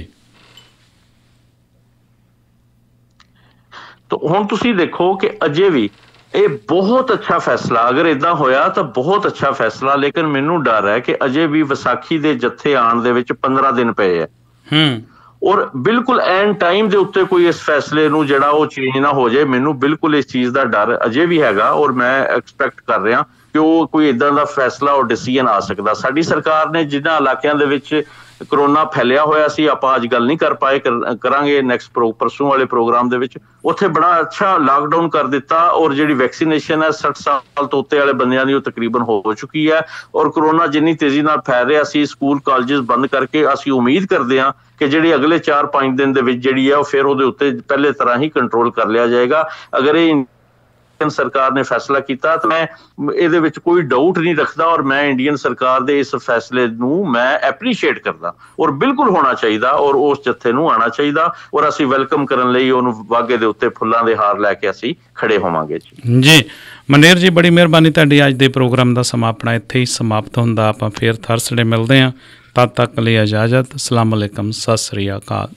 ਤਾਂ ਹੁਣ ਤੁਸੀਂ ਦੇਖੋ ਕਿ ਅਜੇ ਵੀ ਇਹ ਬਹੁਤ ਅੱਛਾ ਫੈਸਲਾ, ਅਗਰ ਏਦਾਂ ਹੋਇਆ ਤਾਂ ਬਹੁਤ ਅੱਛਾ ਫੈਸਲਾ, ਲੇਕਿਨ ਮੈਨੂੰ ਡਰ ਹੈ ਕਿ ਅਜੇ ਵੀ ਵਿਸਾਖੀ ਦੇ ਜੱਥੇ ਆਉਣ ਦੇ ਵਿੱਚ 15 ਦਿਨ ਪਏ ਹੈ ਔਰ ਬਿਲਕੁਲ ਐਨ ਟਾਈਮ ਦੇ ਉੱਤੇ ਕੋਈ ਇਸ ਫੈਸਲੇ ਨੂੰ ਜਿਹੜਾ ਉਹ ਚੇਂਜ ਨਾ ਹੋ ਜਾਏ। ਮੈਨੂੰ ਬਿਲਕੁਲ ਇਸ ਚੀਜ਼ ਦਾ ਡਰ ਅਜੇ ਵੀ ਹੈਗਾ ਔਰ ਮੈਂ ਐਕਸਪੈਕਟ ਕਰ ਰਿਹਾ ਕਿ ਉਹ ਕੋਈ ਇੱਦਾਂ ਦਾ ਫੈਸਲਾ ਔਰ ਡਿਸੀਜਨ ਆ ਸਕਦਾ। ਸਾਡੀ ਸਰਕਾਰ ਨੇ ਜਿਨ੍ਹਾਂ ਇਲਾਕਿਆਂ ਦੇ ਵਿੱਚ ਕਰੋਨਾ ਫੈਲਿਆ ਹੋਇਆ ਸੀ, ਆਪਾਂ ਅੱਜ ਗੱਲ ਨਹੀਂ ਕਰ ਪਾਏ, ਕਰਾਂਗੇ ਨੈਕਸਟ ਪਰਸੋਂ ਵਾਲੇ ਪ੍ਰੋਗਰਾਮ ਦੇ ਵਿੱਚ, ਉੱਥੇ ਬੜਾ ਅੱਛਾ ਲਾਕਡਾਊਨ ਕਰ ਦਿੱਤਾ ਔਰ ਜਿਹੜੀ ਵੈਕਸੀਨੇਸ਼ਨ ਹੈ 60 ਸਾਲ ਤੋਂ ਉੱਤੇ ਵਾਲੇ ਬੰਦਿਆਂ ਦੀ ਉਹ ਤਕਰੀਬਨ ਹੋ ਚੁੱਕੀ ਹੈ ਔਰ ਕਰੋਨਾ ਜਿੰਨੀ ਤੇਜ਼ੀ ਨਾਲ ਫੈਲ ਰਿਹਾ ਸੀ, ਸਕੂਲ ਕਾਲਜਿਸ ਬੰਦ ਕਰਕੇ ਅਸੀਂ ਉਮੀਦ ਕਰਦੇ ਹਾਂ ਕਿ ਜਿਹੜੀ ਅਗਲੇ 4-5 ਦਿਨ ਦੇ ਵਿੱਚ ਜਿਹੜੀ ਹੈ ਉਹ ਫਿਰ ਉਹਦੇ ਉੱਤੇ ਪਹਿਲੇ ਤਰ੍ਹਾਂ ਹੀ ਕੰਟਰੋਲ ਕਰ ਲਿਆ ਜਾਏਗਾ। ਅਗਰ ਇਹ ਸਰਕਾਰ ਨੇ ਫੈਸਲਾ ਕੀਤਾ ਤਾਂ ਮੈਂ ਇਹਦੇ ਵਿੱਚ ਕੋਈ ਡਾਊਟ ਨਹੀਂ ਰੱਖਦਾ ਔਰ ਮੈਂ ਇੰਡੀਅਨ ਸਰਕਾਰ ਦੇ ਇਸ ਫੈਸਲੇ ਨੂੰ ਮੈਂ ਐਪਰੀਸ਼ੀਏਟ ਕਰਦਾ ਔਰ ਬਿਲਕੁਲ ਹੋਣਾ ਚਾਹੀਦਾ ਔਰ ਉਸ ਜੱਥੇ ਨੂੰ ਆਉਣਾ ਚਾਹੀਦਾ ਔਰ ਅਸੀਂ ਵੈਲਕਮ ਕਰਨ ਲਈ ਉਹਨੂੰ ਵਾਗੇ ਦੇ ਉੱਤੇ ਫੁੱਲਾਂ ਦੇ ਹਾਰ ਲੈ ਕੇ ਅਸੀਂ ਖੜੇ ਹੋਵਾਂਗੇ। ਜੀ ਮਨੇਰ ਜੀ, ਬੜੀ ਮਿਹਰਬਾਨੀ ਤੁਹਾਡੀ। ਅੱਜ ਦੇ ਪ੍ਰੋਗਰਾਮ ਦਾ ਸਮਾਂ ਆਪਣਾ ਇੱਥੇ ਹੀ ਸਮਾਪਤ ਹੁੰਦਾ, ਆਪਾਂ ਫਿਰ ਥਰਸਡੇ ਮਿਲਦੇ ਹਾਂ, ਤਦ ਤੱਕ ਲਈ ਇਜਾਜ਼ਤ। ਅਸਲਾਮ ਅਲੈਕਮ, ਸਤਿ ਸ੍ਰੀ ਅਕਾਲ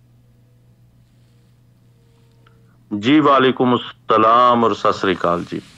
जी। वालेकुम अस्सलाम और सत श्री अकाल जी।